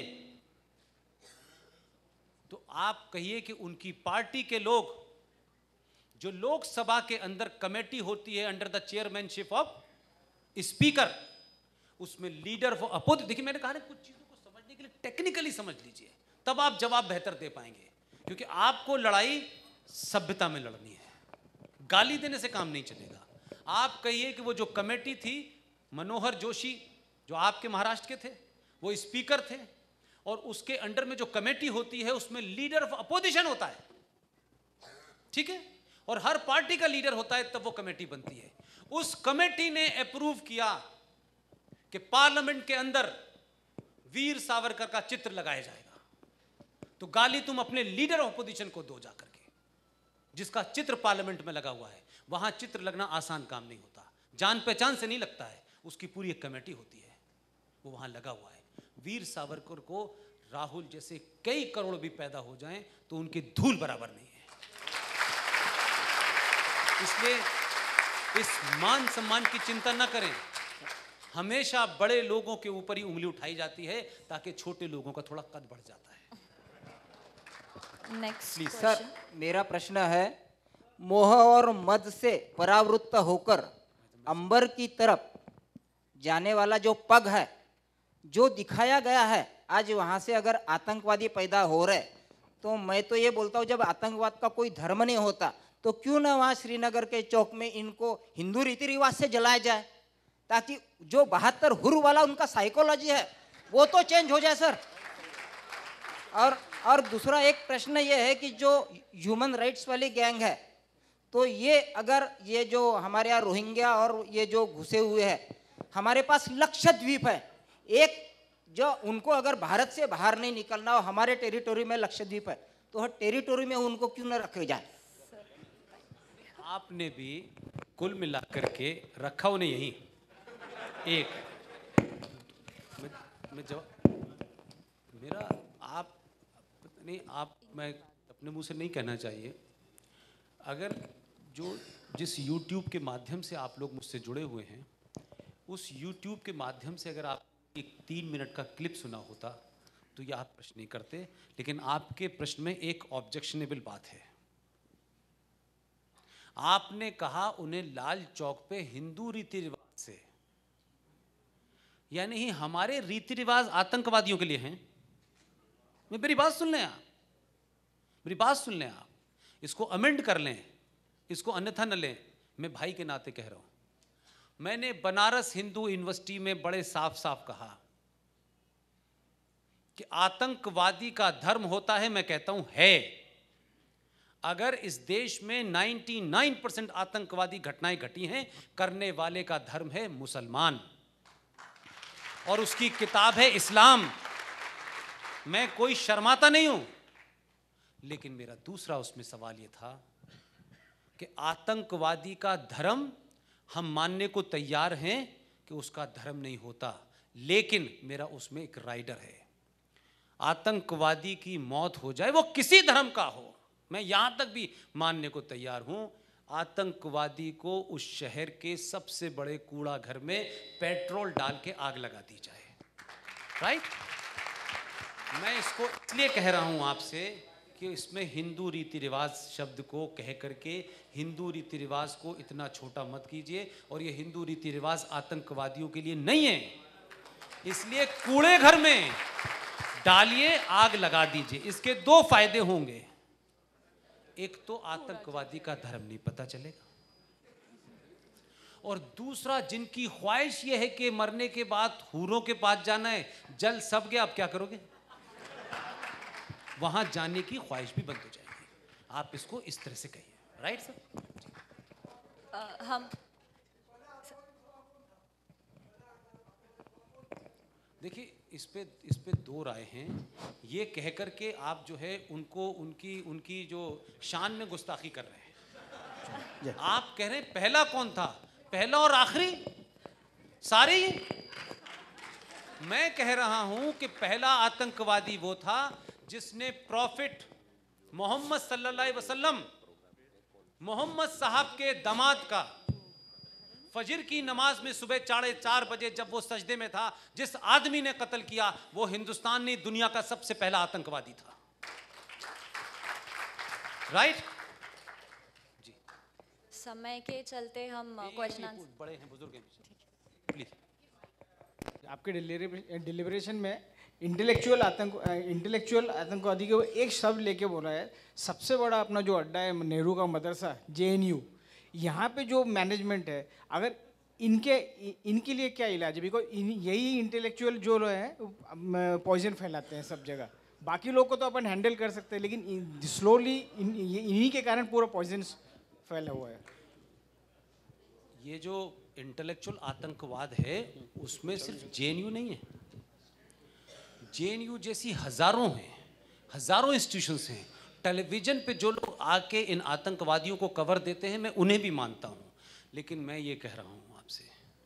तो आप कहिए कि उनकी पार्टी के लोग, जो लोकसभा के अंदर कमेटी होती है under the chairmanship of speaker, उसमें लीडर फॉर अपोज, देखिए मैंने कहा ना कुछ चीजों को समझने के लिए टेक्निकली समझ लीजिए, तब आप जवाब बेहतर दे पाएंगे। क्योंकि आपको लड़ाई सभ्यता में लड़नी है, गाली देने से काम नहीं चलेगा। आप कहिए कि वो जो कमेटी थी, मनोहर जोशी जो आपके महाराष्ट्र के थे, वो स्पीकर थे, और उसके अंडर में जो कमेटी होती है उसमें लीडर ऑफ अपोजिशन होता है, ठीक है, और हर पार्टी का लीडर होता है, तब वो कमेटी बनती है। उस कमेटी ने अप्रूव किया कि पार्लियामेंट के अंदर वीर सावरकर का चित्र लगाया जाएगा। तो गाली तुम अपने लीडर ऑफ अपोजिशन को दो जाकर के, जिसका चित्र पार्लियामेंट में लगा हुआ है। वहां चित्र लगना आसान काम नहीं होता, जान पहचान से नहीं लगता है, उसकी पूरी एक कमेटी होती है, वो वहां लगा हुआ है। वीर सावरकर को राहुल जैसे कई करोड़ भी पैदा हो जाएं तो उनकी धूल बराबर नहीं है। इसलिए इस मान सम्मान की चिंता न करें। हमेशा बड़े लोगों के ऊपर ही उंगली उठाई जाती है ताकि छोटे लोगों का थोड़ा कद बढ़ जाता है। नेक्स्ट सर, मेरा प्रश्न है, मोह और मद से परावृत्त होकर अंबर की तरफ जाने वाला जो पग है, जो दिखाया गया है, आज वहां से अगर आतंकवादी पैदा हो रहे, तो मैं तो ये बोलता हूँ जब आतंकवाद का कोई धर्म नहीं होता तो क्यों ना वहाँ श्रीनगर के चौक में इनको हिंदू रीति रिवाज से जलाया जाए, ताकि जो बहत्तर हुर वाला उनका साइकोलॉजी है वो तो चेंज हो जाए सर। और और दूसरा एक प्रश्न ये है कि जो ह्यूमन राइट्स वाली गैंग है, तो ये अगर ये जो हमारे यहाँ रोहिंग्या और ये जो घुसे हुए हैं, हमारे पास लक्षद्वीप है एक, जो उनको अगर भारत से बाहर नहीं निकलना हो, हमारे टेरिटोरी में लक्षद्वीप है, तो हर टेरिटोरी में उनको क्यों न रखे जाए? आपने भी कुल मिलाकर के रखा उन्हें यहीं एक मैं, मैं जवाब मेरा आप नहीं आप मैं अपने मुंह से नहीं कहना चाहिए। अगर जो जिस यूट्यूब के माध्यम से आप लोग मुझसे जुड़े हुए हैं, उस यूट्यूब के माध्यम से अगर आप एक तीन मिनट का क्लिप सुना होता तो ये आप प्रश्न नहीं करते। लेकिन आपके प्रश्न में एक ऑब्जेक्शनेबल बात है। आपने कहा उन्हें लाल चौक पे हिंदू रीति रिवाज से, यानी ही हमारे रीति रिवाज आतंकवादियों के लिए हैं। मेरी बात सुन लें आप, मेरी बात सुन लें आप, इसको अमेंड कर लें, इसको अन्यथा न लें। मैं भाई के नाते कह रहा हूं। मैंने बनारस हिंदू यूनिवर्सिटी में बड़े साफ साफ कहा कि आतंकवादी का धर्म होता है, मैं कहता हूं है। अगर इस देश में निन्यानवे परसेंट आतंकवादी घटनाएं घटी हैं, करने वाले का धर्म है मुसलमान और उसकी किताब है इस्लाम। मैं कोई शर्माता नहीं हूं, लेकिन मेरा दूसरा उसमें सवाल यह था कि आतंकवादी का धर्म हम मानने को तैयार हैं कि उसका धर्म नहीं होता, लेकिन मेरा उसमें एक राइडर है। आतंकवादी की मौत हो जाए, वो किसी धर्म का हो, मैं यहां तक भी मानने को तैयार हूं, आतंकवादी को उस शहर के सबसे बड़े कूड़ा घर में पेट्रोल डाल के आग लगा दी जाए। राइट? मैं इसको इसलिए कह रहा हूं आपसे कि इसमें हिंदू रीति रिवाज शब्द को कह करके हिंदू रीति रिवाज को इतना छोटा मत कीजिए। और ये हिंदू रीति रिवाज आतंकवादियों के लिए नहीं है, इसलिए कूड़े घर में डालिए, आग लगा दीजिए। इसके दो फायदे होंगे, एक तो आतंकवादी का धर्म नहीं पता चलेगा, और दूसरा जिनकी ख्वाहिश यह है कि मरने के बाद हूरों के पास जाना है, जल सब गया, अब क्या करोगे? वहां जाने की ख्वाहिश भी बंद हो जाएगी। आप इसको इस तरह से कहिए, राइट सर? uh, हम देखिए, इस पे इस पे दो राय हैं। ये कह कर के आप जो है उनको उनकी उनकी जो शान में गुस्ताखी कर रहे हैं। आप कह रहे हैं पहला कौन था, पहला और आखिरी सारे। मैं कह रहा हूं कि पहला आतंकवादी वो था जिसने प्रॉफिट मोहम्मद सल्लल्लाहु अलैहि वसल्लम, मोहम्मद साहब के दामाद का फजर की नमाज में सुबह साढ़े चार बजे जब वो सजदे में था, जिस आदमी ने कत्ल किया वो हिंदुस्तान नहीं दुनिया का सबसे पहला आतंकवादी था। राइट जी। समय के चलते हम क्वेश्चन बड़े हैं, बुजुर्ग हैं, प्लीज। आपके डिलिब्रेशन में इंटेलेक्चुअल आतंक इंटेलेक्चुअल आतंकवादी के वो एक शब्द लेके बोला है, सबसे बड़ा अपना जो अड्डा है नेहरू का मदरसा जे एन यू, यहाँ पे जो मैनेजमेंट है, अगर इनके इनके लिए क्या इलाज है? बिकॉज इन यही इंटेलेक्चुअल जो लोग हैं पॉइजन फैलाते हैं सब जगह। बाकी लोग को तो अपन हैंडल कर सकते हैं, लेकिन स्लोली इन, इन्हीं के कारण पूरा पॉइजन फैला हुआ है। ये जो इंटेलेक्चुअल आतंकवाद है उसमें सिर्फ जे एन यू नहीं है, जे एन यू जैसी हजारों हैं, हजारों इंस्टीट्यूशंस हैं। टेलीविजन पे जो लोग आके इन आतंकवादियों को कवर देते हैं, मैं उन्हें भी मानता हूं, लेकिन मैं ये कह रहा हूं आपसे,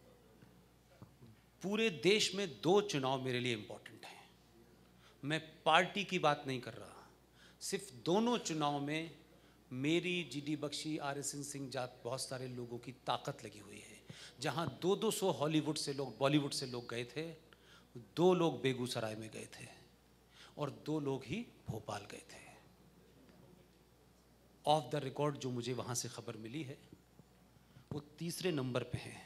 पूरे देश में दो चुनाव मेरे लिए इंपॉर्टेंट हैं। मैं पार्टी की बात नहीं कर रहा, सिर्फ दोनों चुनाव में मेरी, G D Bakshi, R S N Singh जात बहुत सारे लोगों की ताकत लगी हुई है। जहां दो दो सौ हॉलीवुड से लोग, बॉलीवुड से लोग गए थे, दो लोग बेगूसराय में गए थे और दो लोग ही भोपाल गए थे। ऑफ द रिकॉर्ड जो मुझे वहां से खबर मिली है वो तीसरे नंबर पे हैं,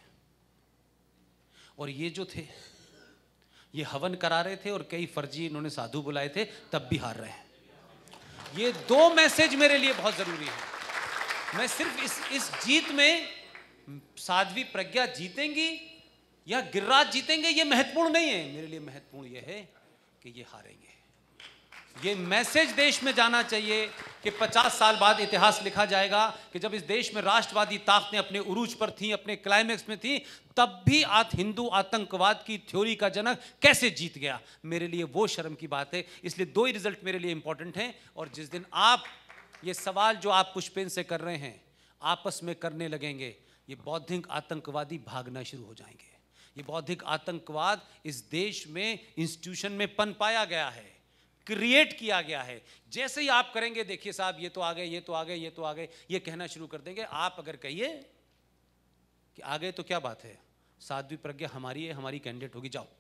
और ये जो थे ये हवन करा रहे थे और कई फर्जी इन्होंने साधु बुलाए थे, तब भी हार रहे हैं। ये दो मैसेज मेरे लिए बहुत जरूरी है। मैं सिर्फ इस इस जीत में साध्वी प्रज्ञा जीतेंगी या गिरिराज जीतेंगे ये महत्वपूर्ण नहीं है, मेरे लिए महत्वपूर्ण ये है कि ये हारेंगे। ये मैसेज देश में जाना चाहिए कि पचास साल बाद इतिहास लिखा जाएगा कि जब इस देश में राष्ट्रवादी ताकतें अपने उरूज पर थीं, अपने क्लाइमेक्स में थीं, तब भी आत हिंदू आतंकवाद की थ्योरी का जनक कैसे जीत गया। मेरे लिए वो शर्म की बात है। इसलिए दो ही रिजल्ट मेरे लिए इंपॉर्टेंट हैं, और जिस दिन आप ये सवाल जो आप पुष्पेंद्र से कर रहे हैं आपस में करने लगेंगे, ये बौद्धिक आतंकवादी भागना शुरू हो जाएंगे। ये बौद्धिक आतंकवाद इस देश में इंस्टीट्यूशन में पन पाया गया है, क्रिएट किया गया है। जैसे ही आप करेंगे, देखिए साहब ये तो आ गए, ये तो आ गए, ये तो आ गए, ये कहना शुरू कर देंगे। आप अगर कहिए कि आ गए तो क्या बात है, साध्वी प्रज्ञा हमारी है, हमारी कैंडिडेट होगी, जाओ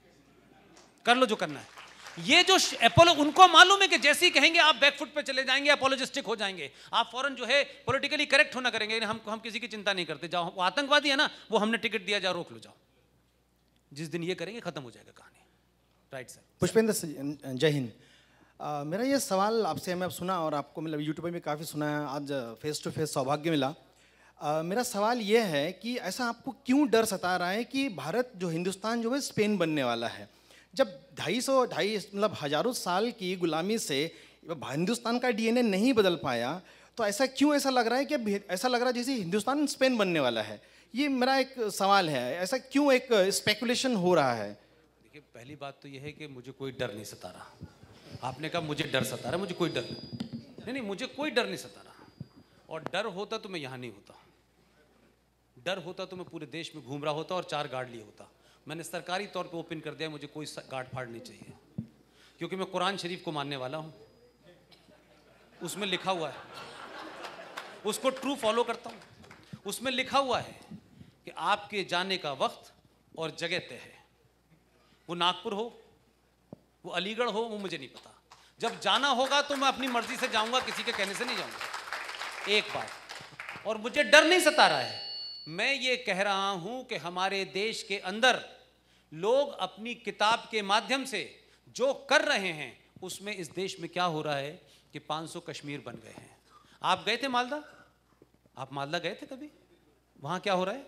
कर लो जो करना है। ये जो अपोलो, उनको मालूम है कि जैसे ही कहेंगे आप बैकफुट पे चले जाएंगे, अपोलोजिस्टिक हो जाएंगे, आप फौरन जो है पॉलिटिकली करेक्ट होना करेंगे। हम हम किसी की चिंता नहीं करते, जाओ वो आतंकवादी है ना, वो हमने टिकट दिया, जाओ रोक लो, जाओ। जिस दिन ये करेंगे खत्म हो जाएगा कहानी। Right sir. पुष्पेंद्र, जय हिंद। आ, मेरा ये सवाल आपसे मैं अब सुना और आपको मतलब यूट्यूब पे भी काफ़ी सुना है, आज फेस टू फेस सौभाग्य मिला। आ, मेरा सवाल ये है कि ऐसा आपको क्यों डर सता रहा है कि भारत जो हिंदुस्तान जो है स्पेन बनने वाला है? जब ढाई सौ ढाई मतलब हजारों साल की गुलामी से हिंदुस्तान का डीएनए नहीं बदल पाया, तो ऐसा क्यों ऐसा लग रहा है कि ऐसा लग रहा है जैसे हिंदुस्तान स्पेन बनने वाला है? ये मेरा एक सवाल है, ऐसा क्यों एक स्पेकुलेशन हो रहा है? देखिए, पहली बात तो ये है कि मुझे कोई डर नहीं सता रहा। आपने कहा मुझे डर सता रहा, मुझे कोई डर नहीं नहीं मुझे कोई डर नहीं सता रहा। और डर होता तो मैं यहाँ नहीं होता, डर होता तो मैं पूरे देश में घूम रहा होता और चार गार्ड लिए होता। मैंने सरकारी तौर पे ओपन कर दिया, मुझे कोई गार्ड फाड़ नहीं चाहिए, क्योंकि मैं कुरान शरीफ को मानने वाला हूँ। उसमें लिखा हुआ है, उसको ट्रू फॉलो करता हूँ। उसमें लिखा हुआ है कि आपके जाने का वक्त और जगह तय है। वो नागपुर हो, वो अलीगढ़ हो, वो मुझे नहीं पता। जब जाना होगा तो मैं अपनी मर्जी से जाऊंगा, किसी के कहने से नहीं जाऊंगा। एक बात। और मुझे डर नहीं सता रहा है, मैं ये कह रहा हूं कि हमारे देश के अंदर लोग अपनी किताब के माध्यम से जो कर रहे हैं उसमें इस देश में क्या हो रहा है कि पाँच सौ कश्मीर बन गए हैं। आप गए थे मालदा? आप मालदा गए थे कभी? वहां क्या हो रहा है?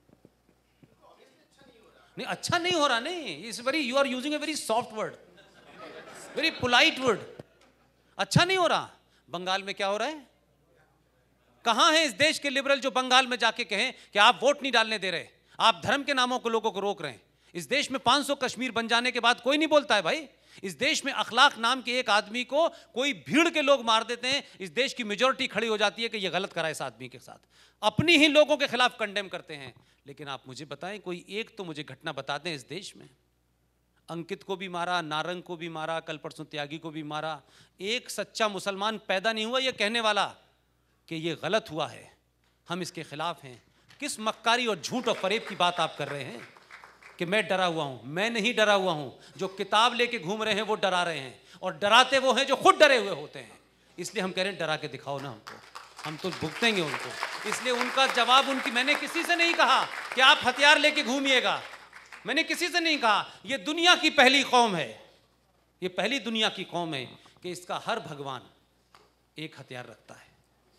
नहीं, अच्छा नहीं हो रहा। नहीं, इस very you are using a very soft word, very polite word. अच्छा नहीं हो रहा। बंगाल में क्या हो रहा है? कहां है इस देश के लिबरल जो बंगाल में जाके कहें कि आप वोट नहीं डालने दे रहे, आप धर्म के नामों को लोगों को रोक रहे हैं। इस देश में पाँच सौ कश्मीर बन जाने के बाद कोई नहीं बोलता है भाई। इस देश में अखलाक नाम के एक आदमी को कोई भीड़ के लोग मार देते हैं, इस देश की मेजॉरिटी खड़ी हो जाती है कि ये गलत करा इस आदमी के साथ, अपनी ही लोगों के खिलाफ कंडेम करते हैं। लेकिन आप मुझे बताएं, कोई एक तो मुझे घटना बता दें इस देश में। अंकित को भी मारा, नारंग को भी मारा, कल परसों त्यागी को भी मारा। एक सच्चा मुसलमान पैदा नहीं हुआ ये कहने वाला कि ये गलत हुआ है, हम इसके खिलाफ हैं। किस मक्कारी और झूठ और फरेब की बात आप कर रहे हैं कि मैं डरा हुआ हूं? मैं नहीं डरा हुआ हूं। जो किताब लेके घूम रहे हैं वो डरा रहे हैं, और डराते वो हैं जो खुद डरे हुए होते हैं। इसलिए हम कह रहे हैं डरा के दिखाओ ना हमको, हम तो भुगतेंगे उनको। इसलिए उनका जवाब उनकी, मैंने किसी से नहीं कहा कि आप हथियार लेके घूमिएगा, मैंने किसी से नहीं कहा। ये दुनिया की पहली कौम है, ये पहली दुनिया की कौम है कि इसका हर भगवान एक हथियार रखता है,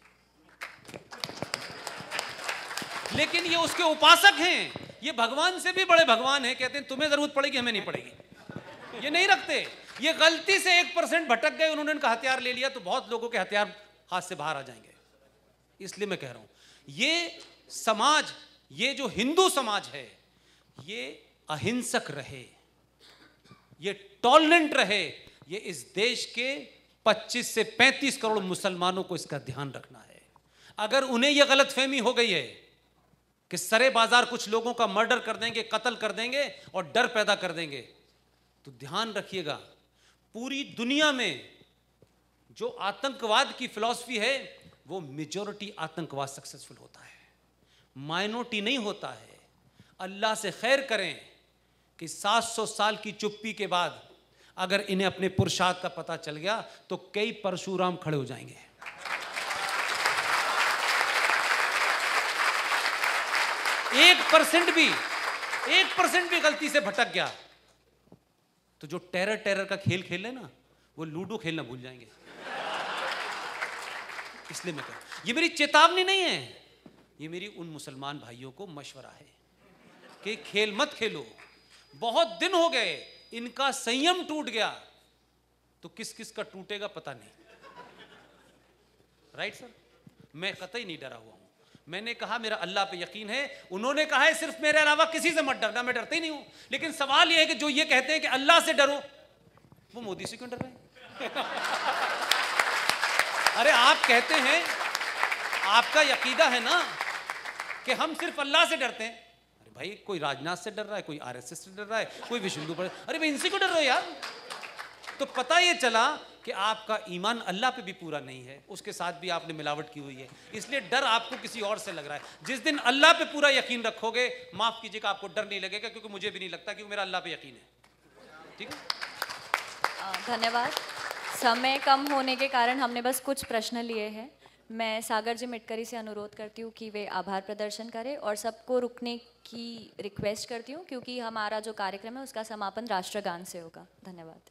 लेकिन ये उसके उपासक हैं। ये भगवान से भी बड़े भगवान हैं, कहते हैं तुम्हें जरूरत पड़ेगी हमें नहीं पड़ेगी। ये नहीं रखते। ये गलती से एक परसेंट भटक गए, उन्होंने इनका हथियार ले लिया तो बहुत लोगों के हथियार हाथ से बाहर आ जाएंगे। इसलिए मैं कह रहा हूं ये समाज, ये जो हिंदू समाज है, ये अहिंसक रहे, ये टॉलरेंट रहे। ये इस देश के पच्चीस से पैंतीस करोड़ मुसलमानों को इसका ध्यान रखना है। अगर उन्हें यह गलतफहमी हो गई है कि सरे बाजार कुछ लोगों का मर्डर कर देंगे, कत्ल कर देंगे और डर पैदा कर देंगे, तो ध्यान रखिएगा, पूरी दुनिया में जो आतंकवाद की फिलॉसफी है वो मेजॉरिटी आतंकवाद सक्सेसफुल होता है, माइनॉरिटी नहीं होता है। अल्लाह से खैर करें कि सात सौ साल की चुप्पी के बाद अगर इन्हें अपने पुरुषार्थ का पता चल गया तो कई परशुराम खड़े हो जाएंगे। एक परसेंट भी एक परसेंट भी गलती से भटक गया तो जो टेरर टेरर का खेल खेल ले ना, वो लूडो खेलना भूल जाएंगे। इसलिए मैं कहूं, ये मेरी चेतावनी नहीं है, ये मेरी उन मुसलमान भाइयों को मशवरा है कि खेल मत खेलो। बहुत दिन हो गए, इनका संयम टूट गया तो किस किस का टूटेगा पता नहीं। Right sir? मैं कतई नहीं डरा हुआ हूं। मैंने कहा मेरा अल्लाह पे यकीन है, उन्होंने कहा है सिर्फ मेरे अलावा किसी से मत डरना, मैं डरता ही नहीं हूं। लेकिन सवाल यह है कि जो ये कहते हैं कि अल्लाह से डरो, वो मोदी से क्यों डर रहे हैं? अरे आप कहते हैं, आपका यकीदा है ना कि हम सिर्फ अल्लाह से डरते हैं। अरे भाई, कोई राजनाथ से डर रहा है, कोई आरएसएस से डर रहा है, कोई विश्व हिंदू पर, अरे भाई इनसे क्यों डर रहे हो यार? तो पता ये चला कि आपका ईमान अल्लाह पे भी पूरा नहीं है, उसके साथ भी आपने मिलावट की हुई है, इसलिए डर आपको किसी और से लग रहा है। जिस दिन अल्लाह पे पूरा यकीन रखोगे, माफ कीजिएगा, आपको डर नहीं लगेगा, क्योंकि मुझे भी नहीं लगता, क्योंकि मेरा अल्लाह पे यकीन है। ठीक है, धन्यवाद। समय कम होने के कारण हमने बस कुछ प्रश्न लिए हैं। मैं सागर जी मिटकरी से अनुरोध करती हूँ कि वे आभार प्रदर्शन करें और सबको रुकने की रिक्वेस्ट करती हूँ, क्योंकि हमारा जो कार्यक्रम है उसका समापन राष्ट्रगान से होगा। धन्यवाद।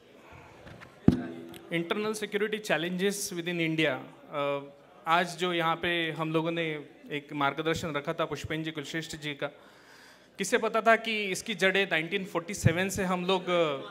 Internal security challenges with in India, आज जो यहाँ पे हम लोगों ने एक मार्गदर्शन रखा था पुष्पेंद्र जी कुलश्रेष्ठ जी का, किसे पता था कि इसकी जड़ें नाइनटीन फोर्टी सेवन से हम लोग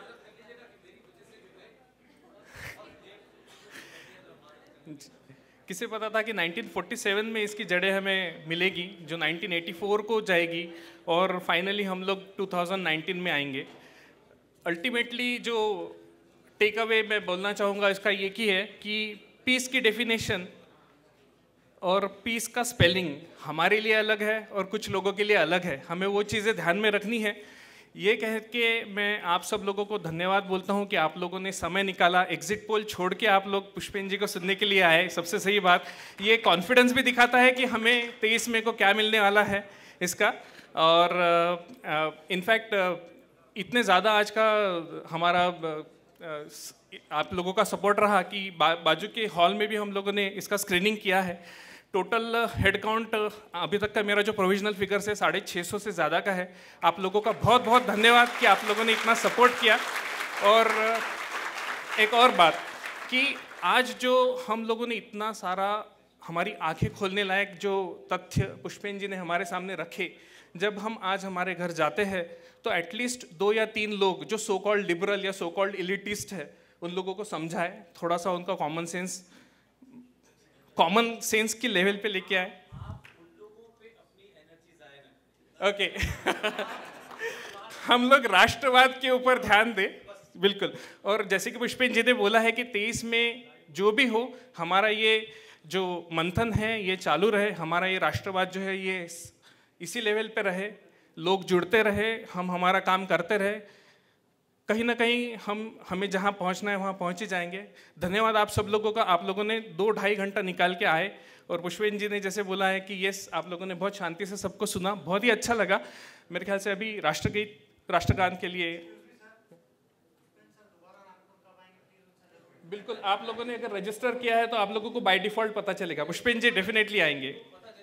किसे पता था कि नाइनटीन फोर्टी सेवन में इसकी जड़ें हमें मिलेगी, जो नाइनटीन एटी फोर को जाएगी और फाइनली हम लोग टू थाउजेंड नाइनटीन में आएंगे। अल्टीमेटली जो टेक अवे मैं बोलना चाहूँगा इसका ये की है कि पीस की डेफिनेशन और पीस का स्पेलिंग हमारे लिए अलग है और कुछ लोगों के लिए अलग है, हमें वो चीज़ें ध्यान में रखनी है। ये कह के मैं आप सब लोगों को धन्यवाद बोलता हूँ कि आप लोगों ने समय निकाला, एग्जिट पोल छोड़ के आप लोग पुष्पेंद्र जी को सुनने के लिए आए। सबसे सही बात, ये कॉन्फिडेंस भी दिखाता है कि हमें तेईस मई को क्या मिलने वाला है इसका। और इनफैक्ट uh, uh, इतने ज़्यादा आज का हमारा uh, आप लोगों का सपोर्ट रहा कि बा, बाजू के हॉल में भी हम लोगों ने इसका स्क्रीनिंग किया है। टोटल हेड काउंट अभी तक का मेरा जो प्रोविजनल फिगर है साढ़े छः सौ से ज़्यादा का है। आप लोगों का बहुत बहुत धन्यवाद कि आप लोगों ने इतना सपोर्ट किया। और एक और बात कि आज जो हम लोगों ने इतना सारा हमारी आंखें खोलने लायक जो तथ्य पुष्पेंद्र जी ने हमारे सामने रखे, जब हम आज हमारे घर जाते हैं तो एटलीस्ट दो या तीन लोग जो सो कॉल्ड लिबरल या सो कॉल्ड इलिटिस्ट है उन लोगों को समझाए, थोड़ा सा उनका कॉमन सेंस कॉमन सेंस की लेवल पे लेके आए। ओके हम लोग राष्ट्रवाद के ऊपर ध्यान दें, बिल्कुल। और जैसे कि पुष्पेंद्र जी ने बोला है कि तेईस में जो भी हो, हमारा ये जो मंथन है ये चालू रहे, हमारा ये राष्ट्रवाद जो है ये इसी लेवल पे रहे, लोग जुड़ते रहे, हम हमारा काम करते रहे, कहीं ना कहीं हम हमें जहाँ पहुँचना है वहाँ पहुँच ही जाएंगे। धन्यवाद आप सब लोगों का, आप लोगों ने दो ढाई घंटा निकाल के आए। और पुष्पेंद्र जी ने जैसे बोला है कि यस, आप लोगों ने बहुत शांति से सबको सुना, बहुत ही अच्छा लगा। मेरे ख्याल से अभी राष्ट्रगीत राष्ट्रगान के लिए बिल्कुल आप लोगों ने अगर रजिस्टर किया है तो आप लोगों को बाय डिफॉल्ट पता चलेगा। पुष्पेंद्र जी डेफिनेटली आएंगे।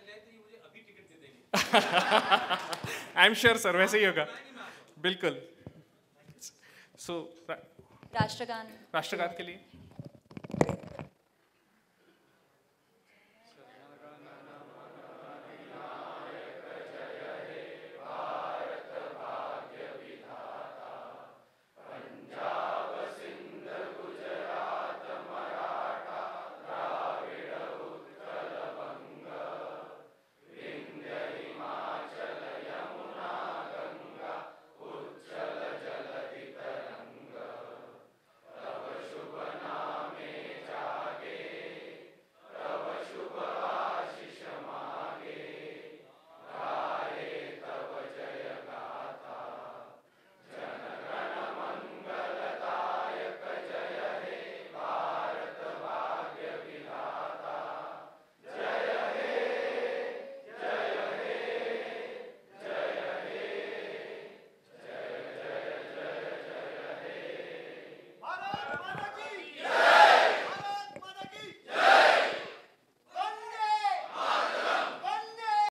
आई एम श्योर सर, वैसे ही होगा, बिल्कुल। सो so, राष्ट्रगान राष्ट्रगान के लिए